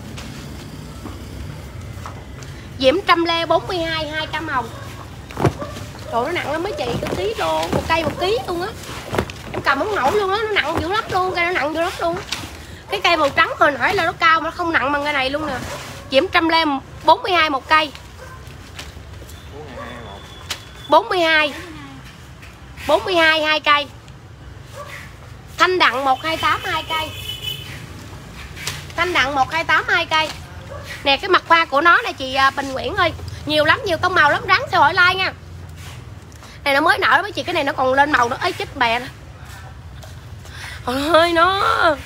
Diễm Trâm Lê bốn mươi hai hai cam hồng. Trời nó nặng lắm mấy chị, cái ký luôn, một cây một ký luôn á. Em cầm không nổi luôn á, nó nặng dữ lắm luôn, cây nó nặng dữ lắm luôn. Cái cây màu trắng hồi nãy là nó cao mà nó không nặng bằng cây này luôn nè. Diễm Trâm Lê bốn mươi hai một cây. bốn mươi hai. bốn mươi hai hai cây. Thanh Đặng một hai tám hai cây. Thanh Đặng một hai tám hai cây. Nè cái mặt hoa của nó này chị Bình Nguyễn ơi, Nhiều lắm, nhiều tông màu lắm, ráng theo hỏi like nha. Này nó mới nở đó mấy chị, cái này nó còn lên màu nó ấy chết bè nè. Trời ơi nó.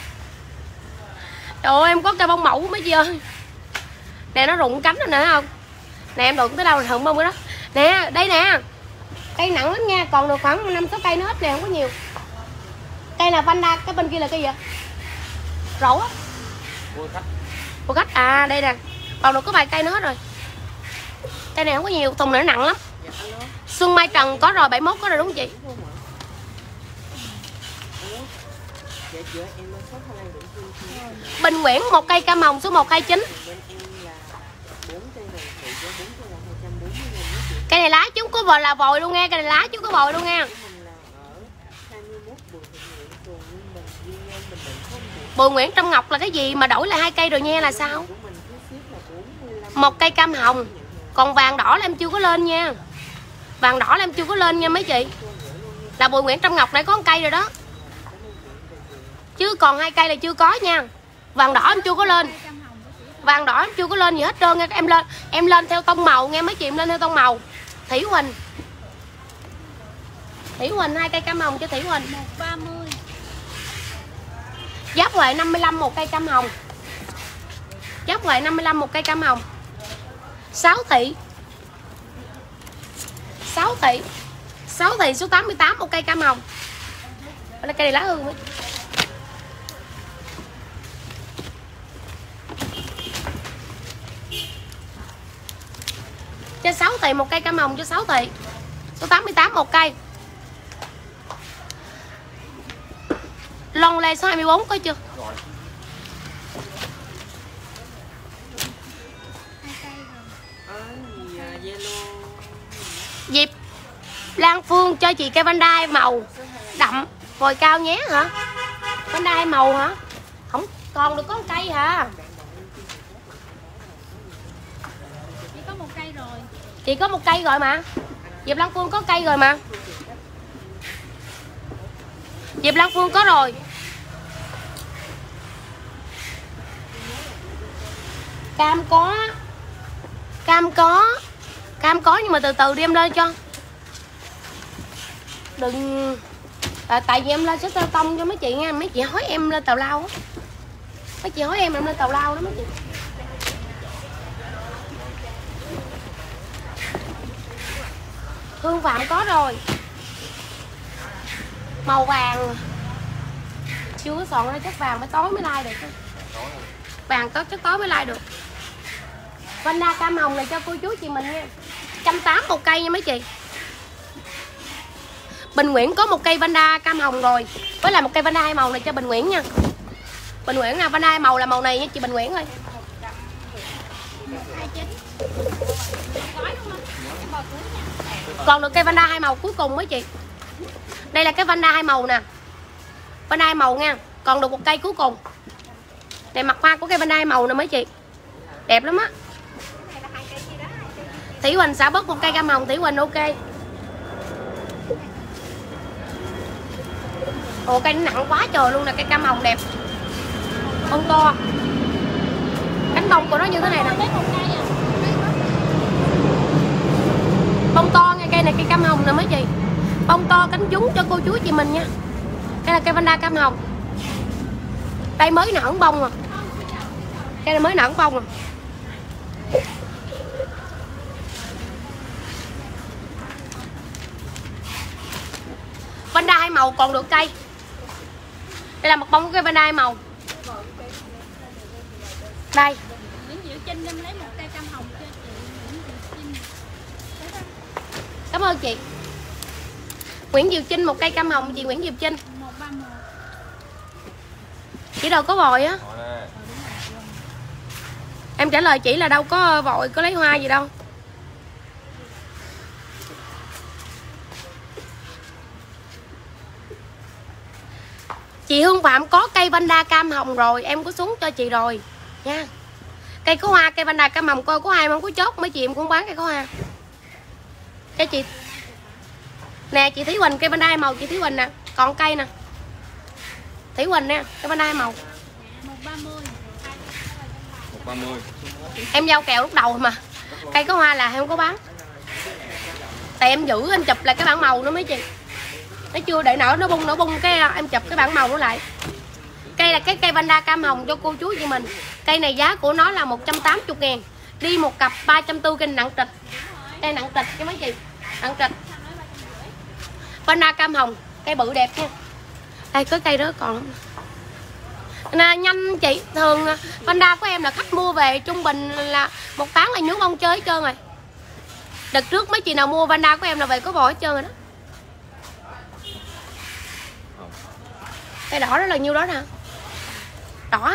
Trời ơi em có cây bông mẫu mấy chị ơi. Nè nó rụng cánh rồi nè không? Nè em đụng tới đâu là thượng bông cái đó. Nè, đây nè. Cây nặng lắm nha, còn được khoảng năm sáu cây nữa hết nè, không có nhiều. Cây là Vanda, cái bên kia là cây gì? Rổ á. Cua khách. Cua khách à, đây nè. Còn được có vài cây nữa hết rồi. Cây này không có nhiều, thùng này nó nặng lắm. Xuân Mai Trần có rồi, bảy mốt có rồi đúng không chị? Bình Nguyễn một cây cam hồng số một hai chín. Cây này lá chứ không có vòi là vòi luôn nghe, cây này lá chứ không có vòi luôn nghe. Bùi Nguyễn trong ngọc là cái gì mà đổi lại hai cây rồi nha là sao? Một cây cam hồng, còn vàng đỏ là em chưa có lên nha. Vàng đỏ là em chưa có lên nha mấy chị. Là Bùi Nguyễn trong ngọc này có một cây rồi đó. Chứ còn hai cây là chưa có nha. Vàng đỏ em chưa có lên. Vàng đỏ em chưa có lên gì hết trơn nha. Em lên em lên theo tông màu nghe mấy chị, em lên theo tông màu. Thủy Huỳnh. Thủy Huỳnh hai cây cam hồng cho Thủy Huỳnh. một ba mươi. Giáp Huệ năm mươi lăm một cây cam hồng. Giáp Huệ năm mươi lăm một cây cam hồng. sáu thị. sáu thị. sáu thị số tám mươi tám một cây cam hồng. Đây cây này lá hương. Cho sáu thị một cây cam hồng cho sáu thị. Số tám mươi tám một cây. Lon lê số hai mươi bốn có chưa? Rồi. Dịp Lan Phương cho chị cây Vanda màu đậm vòi cao nhé hả? Vanda màu hả? Không còn được có một cây hả? Chỉ có một cây rồi. Chị có một cây rồi mà. Diệp Lan Phương có cây rồi mà. Diệp Lan Phương có rồi. Cam có. Cam có. Cam có nhưng mà từ từ đi em lên cho. Đừng tại, tại vì em lên sẽ tơ tông cho mấy chị nha. Mấy chị hối em lên tàu lao á. Mấy chị hối em em lên tàu lao đó mấy chị. Hương Phạm có rồi. Màu vàng chưa có soạn ra, chắc vàng mới tối mới like được. Vàng có chắc tối mới like được. Vanda cam hồng này cho cô chú chị mình nha. một trăm tám mươi một cây nha mấy chị. Bình Nguyễn có một cây Vanda cam hồng rồi. Với lại một cây Vanda hai màu này cho Bình Nguyễn nha. Bình Nguyễn là Vanda hai màu là màu này nha chị Bình Nguyễn ơi. Còn được cây Vanda hai màu cuối cùng mấy chị. Đây là cái Vanda hai màu nè. Vanda hai màu nha. Còn được một cây cuối cùng. Này mặt hoa của cây Vanda hai màu nè mấy chị. Đẹp lắm á. Thủy Huỳnh xả bớt một cây cam hồng. Thủy Huỳnh ok. Ồ cây nó nặng quá trời luôn nè. Cây cam hồng đẹp. Bông to. Cánh bông của nó như thế này nè. Bông to nha. Cây này cây cam hồng nè mấy chị. Bông to cánh trúng cho cô chú chị mình nha. Đây là cây Vanda cam hồng. Đây mới nở bông à. Cây này mới nở bông à. Vanda hai màu còn được cây. Đây là mặt bông của cây Vanda hai màu. Đây. Nguyễn Diệu Trinh em lấy một cây cam hồng cho chị Nguyễn Diệu Trinh. Cảm ơn chị. Nguyễn Diệu Trinh một cây cam hồng chị Nguyễn Diệu Trinh. một ba một. Chị đâu có vòi á. Em trả lời chị là đâu có vòi, có lấy hoa gì đâu. Chị Hương Phạm có cây Vanda cam hồng rồi, em có xuống cho chị rồi nha. Cây có hoa, cây Vanda cam hồng coi có hai không có chốt, mấy chị em cũng bán cây có hoa. Cho chị. Nè chị Thúy Huỳnh cây Vanda hai màu chị Thúy Huỳnh nè, còn cây nè. Thúy Huỳnh nè, cây Vanda hai màu. một ba mươi. một ba mươi. Em giao kèo lúc đầu mà. Cây có hoa là không có bán. Tại em giữ em chụp lại cái bảng màu nữa mấy chị. Nó chưa để nở nó bung nó bung cái em chụp cái bảng màu nó lại. Cây là cái cây Vanda cam hồng cho cô chú chị mình. Cây này giá của nó là một trăm tám mươi ngàn. Đi một cặp ba trăm tư mươi, cây nặng trịch. Cây nặng trịch cho mấy chị. Nặng trịch. Vanda cam hồng, cây bự đẹp nha. Đây có cây đó còn nè, nhanh chị. Thường Vanda của em là khách mua về trung bình là một tháng là nhúng bông chơi hết trơn rồi. Đợt trước mấy chị nào mua Vanda của em là về có vỏ hết trơn rồi đó. Cây đỏ đó là nhiêu đó nè. Đỏ.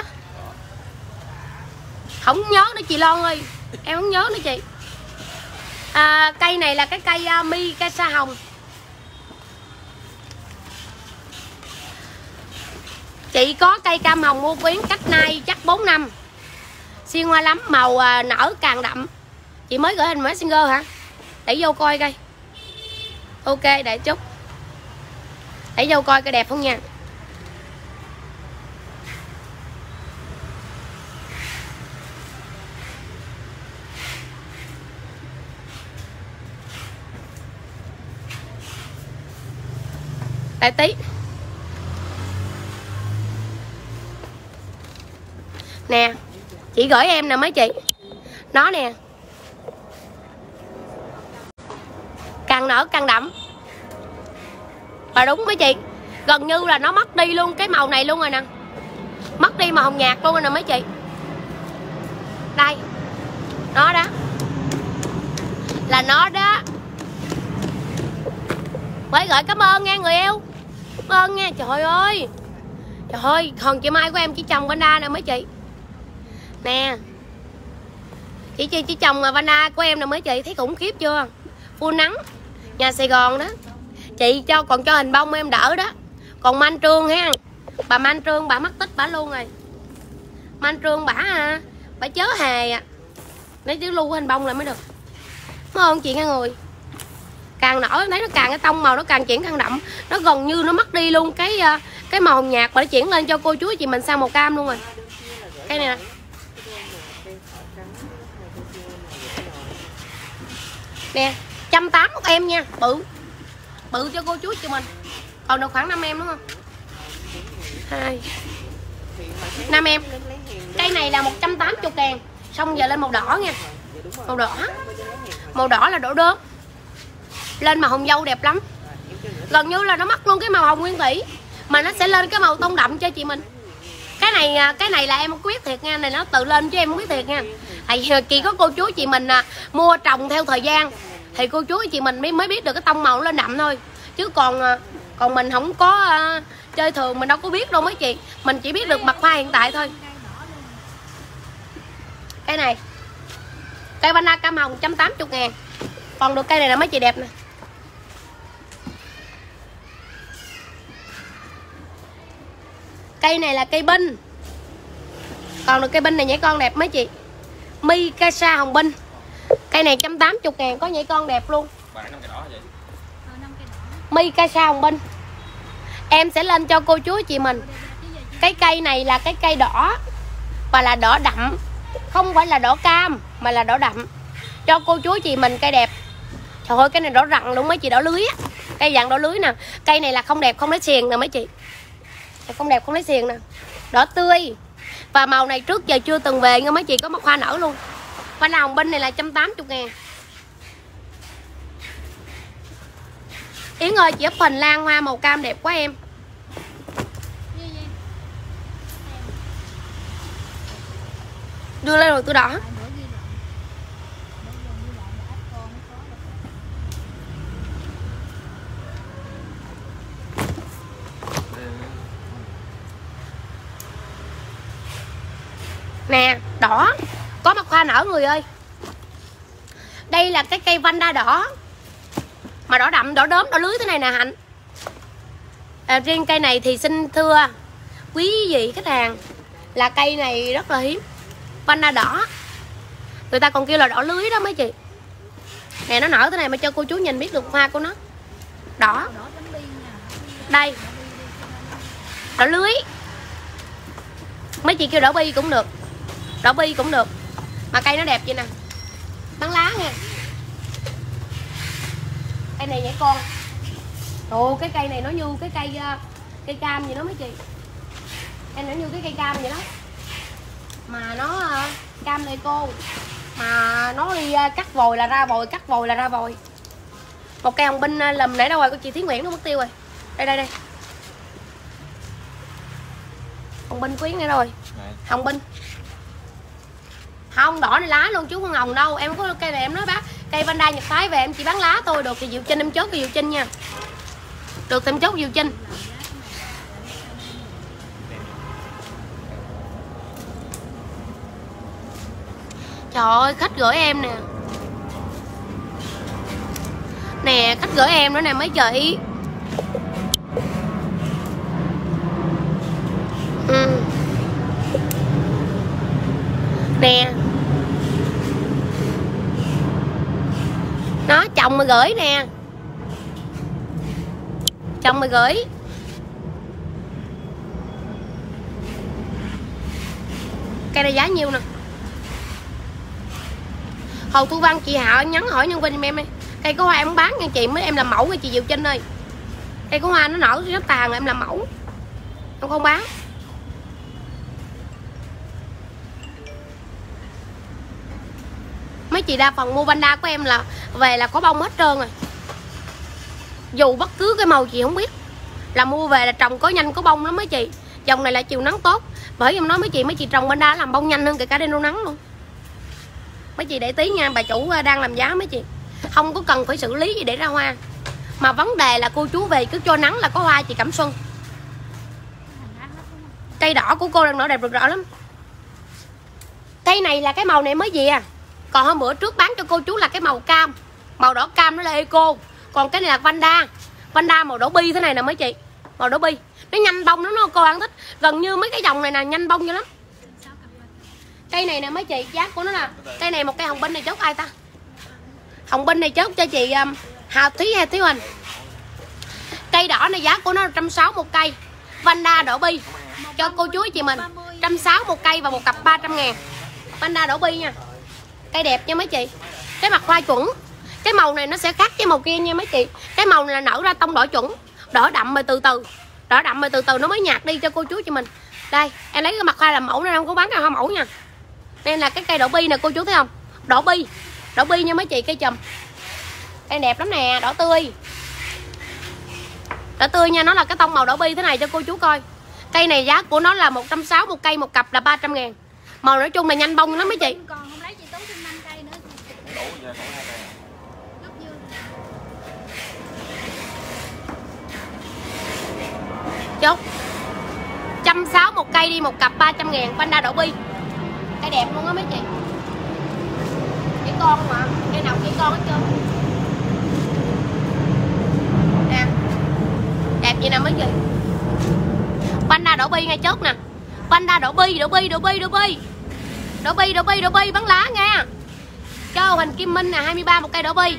Không nhớ nữa chị Loan ơi. Em không nhớ nữa chị. À, cây này là cái cây uh, Mikasa hồng. Chị có cây cam hồng mua quyến cách nay chắc bốn năm. Xuyên hoa lắm, màu uh, nở càng đậm. Chị mới gửi hình Messenger hả? Để vô coi coi. Ok, để chút. Để vô coi coi đẹp không nha. Tại tí. Nè, chị gửi em nè mấy chị. Nó nè. Càng nở càng đậm. Và đúng mấy chị, gần như là nó mất đi luôn cái màu này luôn rồi nè. Mất đi màu hồng nhạt luôn rồi nè mấy chị. Đây. Nó đó. Là nó đó. Mới gửi cảm ơn nha người yêu. Cảm ơn nha, trời ơi. Trời ơi, còn chị Mai của em chỉ trồng Vanda nè mấy chị. Nè. Chị chị chỉ trồng Vanda của em nè mấy chị, thấy khủng khiếp chưa? Full nắng. Nhà Sài Gòn đó. Chị cho còn cho hình bông em đỡ đó. Còn Man Trương ha. Bà Man Trương bà mất tích bà luôn rồi. Man Trương bả à, bà chớ hề à. Lấy chứ lưu hình bông lại mới được. Đúng không chị nghe người? Càng nở thấy nó càng cái tông màu nó càng chuyển càng đậm, nó gần như nó mất đi luôn cái cái màu hồng nhạt mà nó chuyển lên cho cô chú chị mình sang màu cam luôn rồi. Cái này nè. Nè, một trăm tám mươi một em nha, bự. Bự cho cô chú chị mình. Còn được khoảng năm em đúng không? hai năm em. Cây này là một trăm tám mươi ngàn. Xong giờ lên màu đỏ nha. Màu đỏ. Màu đỏ là đổ đốm. Lên màu hồng dâu đẹp lắm. Gần như là nó mất luôn cái màu hồng nguyên thủy, mà nó sẽ lên cái màu tông đậm cho chị mình. Cái này cái này là em không biết thiệt nha, này nó tự lên chứ em không biết thiệt nha. Thì chỉ có cô chú chị mình à, mua trồng theo thời gian thì cô chú chị mình mới mới biết được cái tông màu lên đậm thôi. Chứ còn còn mình không có à, chơi thường mình đâu có biết đâu mấy chị. Mình chỉ biết được mặt hoa hiện tại thôi. Cái này cây Vanda cam hồng một trăm tám mươi ngàn. Còn được cây này là mấy chị đẹp nè. Cây này là cây binh. Còn được cây binh này nhảy con đẹp mấy chị. Mikasa hồng binh. Cây này một trăm tám mươi ngàn có nhảy con đẹp luôn. Mikasa hồng binh. Em sẽ lên cho cô chú chị mình. Cái cây này là cái cây đỏ và là đỏ đậm, không phải là đỏ cam mà là đỏ đậm. Cho cô chú chị mình cây đẹp. Trời ơi cái này đỏ rặng luôn mấy chị, đỏ lưới á. Cây dạng đỏ lưới nè. Cây này là không đẹp không lấy xiềng nè mấy chị. Không đẹp không lấy xiềng nè. Đỏ tươi. Và màu này trước giờ chưa từng về nha mấy chị, có một hoa nở luôn. Hoa nào hồng binh này là một trăm tám mươi ngàn. Yến ơi chị up hình lan hoa màu cam đẹp quá em. Đưa lên rồi tôi đỏ. Nè, đỏ. Có mặt hoa nở người ơi. Đây là cái cây Vanda đỏ. Mà đỏ đậm, đỏ đốm, đỏ lưới thế này nè Hạnh. À, riêng cây này thì xin thưa quý vị khách hàng là cây này rất là hiếm. Vanda đỏ. Người ta còn kêu là đỏ lưới đó mấy chị. Nè nó nở thế này mà cho cô chú nhìn biết được hoa của nó. Đỏ. Đây. Đỏ lưới. Mấy chị kêu đỏ bi cũng được. Đỏ bi cũng được. Mà cây nó đẹp vậy nè. Bán lá nha. Cây này vậy con. Ồ, cái cây này nó như cái cây cây cam vậy đó mấy chị. Em nó như cái cây cam vậy đó. Mà nó cam này cô. Mà nó đi cắt vồi là ra vồi, cắt vồi là ra vồi. Một cây hồng binh lùm nãy đâu rồi của chị Thúy Nguyễn nó mất tiêu rồi. Đây đây đây. Hồng binh Quyến này rồi. Hồng binh. Không, đỏ này lá luôn chứ không hồng đâu. Em có cây này em nói bác, cây Vanda Nhật Thái về em chỉ bán lá thôi. Được thì Diệu Trinh em chốt cái Diệu Trinh nha. Được thì em chốt Diệu Trinh. Trời ơi, khách gửi em nè. Nè, khách gửi em nữa nè mấy chị. Ừ. Nè. Nó chồng mà gửi nè. Chồng mà gửi. Cây này giá nhiêu nè. Hồ Thu Văn chị Hạ nhắn hỏi nhân viên giùm em đi. Cây có hoa em bán nha chị, mới em làm mẫu cho chị Diệu Trinh ơi. Cây có hoa nó nở rất tàn em làm mẫu. Em không bán. Mấy chị đa phần mua Vanda của em là về là có bông hết trơn rồi. Dù bất cứ cái màu chị không biết, là mua về là trồng có nhanh có bông lắm mấy chị. Dòng này là chiều nắng tốt. Bởi em nói mấy chị, mấy chị trồng Vanda làm bông nhanh hơn kể cả đen đô nắng luôn. Mấy chị để tí nha, bà chủ đang làm giá mấy chị. Không có cần phải xử lý gì để ra hoa. Mà vấn đề là cô chú về cứ cho nắng là có hoa chị Cẩm Xuân. Cây đỏ của cô đang nở đẹp rực rỡ lắm. Cây này là cái màu này mới về à. Còn hôm bữa trước bán cho cô chú là cái màu cam. Màu đỏ cam nó là Eco. Còn cái này là Vanda. Vanda màu đỏ bi thế này nè mấy chị. Màu đỏ bi. Nó nhanh bông lắm, nó cô ăn thích. Gần như mấy cái dòng này nè nhanh bông dữ lắm. Cây này nè mấy chị, giá của nó là cây này một cây hồng binh này chốt ai ta? Hồng binh này chốt cho chị um, Hà Thúy hay Thúy Huỳnh. Cây đỏ này giá của nó là một trăm sáu mươi một cây. Vanda đỏ bi cho cô chú chị mình một trăm sáu mươi một cây và một cặp ba trăm ngàn. Vanda đỏ bi nha. Cây đẹp nha mấy chị. Cái mặt hoa chuẩn. Cái màu này nó sẽ khác với màu kia nha mấy chị. Cái màu này là nở ra tông đỏ chuẩn. Đỏ đậm rồi từ từ. Đỏ đậm rồi từ từ nó mới nhạt đi cho cô chú chị mình. Đây, em lấy cái mặt hoa làm mẫu nên không có bán ra hoa mẫu nha. Đây là cái cây đỏ bi nè cô chú thấy không? Đỏ bi. Đỏ bi nha mấy chị, cây chùm. Cây đẹp lắm nè, đỏ tươi. Đỏ tươi nha, nó là cái tông màu đỏ bi thế này cho cô chú coi. Cây này giá của nó là một trăm sáu mươi một cây, một cặp là ba trăm ngàn. Màu nói chung là nhanh bông lắm mấy chị. Còn không lấy chị Tú thêm năm cây nữa. Chốt một trăm sáu mươi một cây đi, một cặp ba trăm ngàn. Vanda đỏ bi. Cây đẹp luôn á mấy chị. Cái con mà, cây nào cây con hết trơn. Nè. Đẹp vậy nè mấy chị. Vanda đỏ bi ngay chốt nè. Vanda đỏ bi, đỏ bi, đỏ bi, đỏ bi. Đỏ bi, đỏ bi, đỏ bi bán lá nha. Cho Huỳnh Kim Minh nè, hai mươi ba một cây đỏ bi.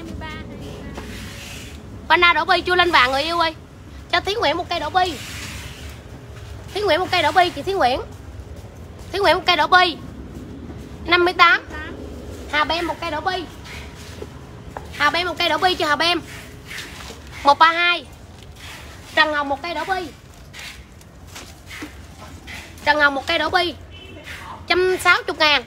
Vanda đỏ bi chưa lên vàng người yêu ơi. Cho Thúy Nguyễn một cây đỏ bi. Thúy Nguyễn một cây đỏ bi chị Thúy Nguyễn. Thúy Nguyễn một cây đỏ bi. năm mươi tám. Hà Bem một cây đỏ bi. Hà Bem một cây đỏ bi cho Hà Bem. một ba hai. Trần Hồng một cây đỏ bi. Trần Hồng một cây đỏ bi. một trăm sáu mươi ngàn.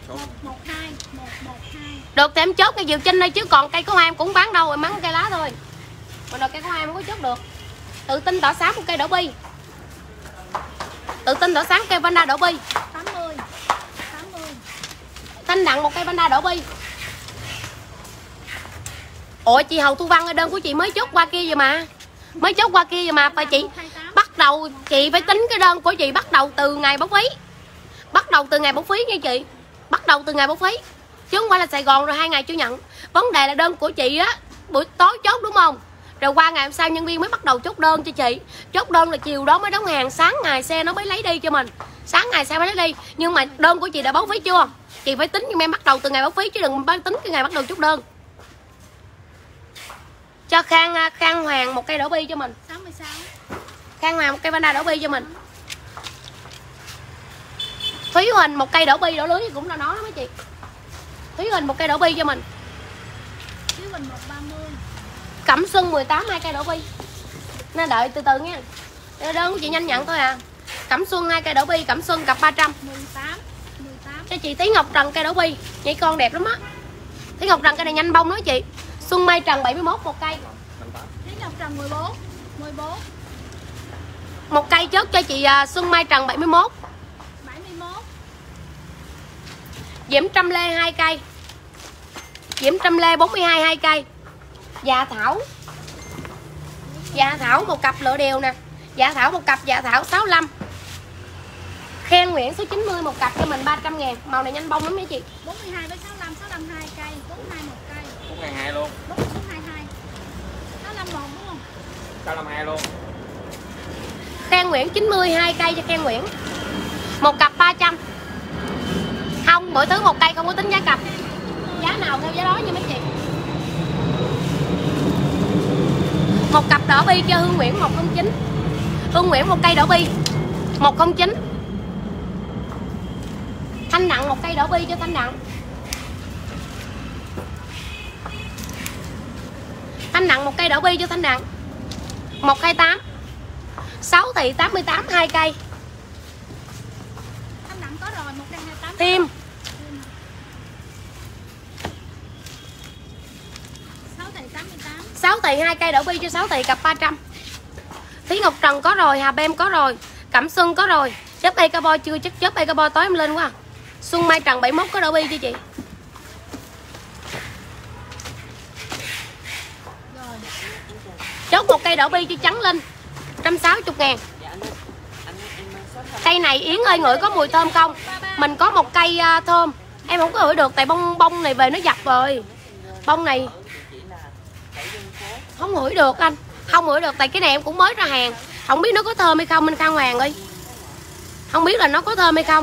Được thì em chốt cây Diệu Trinh đây chứ còn cây có hoa em cũng bán đâu, em bán cây lá thôi. Mà rồi cây có hoa em không có chốt được. Tự tin tỏ sáng một cây đỏ bi. Tự tin tỏ sáng cây Vanda đỏ bi. tám mươi. tám mươi. Thanh Đặng một cây Vanda đỏ bi. Ủa chị Hầu Thu Văn ở đơn của chị mới chốt qua kia rồi mà. Mới chốt qua kia rồi mà phải chị bắt đầu chị phải tính cái đơn của chị bắt đầu từ ngày bốc phí. Bắt đầu từ ngày bốc phí nha chị. Bắt đầu từ ngày bốc phí. Chứ không phải là Sài Gòn rồi hai ngày chưa nhận. Vấn đề là đơn của chị á buổi tối chốt đúng không? Rồi qua ngày hôm sau nhân viên mới bắt đầu chốt đơn cho chị. Chốt đơn là chiều đó mới đóng hàng, sáng ngày xe nó mới lấy đi cho mình. Sáng ngày xe mới lấy đi. Nhưng mà đơn của chị đã báo phí chưa? Chị phải tính nhưng em bắt đầu từ ngày báo phí chứ đừng tính cái ngày bắt đầu chốt đơn. Cho Khang Khang Hoàng một cây đỏ bi cho mình. sáu mươi sáu. Khang Hoàng một cây Vanda đỏ bi cho mình. Thúy Huỳnh một cây đỏ bi đỏ lưới cũng là nó đó mấy chị. Thúy Huỳnh một cây đỏ bi cho mình. Chiếu Bình một ba mươi. Cẩm Xuân mười tám hai cây đổ bi. Nó đợi từ từ nha. Đơn của chị nhanh nhận thôi à. Cẩm Xuân hai cây đổ bi, Cẩm Xuân cặp ba trăm. mười tám. mười tám. Cho chị Tí Ngọc Trần cây đổ bi. Nhảy con đẹp lắm á. Tí Ngọc Trần cây này nhanh bông đó chị. Xuân Mai Trần bảy mươi mốt một cây. Tí Ngọc Trần mười bốn. mười bốn. Một cây chốt cho chị Xuân Mai Trần bảy mươi mốt. bảy mươi mốt. Diễm Trăm Lê hai cây. Diễm Trăm Lê bốn mươi hai hai cây. Dạ Thảo. Dạ Thảo một cặp lựa đều nè. Dạ Thảo một cặp, Dạ Thảo sáu mươi lăm. Khen Nguyễn số chín mươi một cặp cho mình ba trăm ngàn. Màu này nhanh bông lắm nha chị. bốn mươi hai với sáu mươi lăm, sáu mươi lăm hai cây, bốn mươi hai một cây. bốn ngàn hai luôn. bốn mươi hai hai. sáu mươi lăm một đúng không? sáu mươi lăm hai luôn. Khen Nguyễn chín mươi hai cây cho Khen Nguyễn. Một cặp ba trăm. Không, mỗi thứ một cây không có tính giá cặp. Giá nào theo giá đó nha mấy chị. Một cặp đỏ bi cho Hương Nguyễn một không chín. Hương Nguyễn một cây đỏ bi một không chín. Thanh Nặng một cây đỏ bi cho Thanh Nặng. Thanh Nặng một cây đỏ bi cho Thanh Nặng một hai tám. Sáu thị tám mươi tám hai cây. Thanh Nặng có rồi, một hai tám. Tim sáu tỷ tám mươi tám. sáu tỷ hai cây đổ bi cho sáu tỷ cặp ba trăm. Thí Ngọc Trần có rồi, Hà Bem có rồi, Cẩm Xuân có rồi. Chớp Ecaboy chưa, chắc chớp Ecaboy tối em lên quá. Xuân Mai Trần bảy mươi mốt có đổ bi cho chị. Rồi. Chốt một cây đổ bi cho Trắng Linh một trăm sáu mươi ngàn. Cây này Yến ơi ngửi có mùi thơm không? Mình có một cây uh, thơm. Em không có ngửi được tại bông bông này về nó dập rồi. Bông này không ngửi được anh. Không ngửi được tại cái này em cũng mới ra hàng. Không biết nó có thơm hay không anh Phan Hoàng ơi. Không biết là nó có thơm hay không.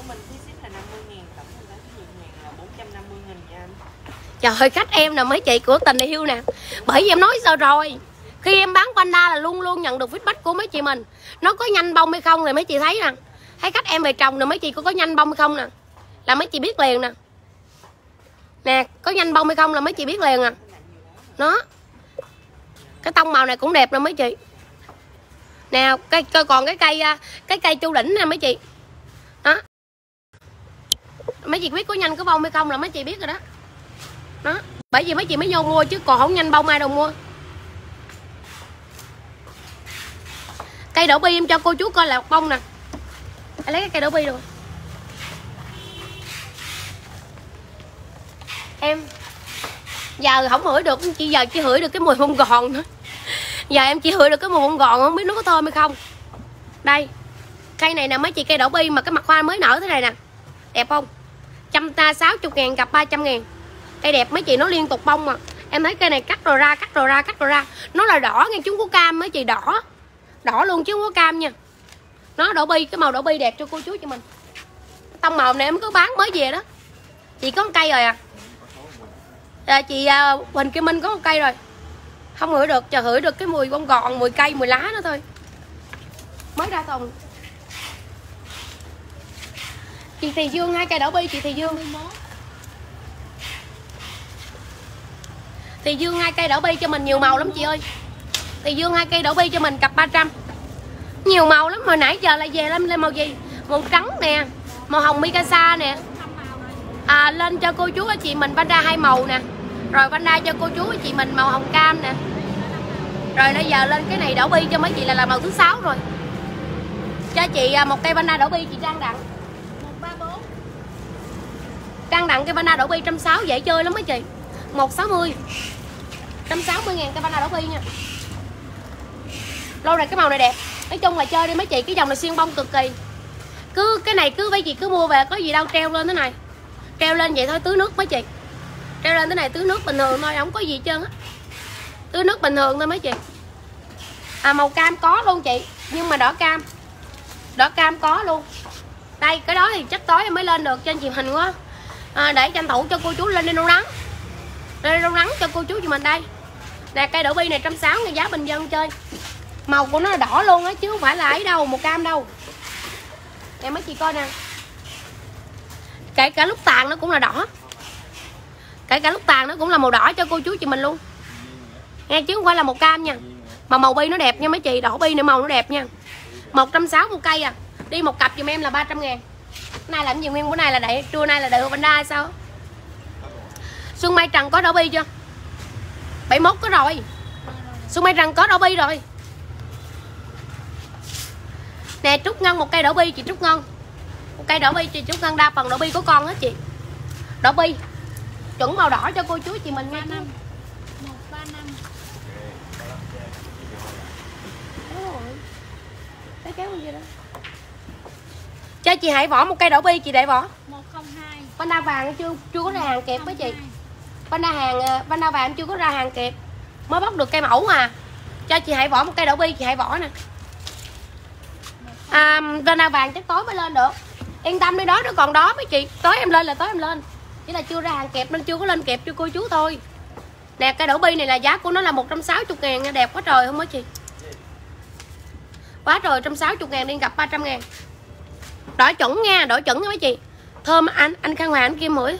Trời ơi khách em nè mấy chị của tình yêu nè. Bởi vì em nói sao rồi. Khi em bán panda là luôn luôn nhận được feedback của mấy chị mình. Nó có nhanh bông hay không thì mấy chị thấy nè. Thấy khách em về trồng nè mấy chị có có nhanh bông hay không nè. Là mấy chị biết liền nè. Nè có nhanh bông hay không là mấy chị biết liền nè. Nó. Cái tông màu này cũng đẹp nè mấy chị. Nè cây, còn cái cây cái cây chu đỉnh nè mấy chị. Đó. Mấy chị biết có nhanh có bông hay không là mấy chị biết rồi đó. Đó. Bởi vì mấy chị mới vô mua chứ còn không nhanh bông ai đâu mua. Cây đổ bi em cho cô chú coi là bông nè. Em lấy cái cây đổ bi rồi. Em giờ không hửi được, chỉ giờ chỉ hửi được cái mùi bông gòn nữa. Giờ em chỉ hửi được cái mùi bông gòn, không biết nó có thơm hay không. Đây. Cây này nè mấy chị, cây đổ bi mà cái mặt hoa mới nở thế này nè. Đẹp không? Trăm ta sáu mươi ngàn cặp ba trăm ngàn. Cây đẹp mấy chị, nó liên tục bông mà. Em thấy cây này cắt rồi ra, cắt rồi ra, cắt rồi ra. Nó là đỏ nghe chúng có cam mấy chị, đỏ. Đỏ luôn chứ không có cam nha. Nó đổ bi, cái màu đổ bi đẹp cho cô chú cho mình. Tông màu này em có bán mới về đó. Chị có một cây rồi à. À, chị uh, Huỳnh Kim Minh có một cây rồi. Không ngửi được, chờ hửi được cái mùi bông gòn, mùi cây, mùi lá nữa thôi. Mới ra thùng. Chị Thì Dương hai cây đổ bi, chị Thì Dương. Thì Dương hai cây đổ bi cho mình nhiều màu lắm chị ơi. Thì Dương hai cây đổ bi cho mình cặp ba trăm. Nhiều màu lắm, hồi nãy giờ là về lên lên màu gì? Màu trắng nè, màu hồng Mikasa nè. À, lên cho cô chú chị mình Panda hai màu nè. Rồi Panda cho cô chú chị mình màu hồng cam nè. Rồi bây giờ lên cái này đổ bi cho mấy chị là, là màu thứ sáu rồi. Cho chị một cây Panda đổ bi chị Trang Đặng. một ba bốn. Trang Đặng cây Panda đổ bi một trăm sáu mươi dễ chơi lắm mấy chị. một sáu mươi. một trăm sáu mươi ngàn cây Panda đổ bi nha. Lâu này cái màu này đẹp. Nói chung là chơi đi mấy chị, cái dòng này xuyên bông cực kỳ. Cứ cái này cứ mấy chị cứ mua về có gì đâu treo lên thế này. Treo lên vậy thôi, tưới nước mấy chị. Treo lên thế này tưới nước bình thường thôi, không có gì hết trơn á. Tưới nước bình thường thôi mấy chị. À màu cam có luôn chị, nhưng mà đỏ cam. Đỏ cam có luôn. Đây cái đó thì chắc tối em mới lên được trên truyền hình quá. À, để tranh thủ cho cô chú lên lên rau nắng. Lên rau nắng cho cô chú cho mình đây. Nè cây đổ bi này một trăm sáu mươi ngàn giá bình dân chơi. Màu của nó là đỏ luôn á chứ không phải là ấy đâu, màu cam đâu. Nè mấy chị coi nè. Kể cả lúc tàn nó cũng là đỏ. Kể cả lúc tàn nó cũng là màu đỏ cho cô chú chị mình luôn nghe, chứ không phải là màu cam nha. Mà màu bi nó đẹp nha mấy chị, đỏ bi này màu nó đẹp nha. Một trăm sáu mươi một cây à. Đi một cặp giùm em là ba trăm ngàn. Bữa nay làm gì nguyên, bữa nay là đẩy, trưa nay là đợi Panda hay sao? Xuân Mai Trần có đỏ bi chưa? bảy mốt có rồi. Xuân Mai Trần có đỏ bi rồi. Nè Trúc Ngân một cây đỏ bi chị Trúc Ngân. Một cây đỏ bi chị Trúc Ngân, đa phần đỏ bi có con hết chị. Đỏ bi chuẩn màu đỏ cho cô chú chị mình nha. một ba năm. Cái kéo gì đó. Cho chị Hải Võ một cây đỏ bi chị Đại Võ. một không hai. Panda vàng chưa chưa có ra hàng kịp với chị. Panda hàng Panda vàng chưa có ra hàng kịp. Mới bóc được cây mẫu mà. Cho chị Hải Võ một cây đỏ bi chị Hải Võ nè. À, Panda vàng chắc tối mới lên được. Yên tâm đi, đó nó còn đó mấy chị. Tối em lên là tối em lên. Chỉ là chưa ra hàng kịp nên chưa có lên kịp cho cô chú thôi. Nè cây đỏ bi này là giá của nó là một trăm sáu mươi ngàn nha, đẹp quá trời không hả chị? Quá trời, một trăm sáu mươi ngàn đi gặp ba trăm ngàn. Đỏ chuẩn nha, đỏ chuẩn nha mấy chị. Thơm anh, anh Khang Hoàng anh Kim Mũi.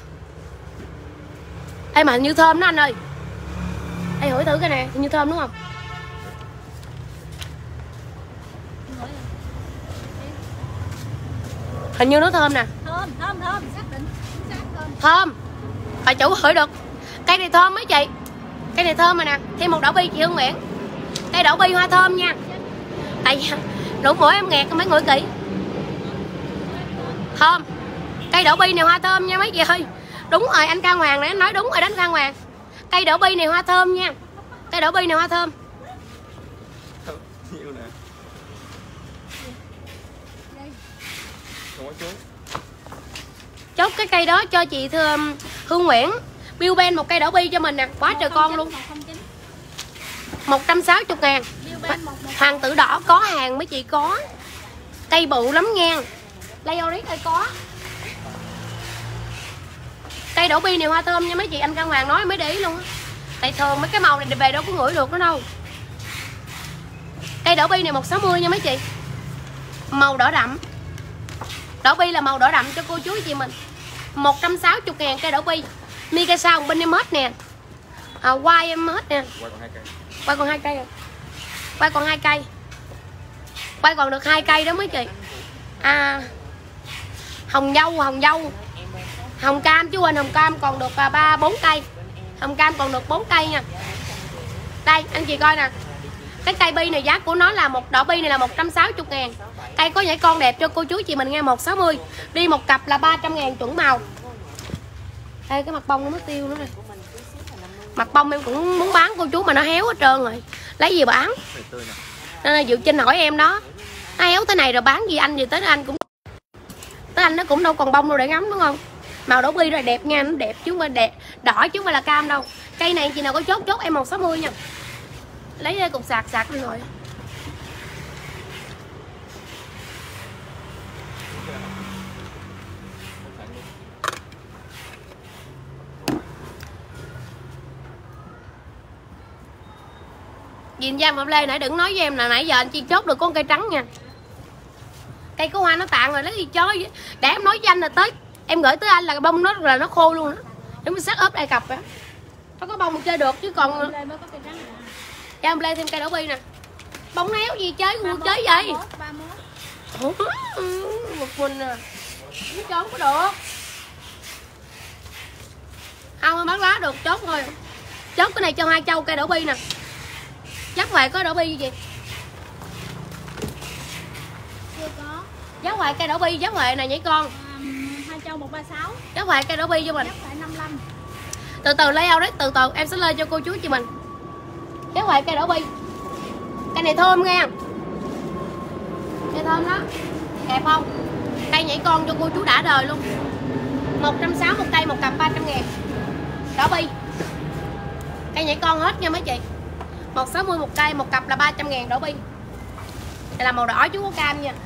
Ê mà như thơm đó anh ơi. Ê hỏi thử cái này, như thơm đúng không? Hình như nó thơm nè. Thơm, thơm, thơm, xác định. Xác thơm. Thơm. Bà chủ hỏi được. Cây này thơm mấy chị. Cây này thơm rồi nè. Thêm một đậu bi chị Hương Nguyễn. Cây đậu bi hoa thơm nha. Tại vì lỗ mũi em nghẹt mấy ngửi kỹ. Thơm. Cây đậu bi này hoa thơm nha mấy chị ơi. Đúng rồi, anh Khang Hoàng này anh nói đúng rồi đó anh Khang Hoàng. Cây đậu bi này hoa thơm nha. Cây đậu bi này hoa thơm. Chốt cái cây đó cho chị Thơm Hương Nguyễn. Bill Ben một cây đỏ bi cho mình nè. Quá trời con luôn. Một trăm sáu mươi ngàn. Hoàng tử đỏ có hàng mấy chị có. Cây bự lắm nha. Layorit ơi có. Cây đổ bi này hoa thơm nha mấy chị, anh Khang Hoàng nói mới để ý luôn á. Tại thường mấy cái màu này về đâu có ngửi được nó đâu. Cây đổ bi này một trăm sáu mươi nha mấy chị. Màu đỏ đậm. Đỏ bi là màu đỏ đậm cho cô chú chị mình. Một trăm sáu mươi ngàn cây đổ bi. Mikasa hồng bên em hết nè. À, quay em hết nè. Quay còn hai cây. Quay còn hai cây. Quay còn được hai cây đó mấy chị. À, hồng dâu, hồng dâu. Hồng cam chứ quên, hồng cam còn được ba bốn cây. Hồng cam còn được bốn cây nha. Đây anh chị coi nè. Cái cây bi này giá của nó là một đỏ bi này là một trăm sáu mươi ngàn. Cây có nhảy con đẹp cho cô chú chị mình nghe, một trăm sáu mươi. Đi một cặp là ba trăm ngàn chuẩn màu. Đây cái mặt bông nó mất tiêu nữa rồi. Mặt bông em cũng muốn bán cô chú mà nó héo hết trơn rồi. Lấy gì bán? Nên là Diệu Trinh hỏi em đó. Nó héo thế này rồi bán gì anh gì tới anh cũng tới anh nó cũng đâu còn bông đâu để ngắm đúng không? Màu đỏ bi rồi đẹp nha, nó đẹp chứ không phải đẹp đỏ chứ không phải là cam đâu. Cây này chị nào có chốt chốt em một trăm sáu mươi nha. Lấy đây cục sạc sạc đi rồi. Nhìn Giang Phạm Lê nãy đừng nói với em là nãy giờ anh chỉ chốt được con cây trắng nha. Cây có hoa nó tàn rồi lấy gì chơi. Để em nói với anh là tới em gửi tới anh là bông nó là nó khô luôn đó. Để mình set up đây cặp á. Nó có bông mình chơi được chứ còn Giang Phạm Lê thêm cây đỏ bi nè. Bông héo gì chơi cuộc chơi vậy? Ủa, một mình à. Nó trốn có được. Không bán lá được chốt thôi. Chốt cái này cho hai châu cây đỏ bi nè. Dắt hoài có đỏ bi gì? Chưa có. Dắt hoài cây đỏ bi, dắt hoài này nhảy con. À, hai châu một ba sáu. Dắt hoài cây đỏ bi cho mình. Dắt hoài năm mươi lăm. Từ từ lấy ao đấy, từ từ em sẽ lên cho cô chú chị mình. Dắt hoài cây đỏ bi. Cây này thơm nha. Cây thơm đó. Đẹp không? Cây nhảy con cho cô chú đã đời luôn. một trăm sáu mươi một cây, một cặp ba trăm ngàn. Đỏ bi. Cây nhảy con hết nha mấy chị. một trăm sáu mươi một cây, một cặp là ba trăm ngàn đỏ bi. Đây là màu đỏ chú có cam nha.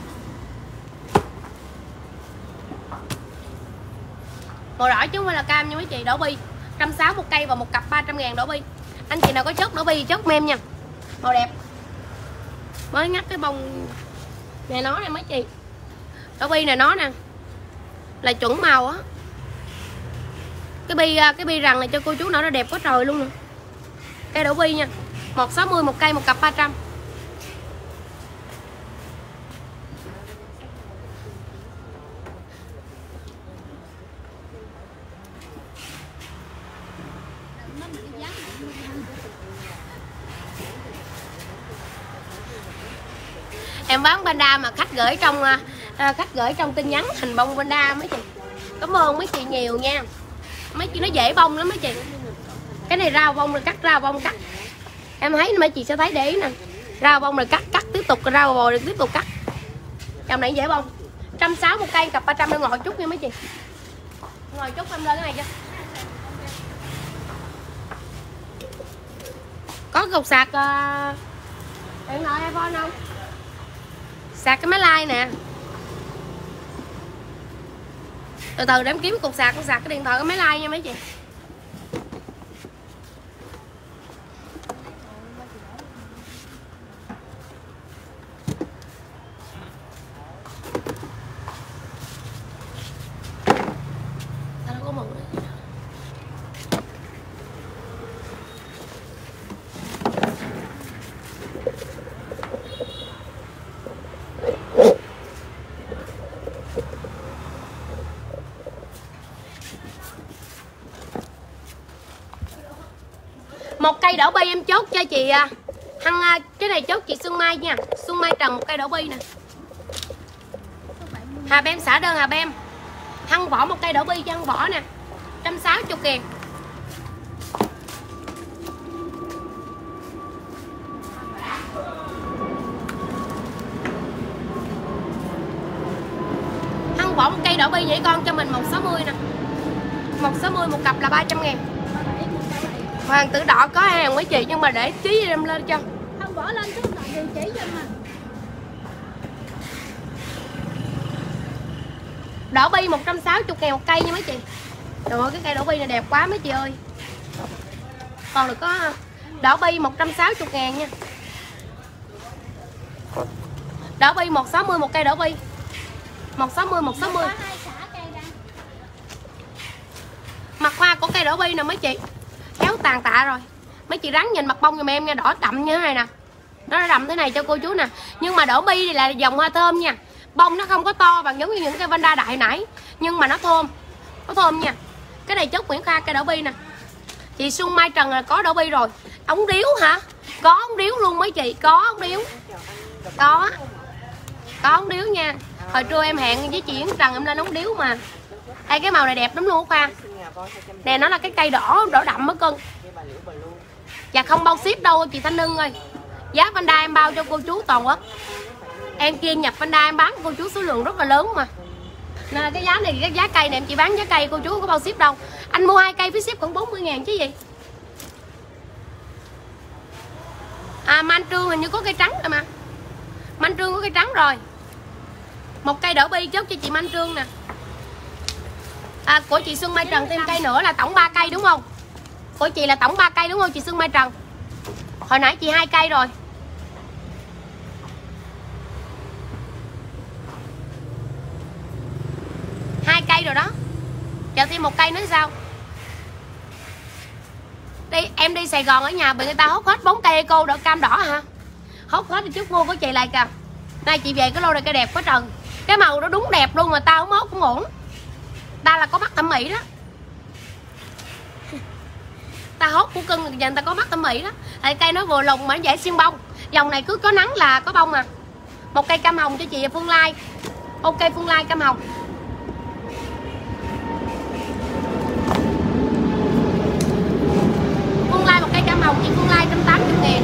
Màu đỏ chứ không phải là cam nha mấy chị, đỏ bi. một trăm sáu mươi một cây và một cặp ba trăm ngàn đỏ bi. Anh chị nào có chốt đỏ bi chốt em nha. Màu đẹp. Mới ngắt cái bông này nó nè mấy chị. Đỏ bi này nó nè. Là chuẩn màu á. Cái bi cái bi rằng này cho cô chú nào nó đẹp quá trời luôn nè. Cây đổ bi nha, một sáu mươi một cây, một cặp ba trăm. Em bán panda mà khách gửi trong à, khách gửi trong tin nhắn hình bông panda mấy chị. Cảm ơn mấy chị nhiều nha. Mấy chị nó dễ bông lắm mấy chị. Cái này rau bông rồi cắt, rau bông cắt. Em thấy mấy chị sẽ thấy để ý nè. Rau bông rồi cắt, cắt tiếp tục, rau bồi rồi tiếp tục cắt. Dòng này dễ bông. một trăm sáu mươi một cây, cặp ba trăm em ngồi chút nha mấy chị. Ngồi chút em lên cái này cho. Có cục sạc uh, điện thoại iPhone không? Sạc cái máy like nè. Từ từ để em kiếm cục sạc, sạc cái điện thoại cái máy like nha mấy chị. Sao nó có màu này? Một cây đổ bi em chốt cho chị Hằng, cái này chốt chị Xuân Mai nha. Xuân Mai Trần một cây đổ bi nè. Hà Bem xả đơn Hà Bem. Hăng vỏ một cây đổ bi cho Hăng vỏ nè. một trăm sáu mươi ngàn. Hăng vỏ một cây đổ bi vậy con cho mình một sáu mươi nè. một sáu mươi một cặp là ba trăm ngàn. Hoàng tử đỏ có hàng mấy chị nhưng mà để ký em lên cho. Không bỏ lên số điện thoại địa chỉ cho mà. Đỏ bi một trăm sáu mươi ngàn một cây nha mấy chị. Trời ơi cái cây đỏ bi này đẹp quá mấy chị ơi. Còn được có đỏ bi một trăm sáu mươi ngàn nha. Đỏ bi một sáu mươi một cây đỏ bi. một sáu mươi một sáu mươi. Mặt hoa của cây đỏ bi nè mấy chị. Kéo tàn tạ rồi. Mấy chị ráng nhìn mặt bông giùm em nha, đỏ đậm như thế này nè. Nó đậm thế này cho cô chú nè. Nhưng mà đỏ bi thì là dòng hoa thơm nha. Bông nó không có to bằng giống như những cây vanda đại nãy, nhưng mà nó thơm. Nó thơm nha. Cái này chốt Nguyễn Kha cây đỏ bi nè. Chị Xuân Mai Trần là có đỏ bi rồi. Ống điếu hả? Có ống điếu luôn mấy chị, có ống điếu. Có. Có ống điếu nha. Hồi trưa em hẹn với chị Yến Trần em lên ống điếu mà. Đây cái màu này đẹp lắm luôn Khoa. Nè nó là cái cây đỏ, đỏ đậm mới cưng. Và không bao ship đâu chị Thanh Nưng ơi. Giá Vanda em bao cho cô chú toàn quốc. Em kia nhập Vanda em bán cô chú số lượng rất là lớn mà. Nên là cái giá này, cái giá cây này em chỉ bán giá cây, cô chú không có bao ship đâu. Anh mua hai cây phí ship khoảng bốn mươi ngàn chứ gì. À Man Trương hình như có cây trắng rồi mà. Man Trương có cây trắng rồi. Một cây đỡ bi chốt cho chị Man Trương nè. À, của chị Xuân Mai Trần thêm cây nữa là tổng ba cây đúng không? Của chị là tổng ba cây đúng không chị Xuân Mai Trần? Hồi nãy chị hai cây rồi. Hai cây rồi đó. Chờ thêm một cây nữa sao? Đi em đi Sài Gòn ở nhà bị người ta hốt hết bốn cây cô đỏ cam đỏ hả? Hốt hết chút mua của chị lại kìa. Nay chị về cái lô này cây đẹp quá trời. Cái màu nó đúng đẹp luôn mà tao không hốt cũng ổn. Ta là có mắt thẩm mỹ đó. Ta hốt của cưng người ta có mắt thẩm mỹ đó. Tại cây nó vừa lùng mà nó dễ xuyên bông. Dòng này cứ có nắng là có bông à. Một cây cam hồng cho chị Phương Lai. Ok Phương Lai cam hồng. Phương Lai một cây cam hồng chị Phương Lai một trăm tám mươi ngàn.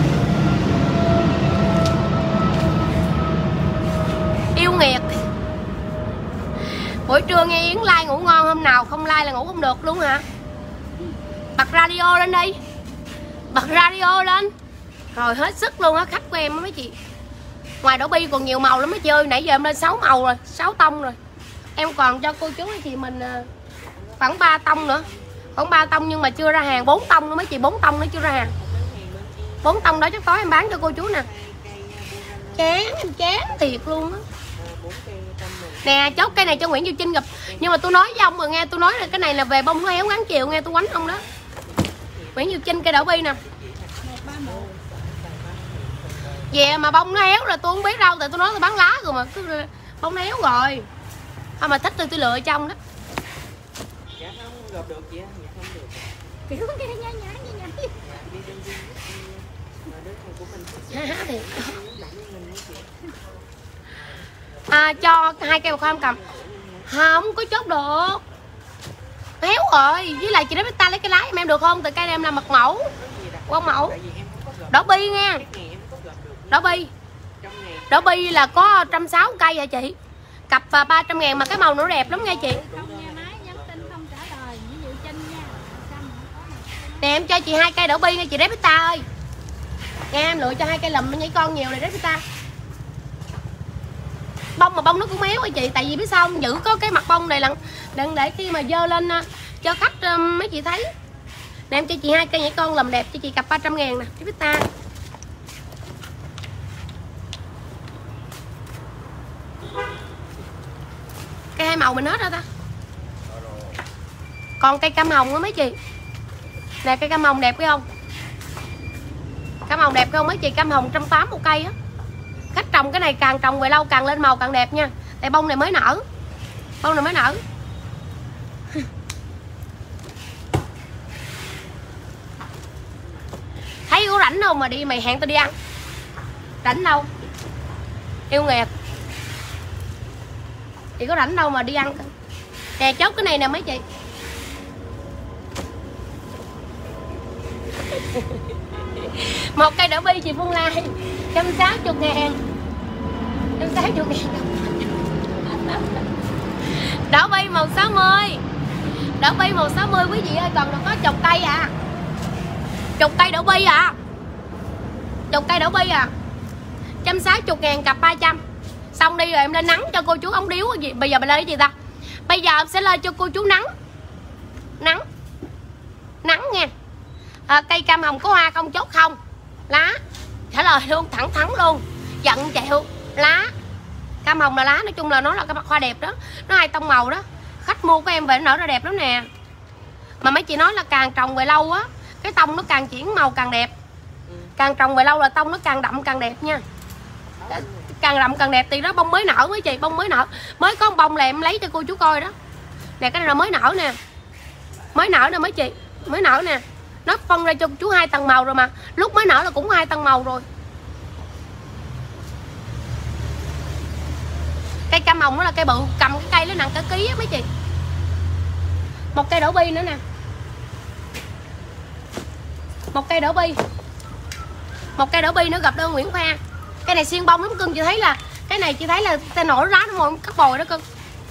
Yêu nghiệt. Buổi trưa nghe Yến like ngủ ngon, hôm nào không like là ngủ không được luôn hả? Bật radio lên đi. Bật radio lên. Rồi hết sức luôn á, khách của em á mấy chị. Ngoài đổ bi còn nhiều màu lắm mấy chị ơi. Nãy giờ em lên sáu màu rồi, sáu tông rồi. Em còn cho cô chú anh chị mình khoảng ba tông nữa. Khoảng ba tông nhưng mà chưa ra hàng, bốn tông nữa mấy chị, bốn tông nữa chưa ra hàng. bốn tông đó chắc tối em bán cho cô chú nè. Chán, chán thiệt luôn á. Nè chốt cây này cho Nguyễn Diệu Trinh gặp. Nhưng mà tôi nói với ông rồi nghe, tôi nói là cái này là về bông héo ngắn chiều nghe, tôi quánh ông đó. Nguyễn Diệu Trinh cây đậu bi nè. Về mà bông nó héo là tôi không biết đâu, tại tôi nói tôi bán lá rồi mà cứ bông nó héo rồi. Thôi mà thích thì tôi lựa trong đó. Dạ không gặp được chị, dạ không được. Kiểu cái nhá nhá nhá nhá. Thì à, cho hai cây bạc khoa em cầm. Không có chốt được, héo rồi. Với lại chị nói ta lấy cái lá em em được không? Từ cây này em làm mật mẫu, quang mẫu. Đỏ bi nha, đỏ bi, đỏ bi là có một trăm sáu mươi cây hả chị? Cặp ba trăm ngàn mà cái màu nó đẹp lắm nha chị. Không nghe máy nhắn tin không trả lời Nguyễn Diệu Trinh nha. Sao mà không có mà. Nè em cho chị hai cây đỏ bi nha chị Revita ơi. Nghe em lựa cho hai cây lùm nhảy con nhiều này Revita. Bông mà bông nó cũng méo á chị, tại vì biết sao không? Giữ có cái mặt bông này là đừng để khi mà dơ lên cho khách mấy chị thấy. Nè em cho chị hai cây nhảy con lùm đẹp cho chị cặp ba trăm ngàn nè Revita. Cây hai màu mình hết rồi ta. Còn cây cam hồng á mấy chị. Nè cây cam hồng đẹp phải không? Cam hồng đẹp không mấy chị? Cam hồng một trăm tám mươi một cây á. Khách trồng cái này càng trồng về lâu càng lên màu càng đẹp nha. Tại bông này mới nở. Bông này mới nở. Thấy có rảnh đâu mà đi mày hẹn tao đi ăn. Rảnh đâu. Yêu nghiệt. Chị có rảnh đâu mà đi ăn. Nè chốt cái này nè mấy chị. Một cây đậu bi chị Phương Lai một trăm sáu mươi ngàn. một trăm sáu mươi ngàn. Đậu bi màu sáu mươi. Đậu bi màu sáu mươi quý vị ơi, còn nó có chục cây à. Chục cây đậu bi à. Chục cây đậu bi à. một trăm sáu mươi ngàn cặp ba trăm. Xong đi rồi em lên nắng cho cô chú ống điếu gì. Bây giờ mình lên cái gì ta? Bây giờ em sẽ lên cho cô chú nắng. Nắng. Nắng nha. À, cây cam hồng có hoa không chốt không? Lá. Trả lời luôn, thẳng thắn luôn. Giận chịu. Lá. Cam hồng là lá, nói chung là nó là cái mặt hoa đẹp đó. Nó hai tông màu đó. Khách mua của em về nó nở ra đẹp lắm nè. Mà mấy chị nói là càng trồng về lâu á, cái tông nó càng chuyển màu càng đẹp. Càng trồng về lâu là tông nó càng đậm càng đẹp nha. Càng đậm càng đẹp. Thì đó bông mới nở mấy chị, bông mới nở. Mới có một bông là em lấy cho cô chú coi đó. Nè cái này là mới nở nè. Mới nở nè mấy chị. Mới nở nè. Nó phân ra cho chú hai tầng màu rồi mà. Lúc mới nở là cũng hai tầng màu rồi. Cây cam hồng nó là cây bự, cầm cái cây nó nặng cả ký á mấy chị. Một cây đổ bi nữa nè. Một cây đổ bi. Một cây đổ bi nữa gặp đơn Nguyễn Khoa. Cây này xiên bông lắm cưng, chị thấy là cái này chị thấy là ta nổi lá nó mồi cắt bồi đó cưng.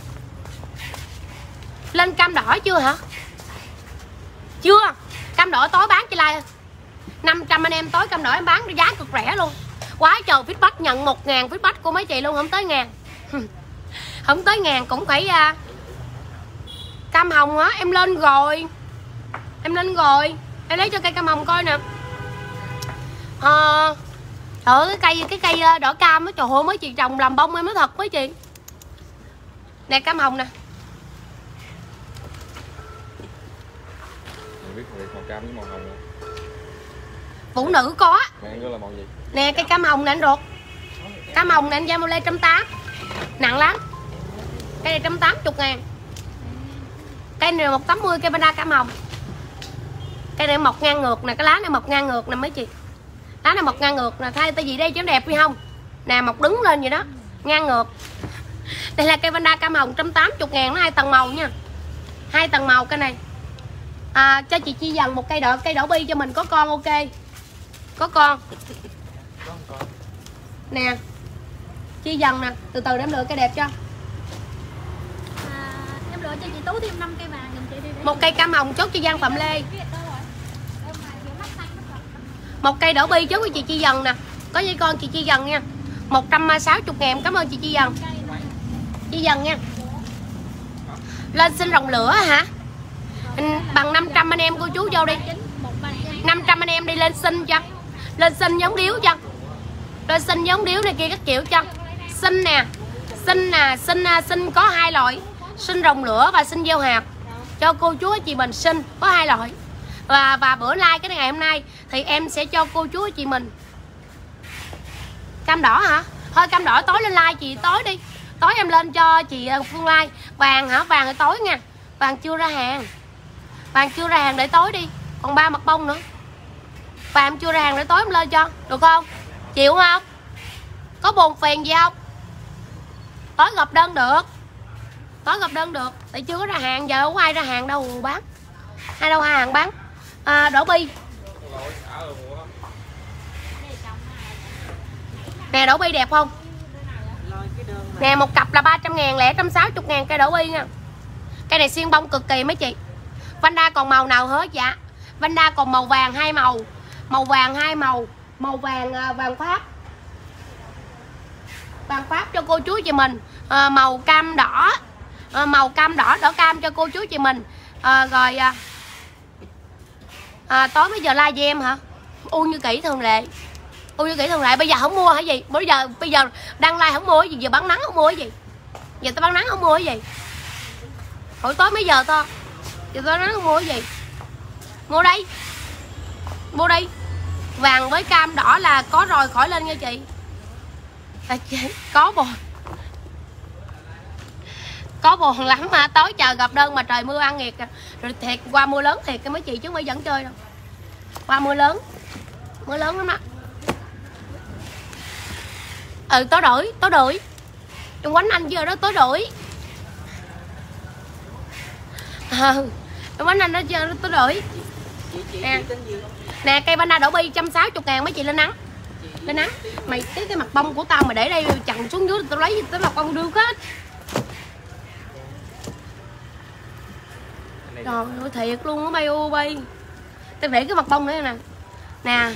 Lên cam đỏ chưa hả? Chưa. Cam đỏ tối bán chị Lai năm trăm anh em, tối cam đỏ em bán giá cực rẻ luôn. Quá trời feedback, nhận một ngàn feedback của mấy chị luôn, không tới ngàn. Không tới ngàn cũng phải uh... cam hồng á em lên rồi. Em lên rồi. Em lấy cho cây cam hồng coi nè. Ờ à, cái cây cái cây đỏ cam á, trời ơi mấy chị trồng làm bông em nói thật mấy chị. Nè cam hồng nè. Biết màu cam với màu hồng không? Phụ nữ có. Mẹ anh là màu gì? Nè cây cam hồng nè anh ruột. Cam hồng nè anh giao lê một trăm tám mươi. Nặng lắm. Cây này một trăm tám mươi ngàn. Cây này một trăm tám mươi cây banda cam hồng. Cây này mọc ngang ngược nè, cái lá này mọc ngang ngược nè mấy chị. Lá này mọc ngang ngược nè, thay tay gì đây cho nó đẹp hay không? Nè mọc đứng lên vậy đó, ngang ngược. Đây là cây banda cam hồng một trăm tám mươi ngàn, nó hai tầng màu nha. Hai tầng màu cây này. À, cho chị Chi dần một cây đỏ, cây đỏ bi cho mình có con ok. Có con. Nè. Chi dần nè, từ từ để em lựa cây đẹp cho. À, em lựa cho chị Tú thêm năm cây vàng giùm chị đi. Một cây cam hồng chốt cho Giang Phạm Lê. Một cây đỏ bi chốt cho chị Chi dần nè. Có với con chị Chi dần nha. một trăm sáu mươi ngàn, cảm ơn chị Chi dần. Chi dần nha. Lên xin rồng lửa hả? Bằng năm trăm anh em cô chú vô đi. năm trăm anh em đi lên xin cho. Lên xin giống điếu cho. Lên xin giống điếu này kia các kiểu cho. Xin nè. Xinh nè, xinh xinh có hai loại, xinh rồng lửa và xinh gieo hạt. Cho cô chú chị mình xinh có hai loại. Và và bữa nay cái ngày hôm nay thì em sẽ cho cô chú chị mình cam đỏ hả? Thôi cam đỏ tối lên like chị tối đi. Tối em lên cho chị Phương like. Vàng hả? Vàng thì tối nha. Vàng chưa ra hàng. Vàng chưa ra hàng để tối đi. Còn ba mặt bông nữa. Vàng chưa ra hàng để tối em lên cho. Được không? Chịu không? Có buồn phiền gì không? Tối gặp đơn được. Tối gặp đơn được. Tại chưa có ra hàng. Giờ không ai ra hàng đâu bán. Ai đâu hàng bán. À, đổ bi. Nè đổ bi đẹp không? Nè một cặp là ba trăm ngàn, lẻ một trăm sáu mươi ngàn cây đổ bi nha. Cây này xuyên bông cực kỳ mấy chị. Vanda còn màu nào hết? Dạ Vanda còn màu vàng hai màu. Màu vàng hai màu. Màu vàng vàng Pháp. Vàng Pháp cho cô chú chị mình. à, Màu cam đỏ. à, Màu cam đỏ đỏ cam cho cô chú chị mình. à, Rồi à, à, tối mấy giờ like với em hả? U như kỹ thường lệ. U như kỹ thường lệ. Bây giờ không mua hả gì? Bây giờ bây giờ đăng like không mua cái gì? Giờ bán nắng không mua cái gì? Giờ tao bán nắng không mua cái gì? Hỏi tối mấy giờ to? Giờ tao bán nắng không mua cái gì? Mua đây. Mua đi. Vàng với cam đỏ là có rồi, khỏi lên nha chị. À, có buồn. Có buồn lắm mà. Tối chờ gặp đơn mà trời mưa ăn nghiệt. Rồi thiệt qua mưa lớn thiệt cái mấy chị chứ không phải dẫn chơi đâu. Qua mưa lớn. Mưa lớn lắm đó. Ừ tối đổi, tối đổi. Trong quánh anh chưa đó tối đổi. Ừ, trong quánh anh đó chưa đó tối đổi. Nè. Nè cây banda đổ bi một trăm sáu mươi ngàn mấy chị lên nắng. Lên nắng. Mày cái cái mặt bông của tao mà để đây chặn xuống dưới tao lấy tới mặt bông đưa hết. Trời ơi thiệt luôn á bay u bay. Tao để cái mặt bông nữa nè. Nè.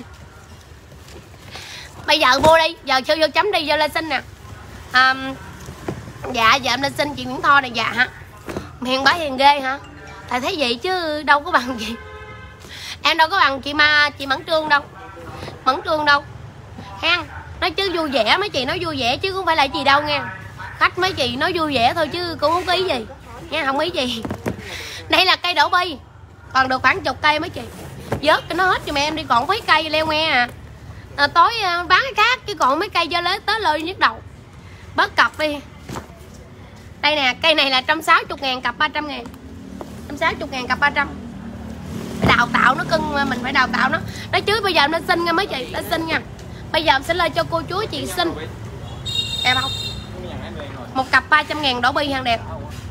Bây giờ mua đi, giờ chưa vô chấm đi vô lên xin nè. À, dạ dạ em lên xin chị Nguyễn Tho này dạ hả? Hiền bá hiền ghê hả? Thầy thấy vậy chứ đâu có bằng gì. Em đâu có bằng chị ma chị Mẫn Trương đâu. Mẫn Trương đâu. Hen, nói chứ vui vẻ mấy chị nói vui vẻ chứ không phải là gì đâu nha. Khách mấy chị nói vui vẻ thôi chứ cũng không có ý gì. Nha, không ý gì. Đây là cây đổ bi. Còn được khoảng chục cây mấy chị. Vớt cho nó hết cho mẹ em đi còn mấy cây leo ngoe à. À, tối bán cái khác chứ còn mấy cây dơ lấy tới lời nhức đầu. Bớt cọc đi. Đây nè, cây này là một trăm sáu mươi ngàn cặp ba trăm ngàn. một trăm sáu mươi ngàn cặp ba trăm. Phải đào tạo nó cưng, mình phải đào tạo nó. Đó chứ bây giờ em lên xin nha mấy chị, lên xin nha. Bây giờ em sẽ lên cho cô chú chị xin. Đẹp không? Một cặp ba trăm ngàn đổ bi hàng đẹp.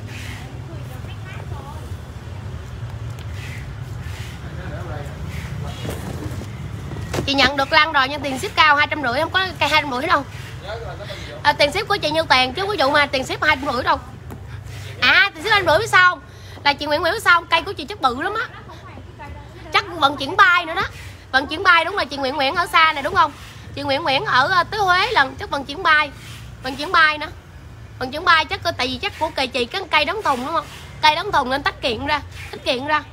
Chị nhận được lăn rồi nha, tiền ship cao hai trăm rưỡi, không có cây hai trăm rưỡi đâu. À, tiền ship của chị Như Tiền chứ ví dụ mà tiền ship hai trăm rưỡi đâu. À tiền ship hai trăm rưỡi biết sao? Là chị Nguyễn Nguyễn biết sao? Cây của chị chắc bự lắm á. Chắc vận chuyển bay nữa đó. Vận chuyển bay đúng là chị Nguyễn Nguyễn ở xa này đúng không? Chị Nguyễn Nguyễn ở tới Huế lần chắc vận chuyển bay. Vận chuyển bay nữa. Vận chuyển bay chắc tại vì chắc của kỳ chị cái cây đóng thùng đúng không? Cây đóng thùng nên tách kiện ra, tách kiện ra.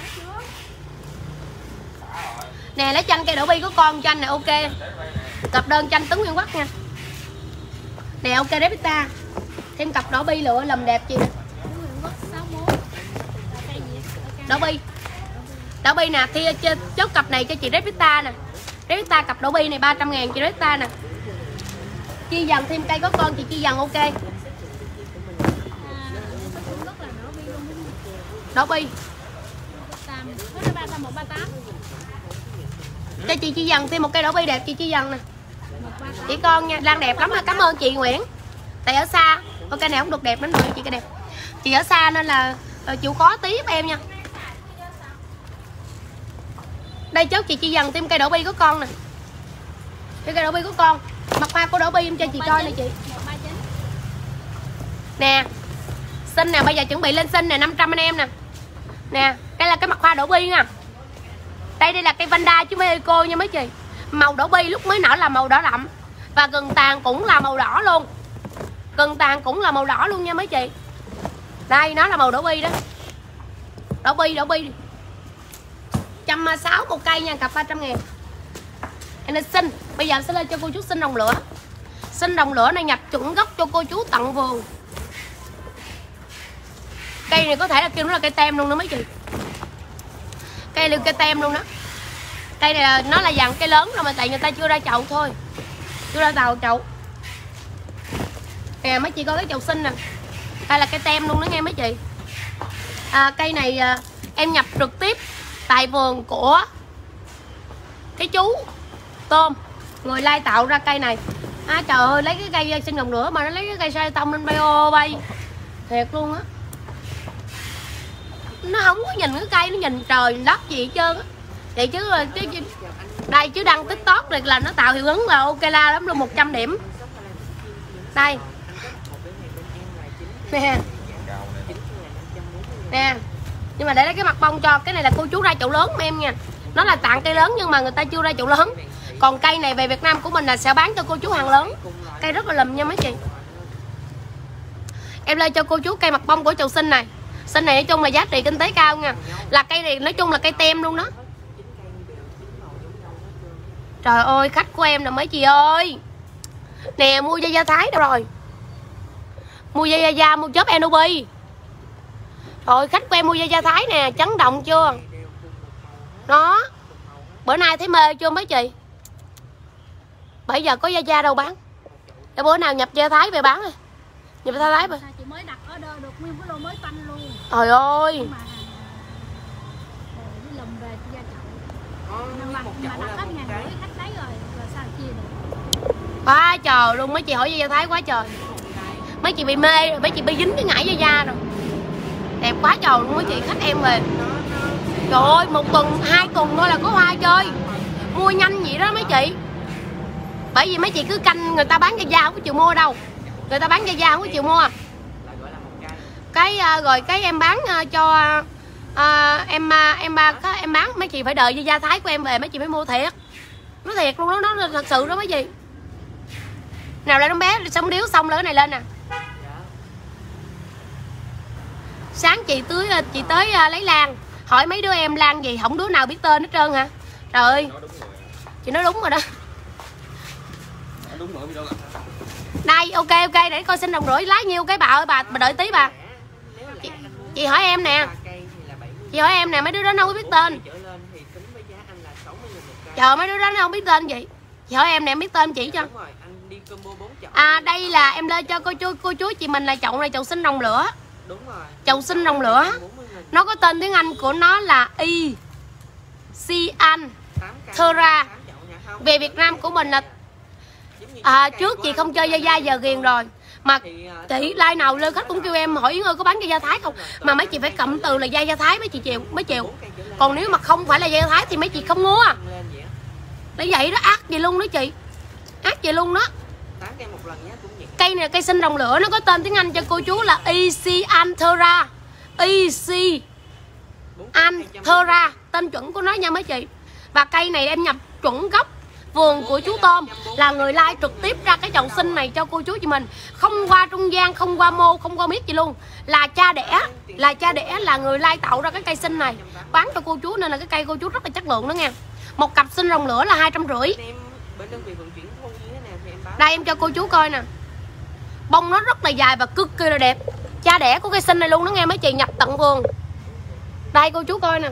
Nè lấy chanh cây đổ bi có con chanh này ok. Cặp đơn chanh Tấn Nguyên Quốc nha. Nè ok Revita. Thêm cặp đổ bi lựa làm đẹp chị nè. Đổ bi. Đổ bi nè, thì chốt cặp này cho chị Revita nè. Revita cặp đổ bi này ba trăm ngàn chị Revita nè. Chi dần thêm cây có con chị chi dần ok. Đổ bi. Cho chị Chi Dần thêm một cây đổ bi đẹp chị Chi Dần nè. Chị con nha, lan đẹp lắm ha. Cảm ơn chị Nguyễn. Tại ở xa, ok này không được đẹp lắm nữa chị cái đẹp. Chị ở xa nên là chịu khó tí giúp em nha. Đây chốt chị Chi Dần thêm cây đổ bi có con nè. Cái cây đổ bi có con. Mặt hoa của đổ bi em cho chị coi nè chị. Nè. Xin nè, bây giờ chuẩn bị lên xin nè, năm trăm anh em nè. Nè, đây là cái mặt hoa đổ bi nha. Đây đây là cây Vanda chứ mấy eco nha mấy chị. Màu đổ bi lúc mới nở là màu đỏ đậm. Và gừng tàn cũng là màu đỏ luôn. Gừng tàn cũng là màu đỏ luôn nha mấy chị. Đây nó là màu đổ bi đó. Đổ bi, đổ bi một trăm sáu mươi một cây nha, cặp ba trăm ngàn. Em lên xin. Bây giờ em sẽ lên cho cô chú xin rồng lửa. Sinh đồng lửa này nhập chuẩn gốc cho cô chú tận vườn. Cây này có thể là kêu nó là cây tem luôn đó mấy chị. Cây là cây tem luôn đó. Cây này là, nó là dạng cây lớn rồi mà tại người ta chưa ra chậu thôi. Chưa ra tàu chậu. Nè mấy chị coi cái chậu xinh nè. Đây là cây tem luôn đó nghe mấy chị. À, cây này à, em nhập trực tiếp tại vườn của cái chú Tôm, người lai tạo ra cây này. À, trời ơi, lấy cái cây sinh đồng lửa mà nó lấy cái cây sai tông lên bay ô bay. Thiệt luôn á. Nó không có nhìn cái cây, nó nhìn trời đất gì hết trơn á. Vậy chứ, chứ, chứ đây chứ đăng TikTok này là nó tạo hiệu ứng là ok la lắm luôn, một trăm điểm. Đây. Nè. Nè. Nhưng mà để lấy cái mặt bông cho, cái này là cô chú ra chậu lớn của em nha. Nó là tặng cây lớn nhưng mà người ta chưa ra chậu lớn. Còn cây này về Việt Nam của mình là sẽ bán cho cô chú hàng lớn. Cây rất là lùm nha mấy chị. Em lên cho cô chú cây mặt bông của chậu xinh này. Xinh này nói chung là giá trị kinh tế cao nha. Là cây này nói chung là cây tem luôn đó. Trời ơi, khách của em nè mấy chị ơi. Nè, mua dây da Thái đâu rồi? Mua dây da da, mua chớp Enobi. Rồi khách của em mua dây da Thái nè, chấn động chưa? Đó. Bữa nay thấy mê chưa mấy chị? Bây giờ có da da đâu bán. Để bữa nào nhập da Thái về bán rồi. Nhập da Thái về. Chị mới đặt order được nguyên cái lô mới tanh luôn. Trời ơi. Nhưng mà đi lùm về ra chậu. Nhưng mà, mà đặt hết ngàn rưỡi khách lấy rồi, rồi sao chia được? Quá trời luôn, mấy chị hỏi da Thái quá trời. Mấy chị bị mê rồi, mấy chị bị dính cái ngải da da rồi. Đẹp quá trời luôn mấy chị, khách em về. Trời ơi, một tuần, hai tuần thôi là có hoa chơi. Mua nhanh vậy đó mấy chị. Bởi vì mấy chị cứ canh người ta bán da da không có chịu mua đâu. Người ta bán da da không có chịu mua. Cái uh, rồi cái em bán uh, cho uh, em uh, em uh, em bán mấy chị phải đợi da da Thái của em về mấy chị mới mua thiệt. Nó thiệt luôn đó, nó thật sự đó mấy chị. Nào lại nó bé sống điếu xong rồi cái này lên nè. Sáng chị tới chị tới uh, lấy lan, hỏi mấy đứa em lan gì không đứa nào biết tên hết trơn hả? Trời ơi. Chị nói đúng rồi đó. Đây ok ok để coi xin đồng rưỡi lái nhiêu cái bà ơi bà bà đợi tí bà. Chị, chị hỏi em nè. Chị hỏi em nè, mấy đứa đó đâu có biết tên. Trời mấy đứa đó nó không biết tên gì. Chị hỏi em nè, em biết tên chị cho. À đây là em lên cho cô chú cô chú chị mình là chậu này chậu sinh đồng lửa. Chậu sinh đồng lửa. Nó có tên tiếng Anh của nó là Y Cyan Thera. Về Việt Nam của mình là à, trước chị không chơi da da giờ ghiền rồi. Mà chị like nào lên khách cũng kêu em hỏi Yến ơi có bán da da Thái không. Mà mấy chị phải cụm từ là da da Thái mấy chị chịu mấy chịu. Còn nếu mà không phải là da da Thái thì mấy chị không mua. Để vậy đó, ác gì luôn đó chị. Ác gì luôn đó. Cây này là cây sinh đồng lửa, nó có tên tiếng Anh cho cô chú là E C Anthera. E C Anthera, tên chuẩn của nó nha mấy chị. Và cây này em nhập chuẩn gốc vườn của chú Tôm, là người like trực tiếp ra cái chậu sinh này cho cô chú chị mình, không qua trung gian, không qua mô, không qua miết gì luôn, là cha đẻ, là cha đẻ là người like tạo ra cái cây sinh này bán cho cô chú, nên là cái cây cô chú rất là chất lượng đó nha. Một cặp sinh rồng lửa là hai trăm rưỡi. Đây em cho cô chú coi nè, bông nó rất là dài và cực kỳ là đẹp, cha đẻ của cây sinh này luôn đó nghe mấy chị, nhập tận vườn. Đây cô chú coi nè,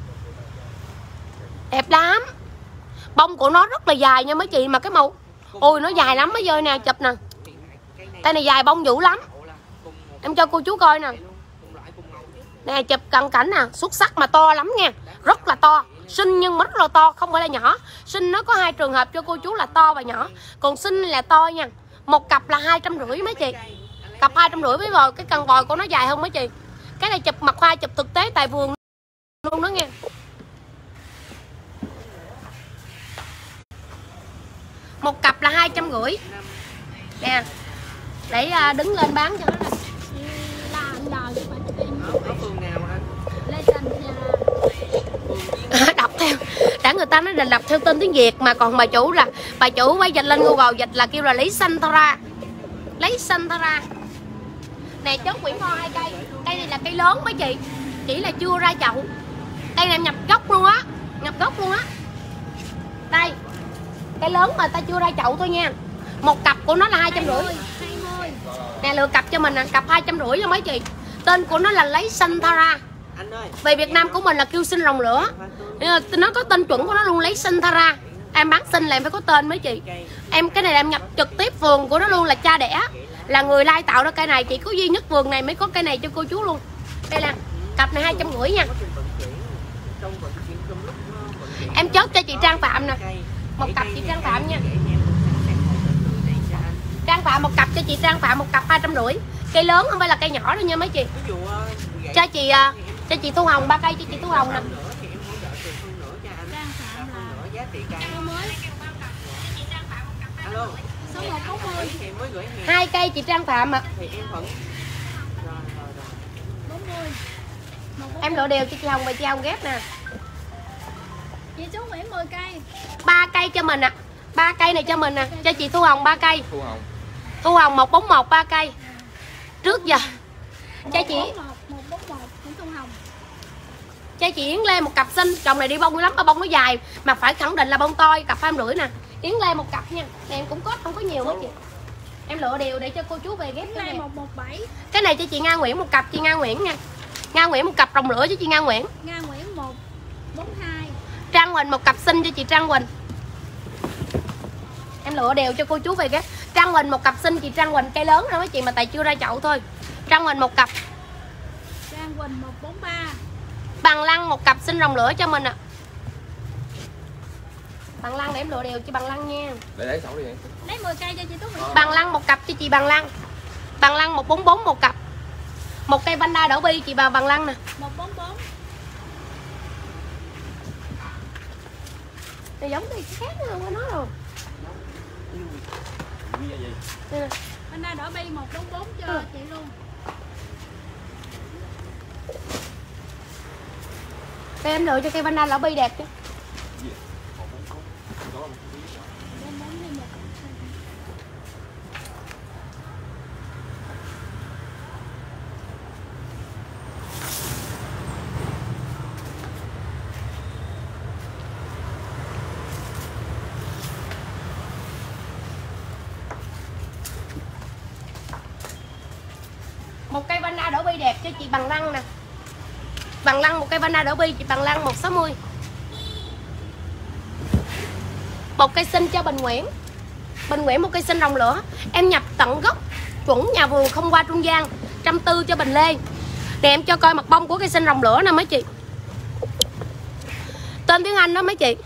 đẹp lắm. Bông của nó rất là dài nha mấy chị, mà cái màu ôi nó dài lắm mấy ơi nè, chụp nè, tay này dài bông dữ lắm. Em cho cô chú coi nè, nè chụp cận cảnh nè, xuất sắc mà to lắm nha, rất là to. Sinh nhưng mà rất là to, không phải là nhỏ. Sinh nó có hai trường hợp cho cô chú là to và nhỏ, còn sinh là to nha. Một cặp là hai trăm rưỡi mấy chị, cặp hai trăm rưỡi với vòi, cái cần vòi của nó dài hơn mấy chị. Cái này chụp mặt hoa, chụp thực tế tại vườn luôn đó nha. Một cặp là hai trăm rưỡi nè, để uh, đứng lên bán cho nó nè. Đọc theo đã, người ta nói là đọc theo tên tiếng Việt, mà còn bà chủ là bà chủ phải dịch lên Google dịch là kêu là lấy Santhara, lấy Santhara nè. Chốt Nguyễn Ngon hai cây, cây này là cây lớn mấy chị, chỉ là chưa ra chậu. Cây này nhập gốc luôn á, nhập gốc luôn á. Đây cây lớn mà ta chưa ra chậu thôi nha. Một cặp của nó là hai trăm rưỡi. hai mươi. Nè lựa cặp cho mình nè, cặp hai trăm rưỡi cho mấy chị. Tên của nó là lấy Santhara. Anh ơi. Về Việt Nam của mình là kêu sinh rồng lửa. Nó có tên chuẩn của nó luôn, lấy Santhara. Em bán sinh là em phải có tên mấy chị. Em cái này là em nhập trực tiếp vườn của nó luôn, là cha đẻ, là người lai tạo ra cây này. Chỉ có duy nhất vườn này mới có cây này cho cô chú luôn. Đây là cặp này hai trăm rưỡi nha. Em chốt cho chị Trang Phạm nè. Một cặp chị Trang Phạm nha. Trang Phạm một cặp cho chị Trang Phạm, một cặp hai trăm rưỡi. Cây lớn không phải là cây nhỏ đâu nha mấy chị. Cho chị cho chị Thu Hồng ba cây cho chị Thu Hồng nè. Hai cây chị Trang Phạm ạ. Em lựa đều cho chị Hồng và chị Hồng ghép nè. Chị chú Nguyễn mười cây. Ba cây cho mình ạ. À. Ba cây này cho mình nè, à. Cho chị Thu Hồng ba cây. Thu Hồng. Thu Hồng một bốn một ba cây. Trước giờ. Cho chị một bốn một Thu Hồng. Cho chị Yến Lê một cặp xinh, chồng này đi bông lắm, mà bông nó dài mà phải khẳng định là bông toi, cặp hai rưỡi nè. Yến Lê một cặp nha. Này em cũng có không có nhiều hết chị. Em lựa đều để cho cô chú về ghép cái này. một một bảy. Cái này cho chị Nga Nguyễn một cặp, chị Nga Nguyễn nha. Nga Nguyễn một cặp rồng lửa cho chị Nga Nguyễn. Nga Nguyễn một bốn hai. Trang Huỳnh một cặp xinh cho chị Trang Huỳnh. Em lựa đều cho cô chú về ghép. Trang Huỳnh một cặp xinh chị Trang Huỳnh, cây lớn rồi mấy chị mà tại chưa ra chậu thôi. Trang Huỳnh một cặp. Trang Huỳnh một bốn ba. Bằng Lăng một cặp xinh rồng lửa cho mình ạ. À. Bằng Lăng để em lựa đều cho Bằng Lăng nha. Để lấy sổ đi vậy. Lấy mười cây cho chị Tú Nguyễn. Bằng Lăng một cặp cho chị Bằng Lăng. Bằng Lăng một bốn bốn một cặp. Một cây Vanda đổ bi chị vào Bằng Lăng nè. một bốn bốn. Này giống cái khác nữa không có nói rồi. Đây nè. Vanda đổ bi một bốn bốn cho ừ. chị luôn. Đây em lựa cho cây Vanda đổ bi đẹp chứ. Một cây Vanda đổ bi đẹp cho chị Bằng Lăng nè. Bằng Lăng một cây Vanda đổ bi chị Bằng Lăng một sáu mươi. Một cây xinh cho Bình Nguyễn. Bình Nguyễn một cây xinh rồng lửa. Em nhập tận gốc chuẩn nhà vườn không qua trung gian. Trăm tư cho Bình Lê. Nè em cho coi mặt bông của cây xinh rồng lửa nè mấy chị. Tên tiếng Anh đó mấy chị.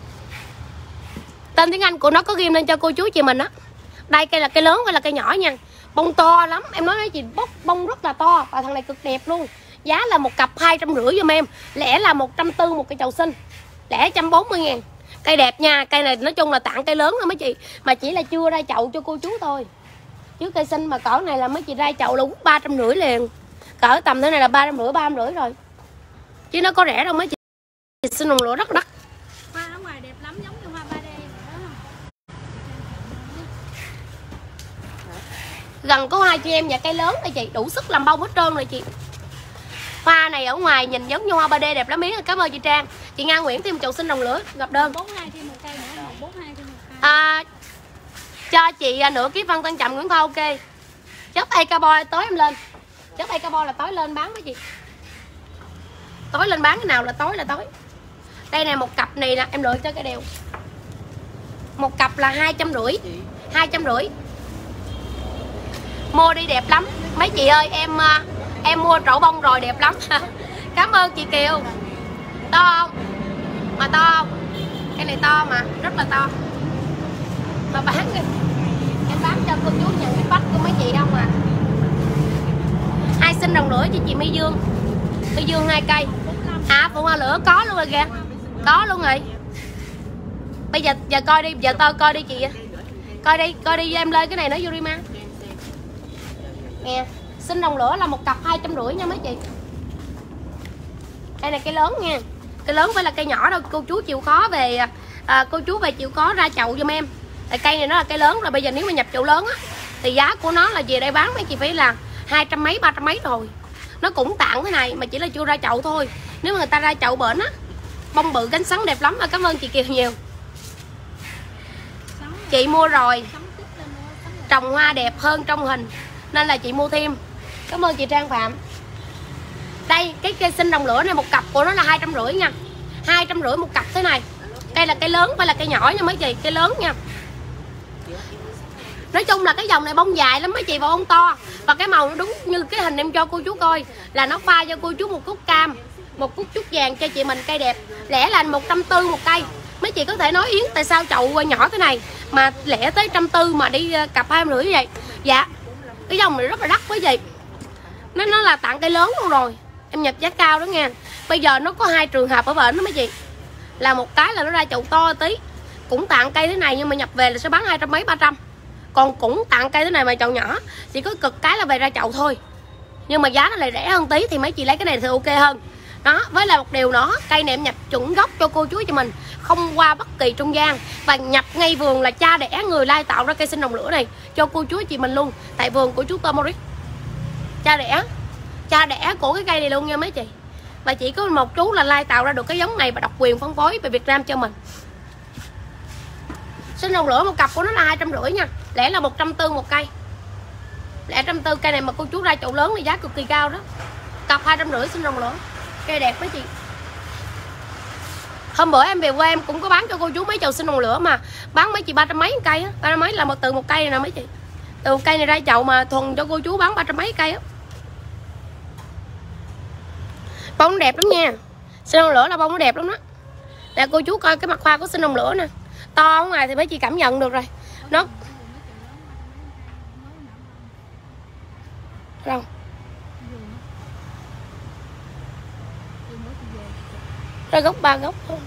Tên tiếng Anh của nó có ghim lên cho cô chú chị mình á. Đây cây là cây lớn hay là cây nhỏ nha. Bông to lắm, em nói mấy chị bốc bông rất là to. Và thằng này cực đẹp luôn. Giá là một cặp hai trăm rưỡi giùm em. Lẻ là một trăm tư mươi một cây chậu xinh. Lẻ một trăm bốn mươi ngàn. Cây đẹp nha, cây này nói chung là tặng cây lớn thôi mấy chị. Mà chỉ là chưa ra chậu cho cô chú thôi. Chứ cây xinh mà cỡ này là mấy chị ra chậu là ba trăm rưỡi liền. Cỡ tầm thế này là ba trăm rưỡi, ba trăm rưỡi rồi. Chứ nó có rẻ đâu mấy chị. Xinh rồng lửa rất đắt. Hoa ở ngoài đẹp lắm, giống như hoa ba D đó không? Gần có hai chị em và cây lớn này chị, đủ sức làm bông hết trơn rồi chị. Hoa này ở ngoài nhìn giống như hoa ba D đẹp lắm miếng. Cảm ơn chị Trang. Chị Nga Nguyễn thêm một chậu xinh rồng lửa gặp đơn. bốn hai thêm một cây nữa, một bốn hai thêm một cây. À, cho chị nửa ký Văn Tân Chậm Nguyễn Thơ ok. Chớp A Carbon tối em lên. Chớp A Carbon là tối lên bán với chị. Tối lên bán cái nào là tối là tối. Đây nè một cặp này nè, em lựa cho cái đều. Một cặp là hai trăm rưỡi. Hai trăm rưỡi. Mua đi đẹp lắm. Mấy chị ơi em em mua trổ bông rồi đẹp lắm. Cảm ơn chị Kiều. To không? Mà to không? Cái này to mà, rất là to. Mà bán em bán cho cô chú nhận cái bách của mấy chị không à. Hai xinh rồng lửa cho chị My Dương. My Dương hai cây. À phụ hoa lửa có luôn rồi kìa. Có luôn rồi. Bây giờ giờ coi đi, giờ tôi coi đi chị. Coi đi, coi đi em lên cái này nó vô đi ma. Nè, xinh rồng lửa là một cặp hai trăm rưỡi nha mấy chị. Đây là cây lớn nha. Cây lớn phải là cây nhỏ đâu, cô chú chịu khó về à, cô chú về chịu khó ra chậu giùm em. Tại cây này nó là cây lớn rồi, bây giờ nếu mà nhập chậu lớn á thì giá của nó là về đây bán mấy chị phải là hai trăm mấy, ba trăm mấy rồi. Nó cũng tặng thế này mà chỉ là chưa ra chậu thôi. Nếu mà người ta ra chậu bển á, bông bự cánh sắn đẹp lắm. Cảm ơn chị Kiều nhiều. Chị mua rồi. trồng hoa đẹp hơn trong hình nên là chị mua thêm. Cảm ơn chị Trang Phạm. Đây cái cây xinh đồng lửa này, một cặp của nó là hai trăm rưỡi nha, hai trăm rưỡi một cặp thế này. Cây là cây lớn, phải là cây nhỏ nha mấy chị, cây lớn nha. Nói chung là cái dòng này bông dài lắm mấy chị và bông to. Và cái màu nó đúng như cái hình em cho cô chú coi, là nó pha cho cô chú một cúc cam, một cúc chút vàng cho chị mình, cây đẹp. Lẻ là một trăm tư một cây. Mấy chị có thể nói Yến tại sao chậu nhỏ thế này mà lẻ tới trăm tư mà đi cặp hai rưỡi vậy? Dạ cái dòng này rất là đắt quý vị, nó nó là tặng cây lớn luôn rồi, em nhập giá cao đó nha. Bây giờ nó có hai trường hợp ở bển đó mấy chị, là một cái là nó ra chậu to tí cũng tặng cây thế này nhưng mà nhập về là sẽ bán hai trăm mấy ba trăm, còn cũng tặng cây thế này mà chậu nhỏ chỉ có cực cái là về ra chậu thôi, nhưng mà giá nó lại rẻ hơn tí thì mấy chị lấy cái này thì ok hơn đó. Với là một điều nữa, cây này em nhập chuẩn gốc cho cô chú cho mình, không qua bất kỳ trung gian, và nhập ngay vườn là cha đẻ người lai tạo ra cây xinh đồng lửa này cho cô chú chị mình luôn, tại vườn của chú Tomoric, cha đẻ cha đẻ của cái cây này luôn nha mấy chị. Và chỉ có một chú là lai tạo ra được cái giống này và độc quyền phân phối về Việt Nam cho mình. Xinh đồng lửa một cặp của nó là hai trăm rưỡi nha, lẽ là một trăm tư một cây, lẽ trăm tư cây này mà cô chú ra chậu lớn thì giá cực kỳ cao đó. Cặp hai trăm rưỡi xinh đồng lửa, cây đẹp mấy chị. Hôm bữa em về quê em cũng có bán cho cô chú mấy chậu xinh đồng lửa mà bán mấy chị ba trăm mấy một cây á, ba trăm mấy là một từ một cây này nè mấy chị, từ một cây này ra chậu mà thuần cho cô chú bán ba trăm mấy cây á. Bông đẹp lắm nha, xinh đồng lửa là bông nó đẹp lắm đó. Nè cô chú coi cái mặt hoa của xinh đồng lửa nè, to ở ngoài thì mấy chị cảm nhận được rồi. Nó đâu ra gốc ba gốc thôi.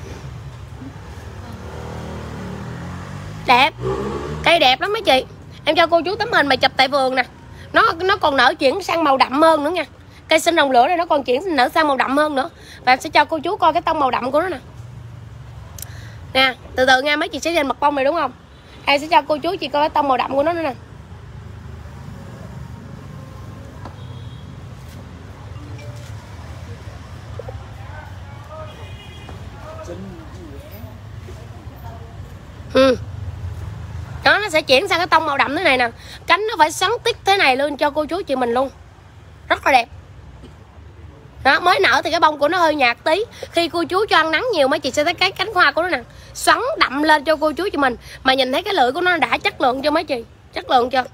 Đẹp, cây đẹp lắm mấy chị. Em cho cô chú tấm hình mà chụp tại vườn nè, nó nó còn nở chuyển sang màu đậm hơn nữa nha. Cây xinh đồng lửa này nó còn chuyển nở sang màu đậm hơn nữa. Và em sẽ cho cô chú coi cái tông màu đậm của nó nè. Nè, từ từ nha, mấy chị sẽ nhìn mặt bông này đúng không? Em sẽ cho cô chú chị coi cái tông màu đậm của nó nữa nè. Ừ. Đó, nó sẽ chuyển sang cái tông màu đậm thế này nè. Cánh nó phải xoắn tít thế này luôn cho cô chú chị mình luôn. Rất là đẹp. Đó, mới nở thì cái bông của nó hơi nhạt tí. Khi cô chú cho ăn nắng nhiều mấy chị sẽ thấy cái cánh hoa của nó nè xoắn đậm lên cho cô chú chị mình. Mà nhìn thấy cái lưỡi của nó đã chất lượng cho mấy chị. Chất lượng chưa?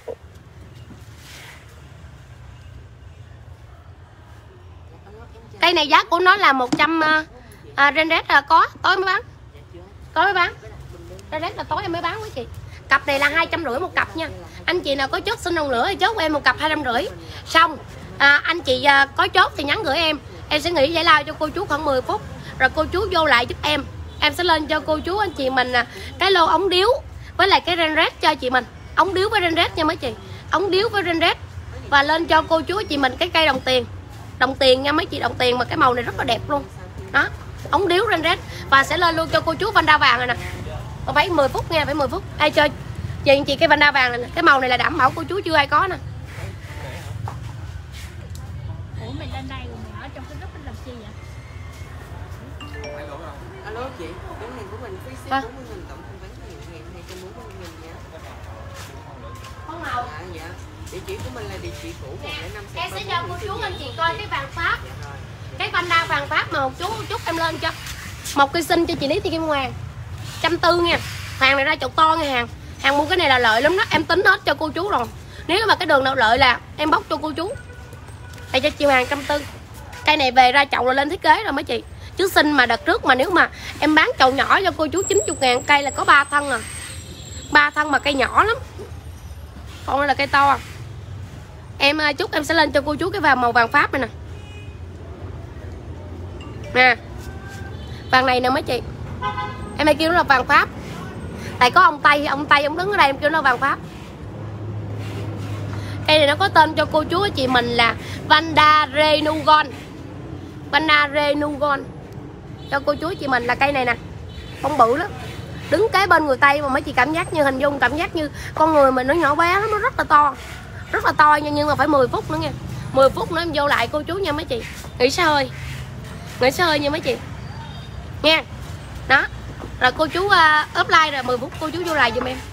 Cây này giá của nó là một trăm uh, à, Renred là có, tối mới bán. Tối mới bán. Renred là tối em mới bán quý chị. Cặp này là hai trăm rưỡi một cặp nha. Anh chị nào có chốt xinh đồng lửa thì chốt của em một cặp hai trăm rưỡi. Xong à, anh chị à, có chốt thì nhắn gửi em. Em sẽ nghỉ giải lao cho cô chú khoảng mười phút. Rồi cô chú vô lại giúp em. Em sẽ lên cho cô chú anh chị mình à, cái lô ống điếu với lại cái Renred cho chị mình. Ống điếu với Renred nha mấy chị. Ống điếu với Renred. Và lên cho cô chú chị mình cái cây đồng tiền. Đồng tiền nha mấy chị, đồng tiền mà cái màu này rất là đẹp luôn. Đó, ống điếu Renred. Và sẽ lên luôn cho cô chú Vanda vàng này nè. Phải mười phút nha, phải mười phút. Ai chơi chị anh chị cái Vanda vàng này nè. Cái màu này là đảm bảo cô chú chưa ai có nè. Ủa mình lên đây rồi mình ở trong cái group mình làm chi vậy? Alo chị, cái này của mình phí ship bốn mươi nghìn, tổng thanh toán nhiều ngàn hai trăm bốn mươi nghìn nha. Không nào. Dạ, dạ. Địa chỉ của mình là địa chỉ cũ một không năm. Em sẽ cho cô chú anh chị coi cái vàng Pháp. Cái Vanda vàng Pháp mà một chú chút em lên cho. Một cây xinh cho chị Lý Thị Kim Hoàng. Trăm tư nha. Hàng này ra chậu to nha hàng. Hàng mua cái này là lợi lắm đó, em tính hết cho cô chú rồi. Nếu mà cái đường nào lợi là em bóc cho cô chú. Đây cho chị Hoàng trăm tư. Cây này về ra chậu là lên thiết kế rồi mấy chị. Chứ xinh mà đợt trước mà nếu mà em bán chậu nhỏ cho cô chú chín mươi ngàn cây là có ba thân à. ba thân mà cây nhỏ lắm. Còn đây là cây to à. Em chút em sẽ lên cho cô chú cái vàng màu vàng Pháp này nè. Nè. Vàng này nè mấy chị. Em hay kêu nó là vàng Pháp. Tại có ông Tây, ông Tây ông đứng ở đây em kêu nó vàng Pháp. Cây này nó có tên cho cô chú chị mình là Vanda Renugon. Vanda Renugon. Cho cô chú chị mình là cây này nè. Bông bự lắm. Đứng kế bên người Tây mà mấy chị cảm giác như hình dung cảm giác như con người mình nó nhỏ bé lắm, nó rất là to. Rất là to nha, nhưng mà phải mười phút nữa nha. mười phút nữa em vô lại cô chú nha mấy chị. Nghỉ xe hơi. Nghỉ xe hơi nha mấy chị. Nha. Đó. Rồi cô chú uh, up like rồi mười phút cô chú vô lại giùm em.